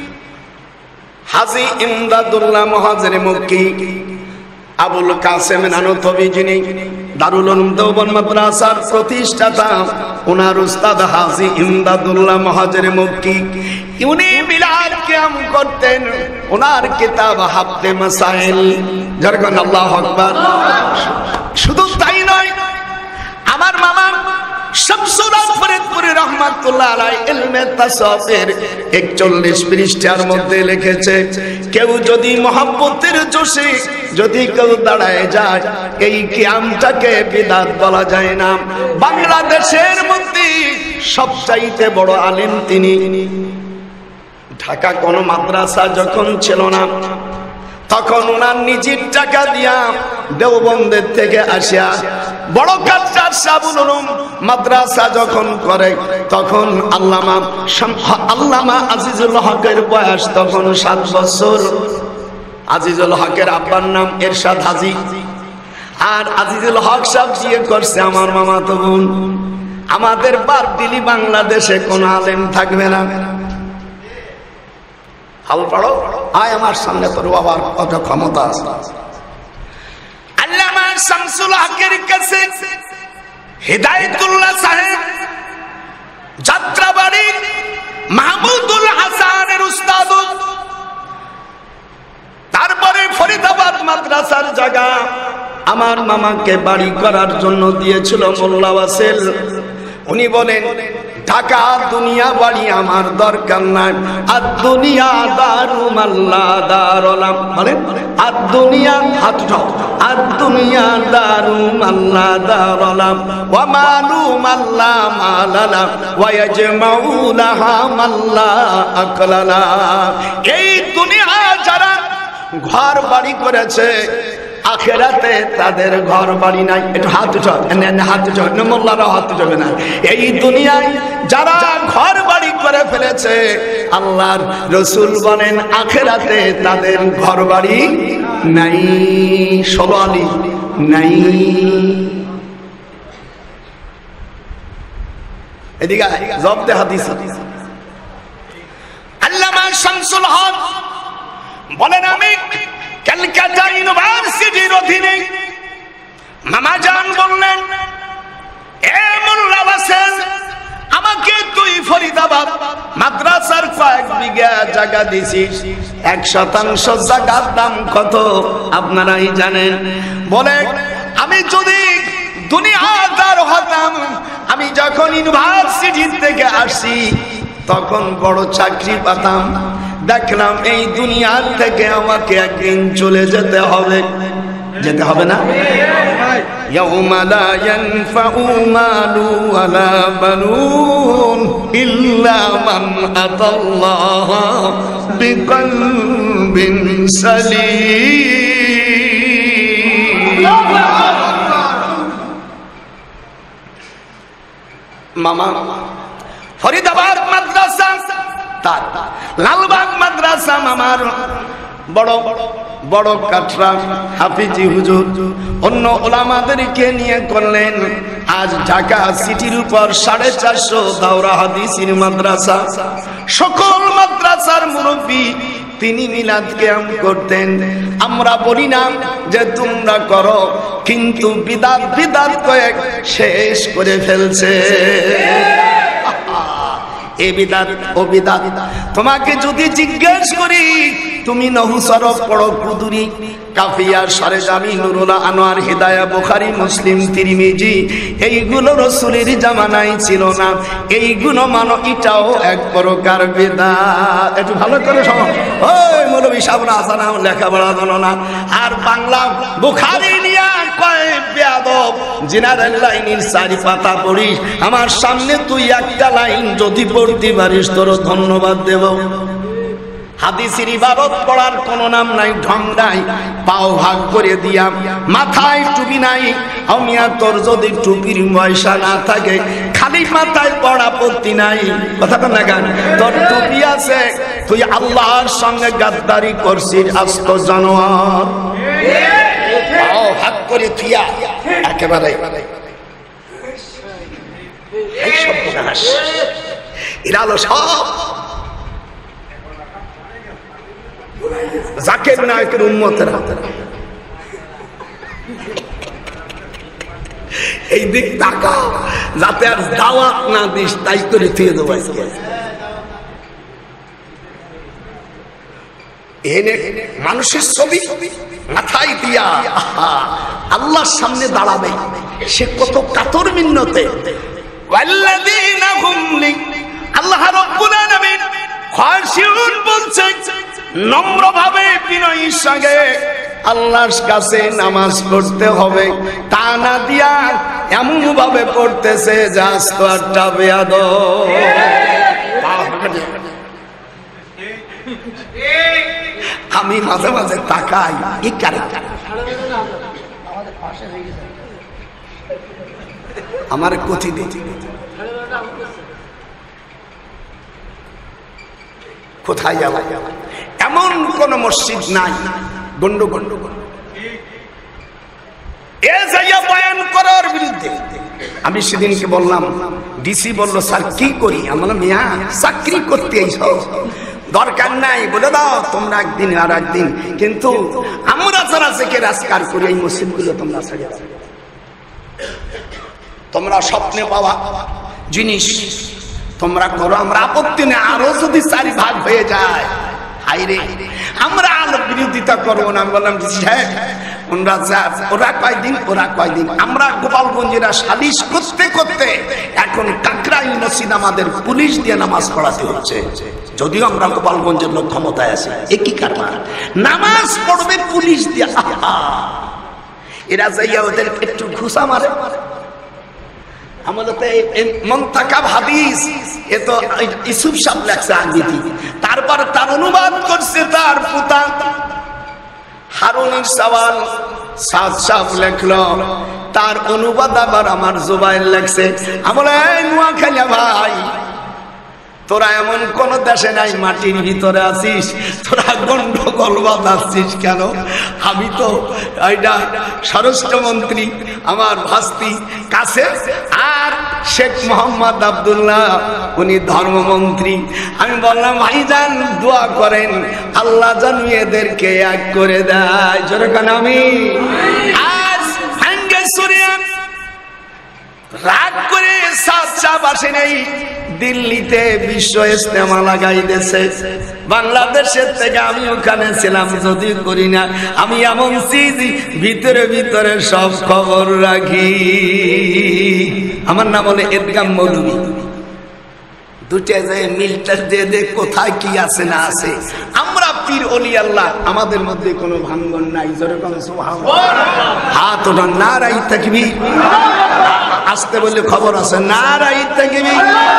হাজী ইমদাদুল্লাহ মুহাজির মক্কি আবুল কাসেম নানতবি, যিনি দারুল উলুম দেওবন্দ মাদ্রাসার প্রতিষ্ঠাতা, ওনার উস্তাদ হাজী ইমদাদুল্লাহ মুহাজির মক্কি। উনি মিলাদ কিয়াম করতেন, ওনার কিতাব হাফতে মাসাইল। যারগণ আল্লাহু আকবার। শুধু তাই নয়, আমার মামা শামসুল হক ফরিদপুরি রাহমাতুল্লাহ আলাইহি ইলমে তাসাউফের একচল্লিশ পৃষ্ঠার মধ্যে লিখেছে, কেউ যদি মহব্বতের জোশে যদি কেউ দাঁড়ায় যায়, এই কিয়ামটাকে বিদআত বলা যায় না। বাংলাদেশের মধ্যে সবচাইতে বড় আলেম তিনি। ঢাকা কোন মাদ্রাসা যখন ছিল না, তখন ওনার নিজের টাকা দিয়া দেওবন্দের থেকে আসিয়া বড় কাচ্চার সাবুল উলুম মাদ্রাসা যখন করে, তখন আল্লামা আল্লামা আজিজুল হকের বয়স তখন সাত বছর। আজিজুল হকের আব্বার নাম এরশাদ হাজী। আর আজিজুল হক সাহেব বিয়ে করছে আমার মামাতো বোন। আমাদের বারদিলি বাংলাদেশে কোন আলেম থাকবে না। হাল পাড়ো, আয় আমার সামনে, তোর বাবার কত ক্ষমতা আছে। আল্লামা শামসুল হকের কাছে হিদায়াতুল্লাহ সাহেব যাত্রাবাড়ি মাহমুদুল হাসানের উস্তাদ, তারপরে ফরিদাবাদ মাদ্রাসার জায়গা আমার মামাকে বাড়ি করার জন্য দিয়েছিল মোল্লা ওয়াসেল। উনি বলেন, ঢাকা দুনিয়া বাড়ি আমার দরকার নাই, আর দুনিয়া দারুম আল্লাহ দারুলাম। বলেন আর দুনিয়া, হাত উঠাও, আর দুনিয়া দারুম আল্লাহ দারুলাম, ওয়া মালুম আল্লাহ মালালা, ওয়া ইয়াজমাউ লাহা মাল্লা আকলালা। এই দুনিয়া যারা ঘর বাড়ি করেছে, আখেরাতে তাদের ঘর বাড়ি নাই। একটু হাত উঠাও, হাত উঠাও, মোল্লারা হাত উঠাবে না। এই দুনিয়ায় যারা ঘর বাড়ি করে ফেলেছে, আল্লাহর রাসূল বলেন আখেরাতে তাদের ঘর বাড়ি নাই। ষোলো আলী নাই। এদিকে জব্দে হাদিস। আল্লামা শামসুল হক বলেন, আমি কলকাতা ইউনিভার্সিটির অধীনে। মামা জান বললেন, এ মোল্লা ওয়াসেল, আমাকে তুই ফরিদাবাদ মাদ্রাসার কয়েক বিঘা জায়গা দিছিস, এক শতাংশ জায়গার দাম কত আপনারাই জানেন। বলে, আমি যদি দুনিয়াদার হতাম। আমি যখন ইউনিভার্সিটি থেকে আসি তখন বড় চাকরি পেতাম। দেখলাম এই দুনিয়ার থেকে আমাকে একদিন চলে যেতে হবে, যেতে হবে না? ইয়াউমা লা ইয়ানফাউ মালু ওয়ালা বানুন ইল্লা মান আতাল্লাহা বিকলবিন সালিম। মামা ফরিদাবাদ মাদ্রাসা, তার লালবাগ মাদ্রাসা মামার বড় বড় কাটরা হাফিজি হুজুর অন্য ওলামাদেরকে নিয়ে করলেন আজ ঢাকা সিটির উপর সাড়ে চারশো দাওরা হাদিসের মাদ্রাসা। সকল মাদ্রাসার মুরব্বী তিনি মিলাদ কিয়াম করতেন। আমরা বলি না যে তোমরা করো, কিন্তু বিদাত বিদাত কয়েক শেষ করে ফেলছে। এ বিদাত ও বিদাত। তোমাকে যদি জিজ্ঞেস করি তুমি নহু সরফ পড়ো, কুদুরি, কাফিয়া, সরেজামি, নুরুল আনোয়ার, হিদায়া, বুখারী, মুসলিম, তিরমিজি, এইগুলো রাসূলের জামানায় ছিল না। এইগুলো মানো, এটাও এক প্রকার বিদআত। একটু ভালো করে শোনো, ওই মৌলভী সাহেবরা আসানা লেখাপড়া জানো না, আর বাংলা বুখারী নিয়ে কয় বেয়াদব জেনারেল লাইনের চারি পাতা পড়িস, আমার সামনে তুই একটা লাইন যদি পড়তে পারিস তোর ধন্যবাদ দেব। হাদিসের ইবারত পড়ার কোন নাম নাই, ঢং নাই, পাও ভাগ করে দিয়া, মাথায় টুপি নাই। আমিয়া তোর যদি টুপির পয়সা না থাকে, খালি মাথায় পড়া পড়তি নাই, কথাটা না গান, তোর টুপি আছে, তুই আল্লাহর সঙ্গে গাদ্দারি করছিস, আস্ত জানোয়ার। পাও ভাগ করে থিয়া একেবারে এই সব প্রকাশ এরা হলো সব জাকির নায়কের উম্মতেরা। এই দিক টাকা যাতে আর দাওয়াত না দিস, তাই করে থিয়ে দেবো। এনে মানুষের ছবি মাথায় দিয়া আল্লাহর সামনে দাঁড়াবে, সে কত কাতর মিন্নতে। আল্লাহ রাব্বুল আলামিন খাশিউন বলছেন, নম্রভাবে বিনয়ীর সঙ্গে আল্লাহর কাছে নামাজ পড়তে হবে, তা না দিয়া এমন ভাবে পড়তেছে যা একটা বেয়াদব। আমি মাঝে মাঝে তাকাই, এই কারণে আমার কথি দিই কোথায় যাওয়া, এমন কোন মসজিদ নাই গন্ড গন্ড এ যাইয়া বয়ান করার বিরুদ্ধে। আমি সেদিনকে বললাম, ডিসি বলল স্যার কি করি, আমরা মিয়া চাকরি করতে এইসব দরকার নাই, বলে দাও তোমরা একদিন আর একদিন, কিন্তু আমরা যারা থেকে রাজকার করি এই মসজিদগুলো তোমরা ছেড়ে দাও। তোমরা স্বপ্নে পাওয়া জিনিস তোমরা করো, আমরা আপত্তি নেই। আরো যদি চারি ভাগ হয়ে যায়, হাইরে আমরা আলো বিরোধিতা করবো না। আমি বললাম হ্যাঁ, ওরা ওরা কয়দিন ওরা কয়দিন আমরা গোপালগঞ্জেরা সালিশ করতে করতে এখন কাকরাই মসজিদ আমাদের পুলিশ দিয়ে নামাজ পড়াতে হচ্ছে, যদিও আমরা গোপালগঞ্জের লোক ক্ষমতায় আছে। একই কারণ নামাজ পড়বে পুলিশ দিয়ে, এরা যাইয়া ওদের একটু ঘুষা মারে। আমাদের মন্তাকাব হাদিস এ তো ইসুফ সাহেব লেখছে আঙ্গিটি, তারপর তার অনুবাদ করছে তার পুতা হারুনির সওয়াল সাদ সাহেব লেখলো, তার অনুবাদ আবার আমার জুবাইর লেখছে। আমরা নোয়াখালী ভাই, তোরা এমন কোন দেশে নাই মাটির ভিতরে আছিস, তোরা গন্ডগোল বাঁধাচ্ছিস কেন? আমি তো এইটা স্বরাষ্ট্রমন্ত্রী আমার ভাস্তি কাছে, আর শেখ মোহাম্মদ আব্দুল্লাহ উনি ধর্মমন্ত্রী। আমি বললাম ভাইজান দোয়া করেন আল্লাহ যেন এদেরকে এক করে দেয়। জোরে কান আমি আজ ভাঙ্গে সুরিয়া রাগ করে সাচ্চা বাসে নেই, দিল্লিতে বিশ্ব ইস্তেমা লাগাইতেছে, বাংলাদেশের থেকে আমি ওখানে ছিলাম যদি করি না, আমি এমন চিজি ভিতরে ভিতরে সব খবর রাখি। আমার নাম বলে এদগাম মৌলভী, দুটা যে মিলটা দিয়ে দে কোথায় কি আছে না আছে। আমরা পীর ওলি আল্লাহ, আমাদের মধ্যে কোনো ভাঙ্গন নাই। যেরকম হাত ওঠা নারাই থাকবি, আসতে বললে খবর আছে নারাই থাকবি।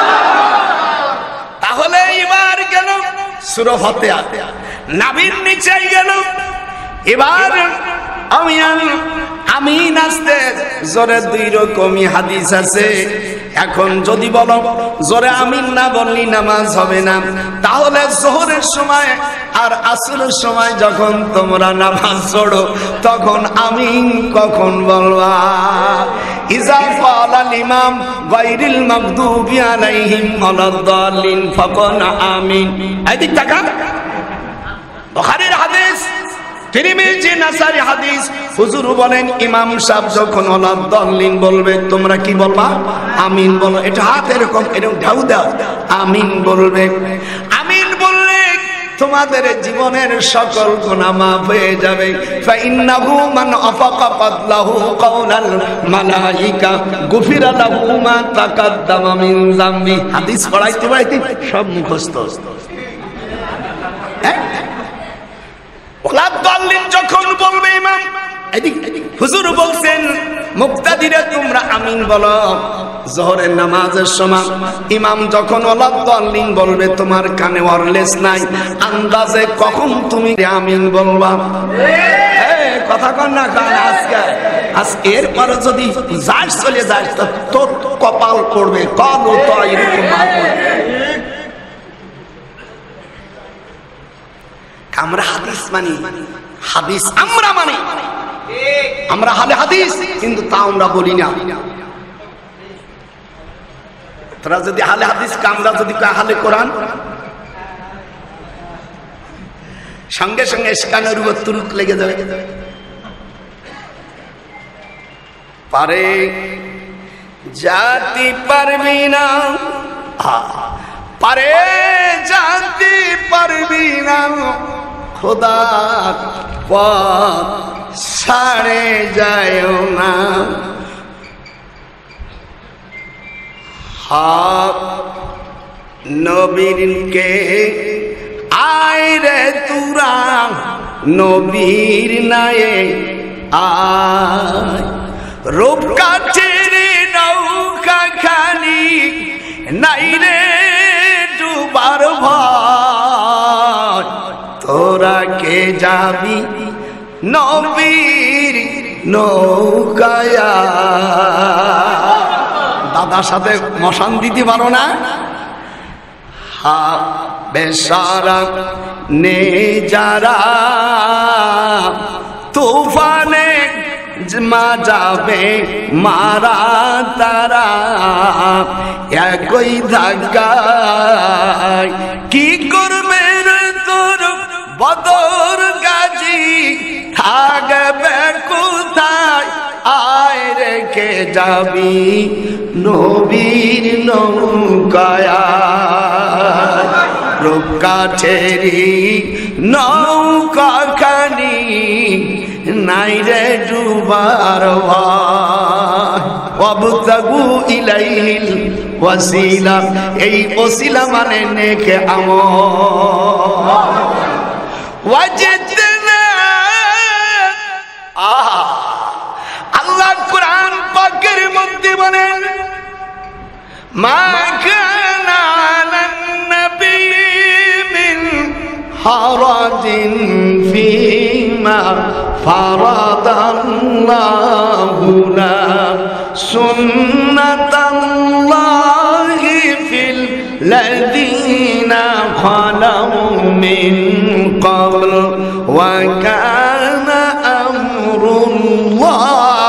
তাহলে এবার গেল সূরা ফাতিহা, নাভির নিচে গেল। এবার আমি আমি নাচতে জোরে দুই রকমই হাদিস আছে। এখন যদি বলো জোরে আমিন না বললি নামাজ হবে না, তাহলে জোহরের সময় আর আসরের সময় যখন তোমরা নামাজ পড়ো তখন আমিন কখন বলবা? ইজা ক্বালাল ইমাম গায়রিল মাগদুবি আলাইহিম ওয়ালাদ-দাল্লিন ফাকুল আমিন। এদিক তাকান, বুখারীর হাদিস, তিরমিজি, নাসাই হাদিস। হুজুর বলেন ইমাম সাহেব যখন ওয়ালাদ-দাল্লিন বলবে তোমরা কি বলবা? আমিন বলো। এটা হাত এরকম এরকম ঢাউ দাও, আমিন বলবে। আমিন বললে তোমাদের জীবনের সকল গুনাহ মাফ হয়ে যাবে। ফাইন্নাহু মান আফাকা ক্বাবলাহু কাওলাল মালাইকা গুফিরা লাহু মা তাকাদ্দামা মিন যামবি। হাদিস পড়াইতে পড়াইতে সব মুখস্থ। ওয়ালাদ-দাল্লিন যখন বলবে ইমাম, এদিক হুজুর বলছেন মুক্তাদিরা তোমরা আমিন বলো। জোহরের নামাজের সময় ইমাম যখন ওয়ালাদ-দাল্লিন বলবে তোমার কানে ওয়্যারলেস নাই, আন্দাজে কখন তুমি আমিন বলবা? এই কথা কন না কান। আজকে আজকে এরপরে যদি যাস চলে যাস তো তোর কপাল পড়বে। কলও তো এরকম মারবে। আমরা হাদিস মানি, হাদিস আমরা মানি, আমরা হালে হাদিস, কিন্তু তা আমরা বলি না। তোরা যদি হালে হাদিস, আমরা যদি হালে কোরআন, সঙ্গে সঙ্গে ইসকানের উপর তুরুক লেগে যাবে। পারে জাতি পারবি না, পারে জাতি পারবি না, খোদার পথ ছাড়ে যায় না। হক নবীরকে আয় রে তুরা নবীর নায়ে আয়, রূপ কাঠের নৌকা খালি নাই রে ডুবার ভয়, তোরা কে যাবি নবীর নৌকায়। দাদার সাথে মশান দিতে পারো না? হা বেসারা নে যারা তুফানে মা যাবে মারা তারা, একই ধাক্কায় কি করবে রে তোর বদর গাজী, থাকবে কোথায় আয় রেখে যাবি নবীর নৌকায়। রূপ কাঠেরি নৌকা খানি নাই রে ডুবার ভয়, ওয়াবতাগু ইলাইহিল ওয়াসিলা। এই ওসিলা মানে নেকে আমল। ওয়াজিদনা আহা, আল্লাহ কুরআন পাকের মধ্যে বলেন মা কানা লান নবী মিন হারাজিন ফিমা ফারাদাল্লাহু লা সুন্নাতাল্লাহি ফিল লাযীনা খালাউ মিন ক্বাবল ওয়া কানা আমরুল্লাহ।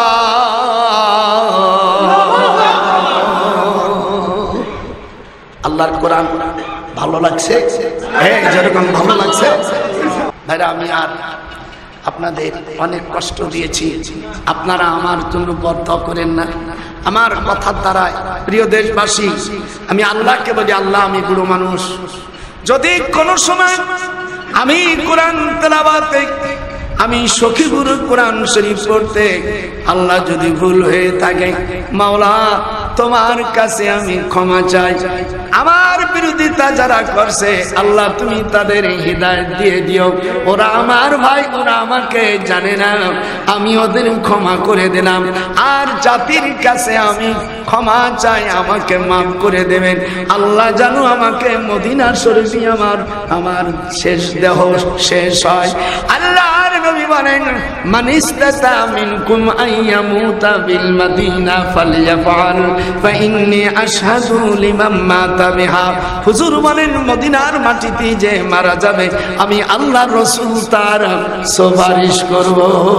আল্লাহর কোরআন ভালো লাগছে? হ্যাঁ, যেরকম ভালো লাগছে। ভাইরা, আমি আর আপনাদের অনেক কষ্ট দিয়েছি, আপনারা আমার জন্য বদ্ধ করেন না। আমার কথার দ্বারায় প্রিয় দেশবাসী আমি আল্লাহকে বলি, আল্লাহ আমি বুড়ো মানুষ, যদি কোনো সময় আমি কোরআন তেলাওয়াতে আমি সখীপুর কোরআন শরীফ পড়তে আল্লাহ যদি ভুল হয়ে থাকে, মাওলা তোমার কাছে আমি ক্ষমা চাই। আমার বিরোধিতা যারা করছে আল্লাহ তুমি তাদের হিদায়াত দিয়ে দিও। ওরা আমার ভাই, ওরা আমাকে জানে না, আমি ওদের ক্ষমা করে দিলাম। আর জাতির কাছে আমি ক্ষমা চাই, আমাকে মাফ করে দেবেন। আল্লাহ জানো আমাকে মদিনা শরীফে আমার আমার শেষ দেহ শেষ হয়। আল্লাহর নবী বলেন, মান ইসতাতা মিনকুম আইয়ামুতা বিল মাদিনা ফালইয়াফআল ফাইন্নী আশহাদু লিমান মাতা বিহা। হুজুর বলেন, মদিনার মাটিতে যে মারা যাবে আমি আল্লাহর রাসূল তার সুপারিশ করব।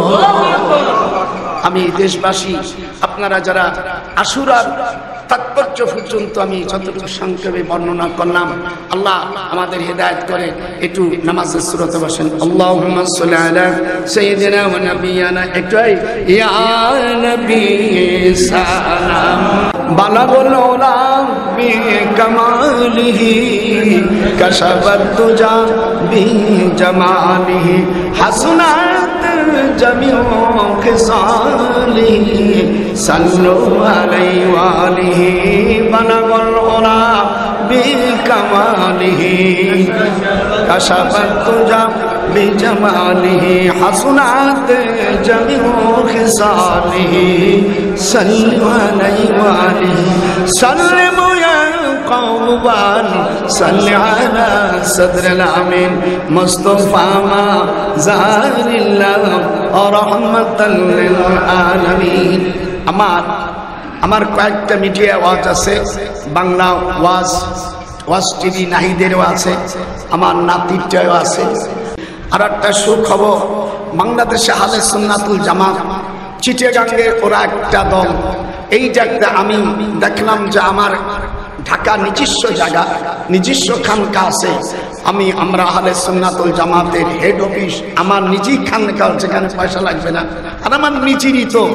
আমি দেশবাসী আপনারা যারা আশুরার তাৎপর্য পর্যন্ত আমি যতটুকু সংক্ষেপে বর্ণনা করলাম, আল্লাহ আমাদের হেদায়েত করে একটু নামাজের সুরতে বসেন। আল্লাহুম্মা সাল্লি আলা সাইয়্যিদিনা ওয়া নাবিয়ানা, একটু ইয়া নবী সালাম বালাগুল উলা বি কামালিহি কাশাফাত তুজা বি জামালিহি হাসনাত জামিউ খিসালিহি সাল্লু আলাইহি ওয়া আলিহি বালাগুল উলা বি কামালিহি কাশাফাত তুজা বি জামালিহি হাসনাত জামিউ খিসালিহি সাল্লু আলাইহি ওয়া আলিহি সাল্লিমু ইয়া কওমান সাল্লি আলা সাদরিল আমিন মুস্তাফা মা জারিল্লাহ রাহমাতাল লিল আলামিন। আমার আমার কয়েকটা মিডিয়া ওয়াজ আছে, বাংলা ওয়াজ ওয়াজ টিভি নাহিদেরও আছে, আমার নাতিরটাও আছে। আর একটা সুখবর, বাংলাদেশে আহলে সুন্নাতুল জামাত চিটাগাঙ্গে ওরা একটা দল, এই জায়গাতে আমি দেখলাম যে আমার ঢাকা নিজস্ব জায়গা নিজস্ব খানকা আছে। আমি আমরা আহলে সুন্নাতুল জামাতের হেড অফিস আমার নিজেই খানকা, যেখানে পয়সা লাগবে না, আর আমার নিজেরই তো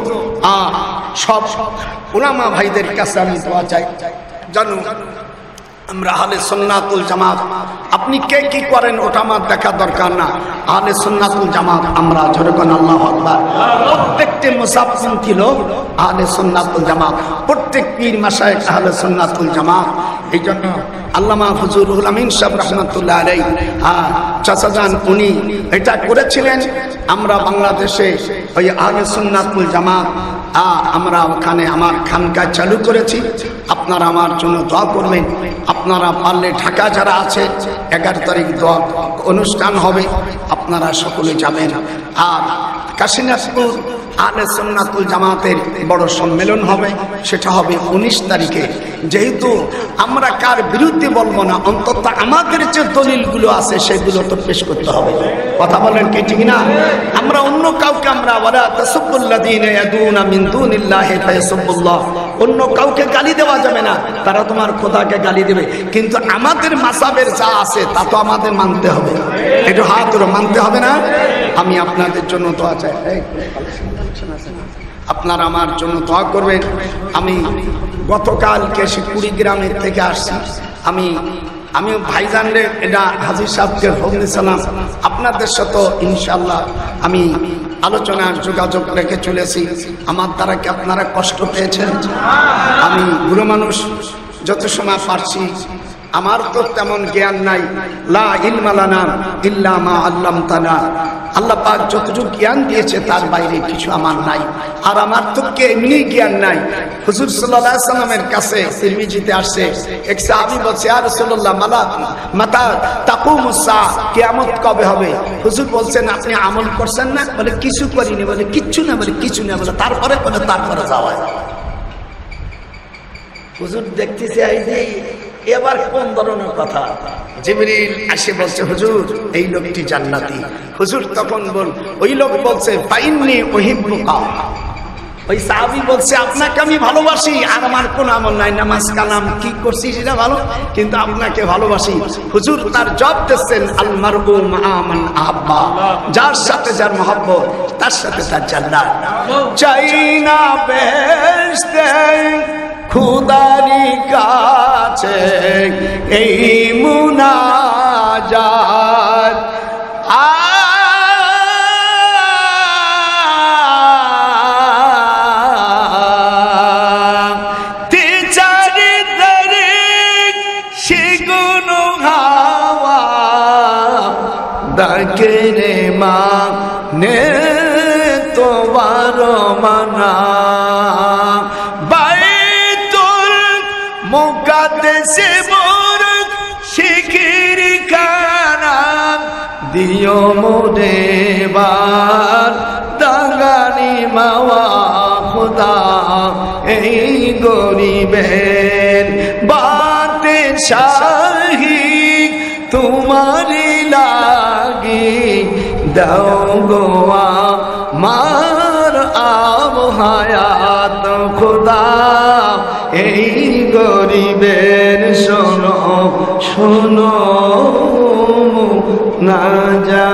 সব উলামা ভাইদের কাছে আমি দোয়া চাই। জানো আমরা আহলে সুন্নাতুল জামাত, আপনি কে কি করেন ওটা আমার দেখা দরকার না। আহলে সুন্নাতুল জামাত আমরা যখন আল্লাহু আকবার, প্রত্যেকটি মুসাফপন্থী লোক আহলে সুন্নাতুল জামাত, প্রত্যেক পীর মাশায়েখ আহলে সুন্নাতুল জামাত। এই জন্য আল্লামা ফজলুল আমিন সাহেব রহমাতুল্লাহ আলাইহি চাচা যান উনি এটা করেছিলেন। আমরা বাংলাদেশে ওই আহলে সুন্নাতুল জামাত আমরা ওখানে আমার খানকা চালু করেছি। আপনারা আমার জন্য দোয়া করবেন। আপনারা পারলে ঢাকা যারা আছে এগারো তারিখ দোয়া অনুষ্ঠান হবে, আপনারা সকলে যাবেন। আর কাশীনাথপুর আহলে সুন্নাতুল জামাতের বড় সম্মেলন হবে, সেটা হবে উনিশ তারিখে। যেহেতু আমরা কার বিরুদ্ধে বলবো না, অন্তত আমাদের যে দলিলগুলো আছে সেগুলো তো পেশ করতে হবে। কথা বলেন কি ঠিক না? আমরা অন্য কাউকে আমরা ওয়ালা তাসাব্বুল্লাযীনা ইয়াদুনা মিন দুনিল্লাহি ফায়াসাব্বুল্লাহ, অন্য কাউকে গালি দেওয়া যাবে না, তারা তোমার খোদাকে গালি দেবে। কিন্তু আমাদের মাযহাবের যা আছে তা তো আমাদের মানতে হবে, একটু হাত ধরে মানতে হবে না? আমি আপনাদের জন্য দোয়া চাই, আপনারা আমার জন্য দোয়া করবেন। আমি গতকালকে সে কুড়িগ্রামের থেকে আসছি। আমি আমি ভাইজানরে এটা হাজির সাহেবকে ফোন দিয়েছিলাম, আপনাদের সাথে ইনশাআল্লাহ আমি আলোচনার যোগাযোগ রেখে চলেছি। আমার দ্বারা কি আপনারা কষ্ট পেয়েছেন? আমি বুড়ো মানুষ, যত সময় পারছি, আমার তো তেমন জ্ঞান নাই। লা ইলমা লানা ইল্লা মা আল্লামতানা, আল্লাহ পাক যতটুকু জ্ঞান দিয়েছে তার বাইরে কিছু আমার নাই। আর আমার তো এমনি জ্ঞান নাই। হুজুর সাল্লাল্লাহু আলাইহি সাল্লামের কাছে তিরমিজিতে আসছে, এক সাহাবী বলছে, ইয়া রাসূলুল্লাহ মালা মাতা তাকুমুস সা, কিয়ামত কবে হবে? হুজুর বলছেন, আপনি আমল করছেন না? বলে কিছু করিনি। বলে কিচ্ছু না? বলে কিছু না। বলে তারপরে? বলে তারপরে যাওয়া। হুজুর দেখতেছে এই যে এবার কোন ধরনের কথা। জিবরিল এসে বলছে, হুজুর এই লোকটি জান্নাতি। হুজুর তখন বল ওই লোক বলছে, ফাইন্নী উহিব্বুকা। ওই সাহাবী বলছে, আপনাকে আমি ভালোবাসি, আর আমার কোন আমল নাই, নামাজ কালাম কি করছি সেটা ভালো, কিন্তু আপনাকে ভালোবাসি। হুজুর তার জবাব দিচ্ছেন, আল মারউ মা মান আহাব্বা, যার সাথে যার মহব্বত তার সাথে তার জান্নাত। চাই না বে বেহেশতে খুদারি কাছে এই মুনাজাত দাকেরে মা নে তোমার মানা বাইতুল মুকাদ্দাসে মোর শিকির খানা দিও মোরে বার দাগানি মাওয়া খোদা এই গরিবের বাতে শাহী তোমারি লাগি দাও গোয়া মার আব হায়াত খোদা এই গরিবের শোনো শোনো না যা।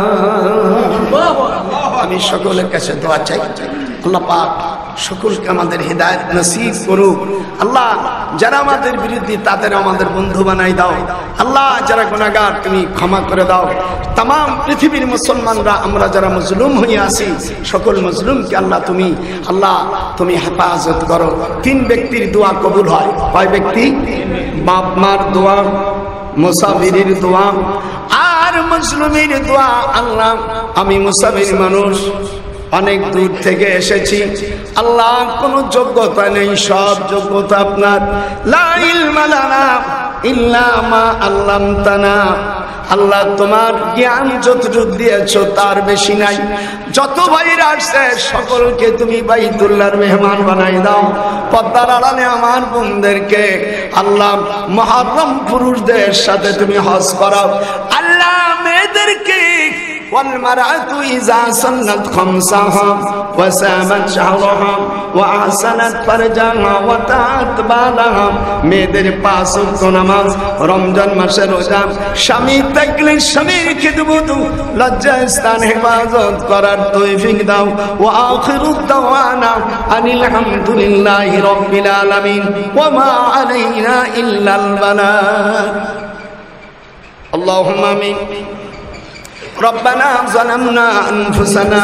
আমি সকলের কাছে দোয়া চাই, আল্লাহ পাক সকলকে আমাদের হিদায়াত নসিব করুক। আল্লাহ যারা আমাদের বিরোধী তাদের আমাদের বন্ধু বানাই দাও। আল্লাহ যারা গুনাহগার তুমি ক্ষমা করে দাও। তাম পৃথিবীর মুসলমানরা আমরা যারা মজলুম হয়ে আছি সকল মজলুমকে আল্লাহ তুমি আল্লাহ তুমি হেফাজত করো। তিন ব্যক্তির দোয়া কবুল হয়। কয় ব্যক্তি? বাপ মার দোয়া, মুসাফিরের দোয়া আর মজলুমের দোয়া। আল্লাহ আমি মুসাফির মানুষ, অনেক দূর থেকে এসেছি, আল্লাহ কোনো যোগ্যতা নেই, সব যোগ্যতা আপনার। লা ইলমা লানা ইল্লা মা আল্লামতানা। আল্লাহ তোমার জ্ঞান যতটুকু দিয়েছো তার বেশি নাই। যত ভাইরা আসছে সকলকে তুমি বাইতুল্লাহর মেহমান বানাই দাও। পর্দার আড়ালে আমার বোনদেরকে আল্লাহ মুহররম পুরুষদের সাথে তুমি হজ করাও। আল্লাহ মেয়েদেরকে والمرأة إذا سنت خمسها وسامت شهرها وأحسنت فرجها وتعت بالها মেয়েদের পাঁচ ওয়াক্ত নামাজ, রমজান মাসে রোজা, স্বামী থাকলে স্বামীর খিদমত লজ্জা স্থান হেফাজত করার তৌফিক দাও। ওয়া আখিরু দাওয়ানা আনিল হামদুলিল্লাহি রাব্বিল আলামিন ওয়া মা আলাইনা ইল্লাল বালাগ। আল্লাহুম্মা আমিন। ربنا ظلمنا أنفسنا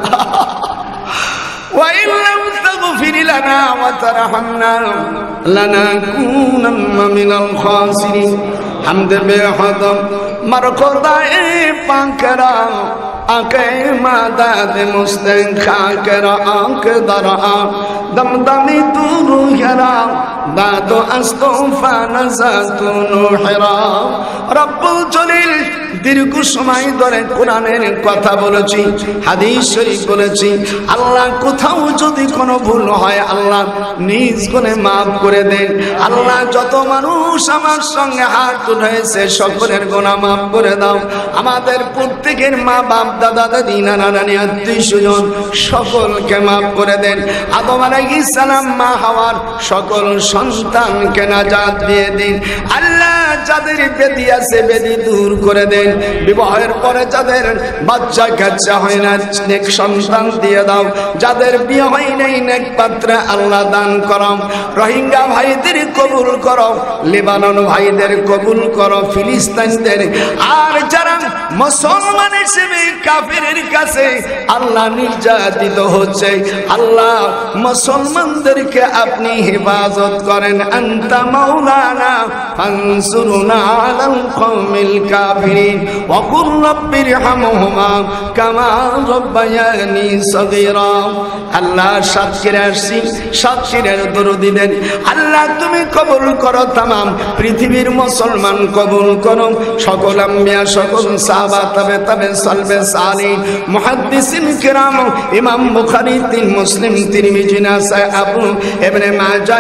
وإن لم تغفر لنا وترحمنا لنكونن من الخاسرين। حمد بحضم مرقضاء پاکرا آنکے ماداد مستن خاکرا آنک درعا دمدمی تو روحرا دادو استوفا نزاتو نوحرا رب الجلیل দীর্ঘ সময় ধরে কোরআনের কথা বলেছি, হাদিস শরীফ বলেছি। আল্লাহ কোথাও যদি কোনো ভুল হয় আল্লাহ নিজ গুণে মাফ করে দেন। আল্লাহ যত মানুষ আমার সঙ্গে হাত উঠাইছে সকলের গুনাহ মাফ করে দাও। আমাদের প্রত্যেকের মা বাপ দাদা দাদি নানা নানি আত্মীয় স্বজন সকলকে মাফ করে দেন। আদম আলাইহিস সালাম মা হাওয়ার সকল সন্তানকে নাজাত দিয়ে দিন। আল্লাহ যাদের বেদি আছে বেদি দূর করে দেন। বিবাহের পরে যাদের বাচ্চা কাচ্চা হয় না নেক সন্তান দিয়ে দাও। যাদের বিয়ে হয় নাই নেক পাত্রে আল্লাহ দান করো। রোহিঙ্গা ভাইদের কবুল করো, লেবানন ভাইদের কবুল করো, ফিলিস্তিনদের। আর যারা মুসলমান হিসেবে কাফিরের কাছে আল্লাহ নির্যাতিত হচ্ছে আল্লাহ মুসলমানদেরকে আপনি হেফাজত করেন। আনতা মাওলানা ফানসুরনা আলাল কওমিল কাফিরিন وقل رب ارحمهما كما ربياني صغيرا। আল্লাহ সাতক্ষীরা আসছি, সাতক্ষীরার দরুদ দেন। আল্লাহ তুমি কবুল করো, তামাম পৃথিবীর মুসলমান কবুল করো। সকল আম্বিয়া সকল সাহাবা তাবে তাবে সালবে সালিহ মুহাদ্দিসিন কিরাম ইমাম বুখারী তিন মুসলিম তিরমিজি নাসাই আবু ইবনে মাজাহ ইমাম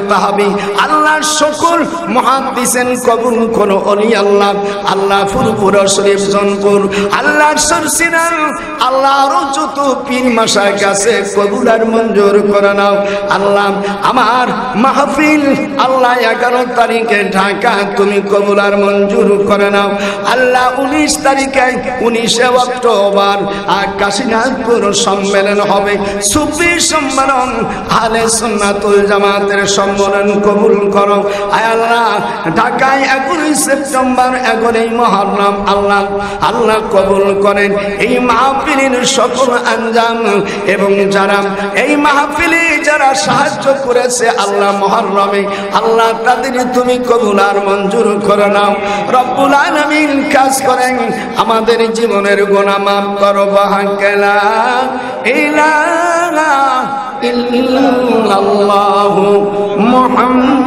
তাহাবি আল্লাহর সকল মুহাদ্দিসিন কবুল করো ওলি আল্লাহ আল্লাহ ফুরফুরা শরীফ জনপুর আল্লাহর সরসিনার আল্লাহর যত পীর মাশায়েখ আছে কবুল আর মঞ্জুর করে নাও আল্লাহ আমার মাহফিল আল্লাহ এগারো তারিখে ঢাকা তুমি কবুল আর মঞ্জুর করে নাও আল্লাহ উনিশ তারিখে উনিশে অক্টোবর আর কাশীনাথপুর সম্মেলন হবে সুফি সম্মেলন আহলে সুন্নাতুল জামাতের সম্মেলন কবুল করো আয় আল্লাহ ঢাকায় এগারোই সেপ্টেম্বর এগারোই মুহররম আল্লাহ আল্লাহ কবুল করেন এই মাহফিলের সকল আঞ্জাম এবং যারা এই মাহফিলে যারা সাহায্য করেছে আল্লাহ মুহররমে আল্লাহ তাদের তুমি কবুল আর মঞ্জুর করে নাও রব্বুল আলামিন কাজ করেন আমাদের জীবনের গুনাহ মাফ করো বাহাক্কালা ইলাহা ইল্লাল্লাহু মুহাম্মাদ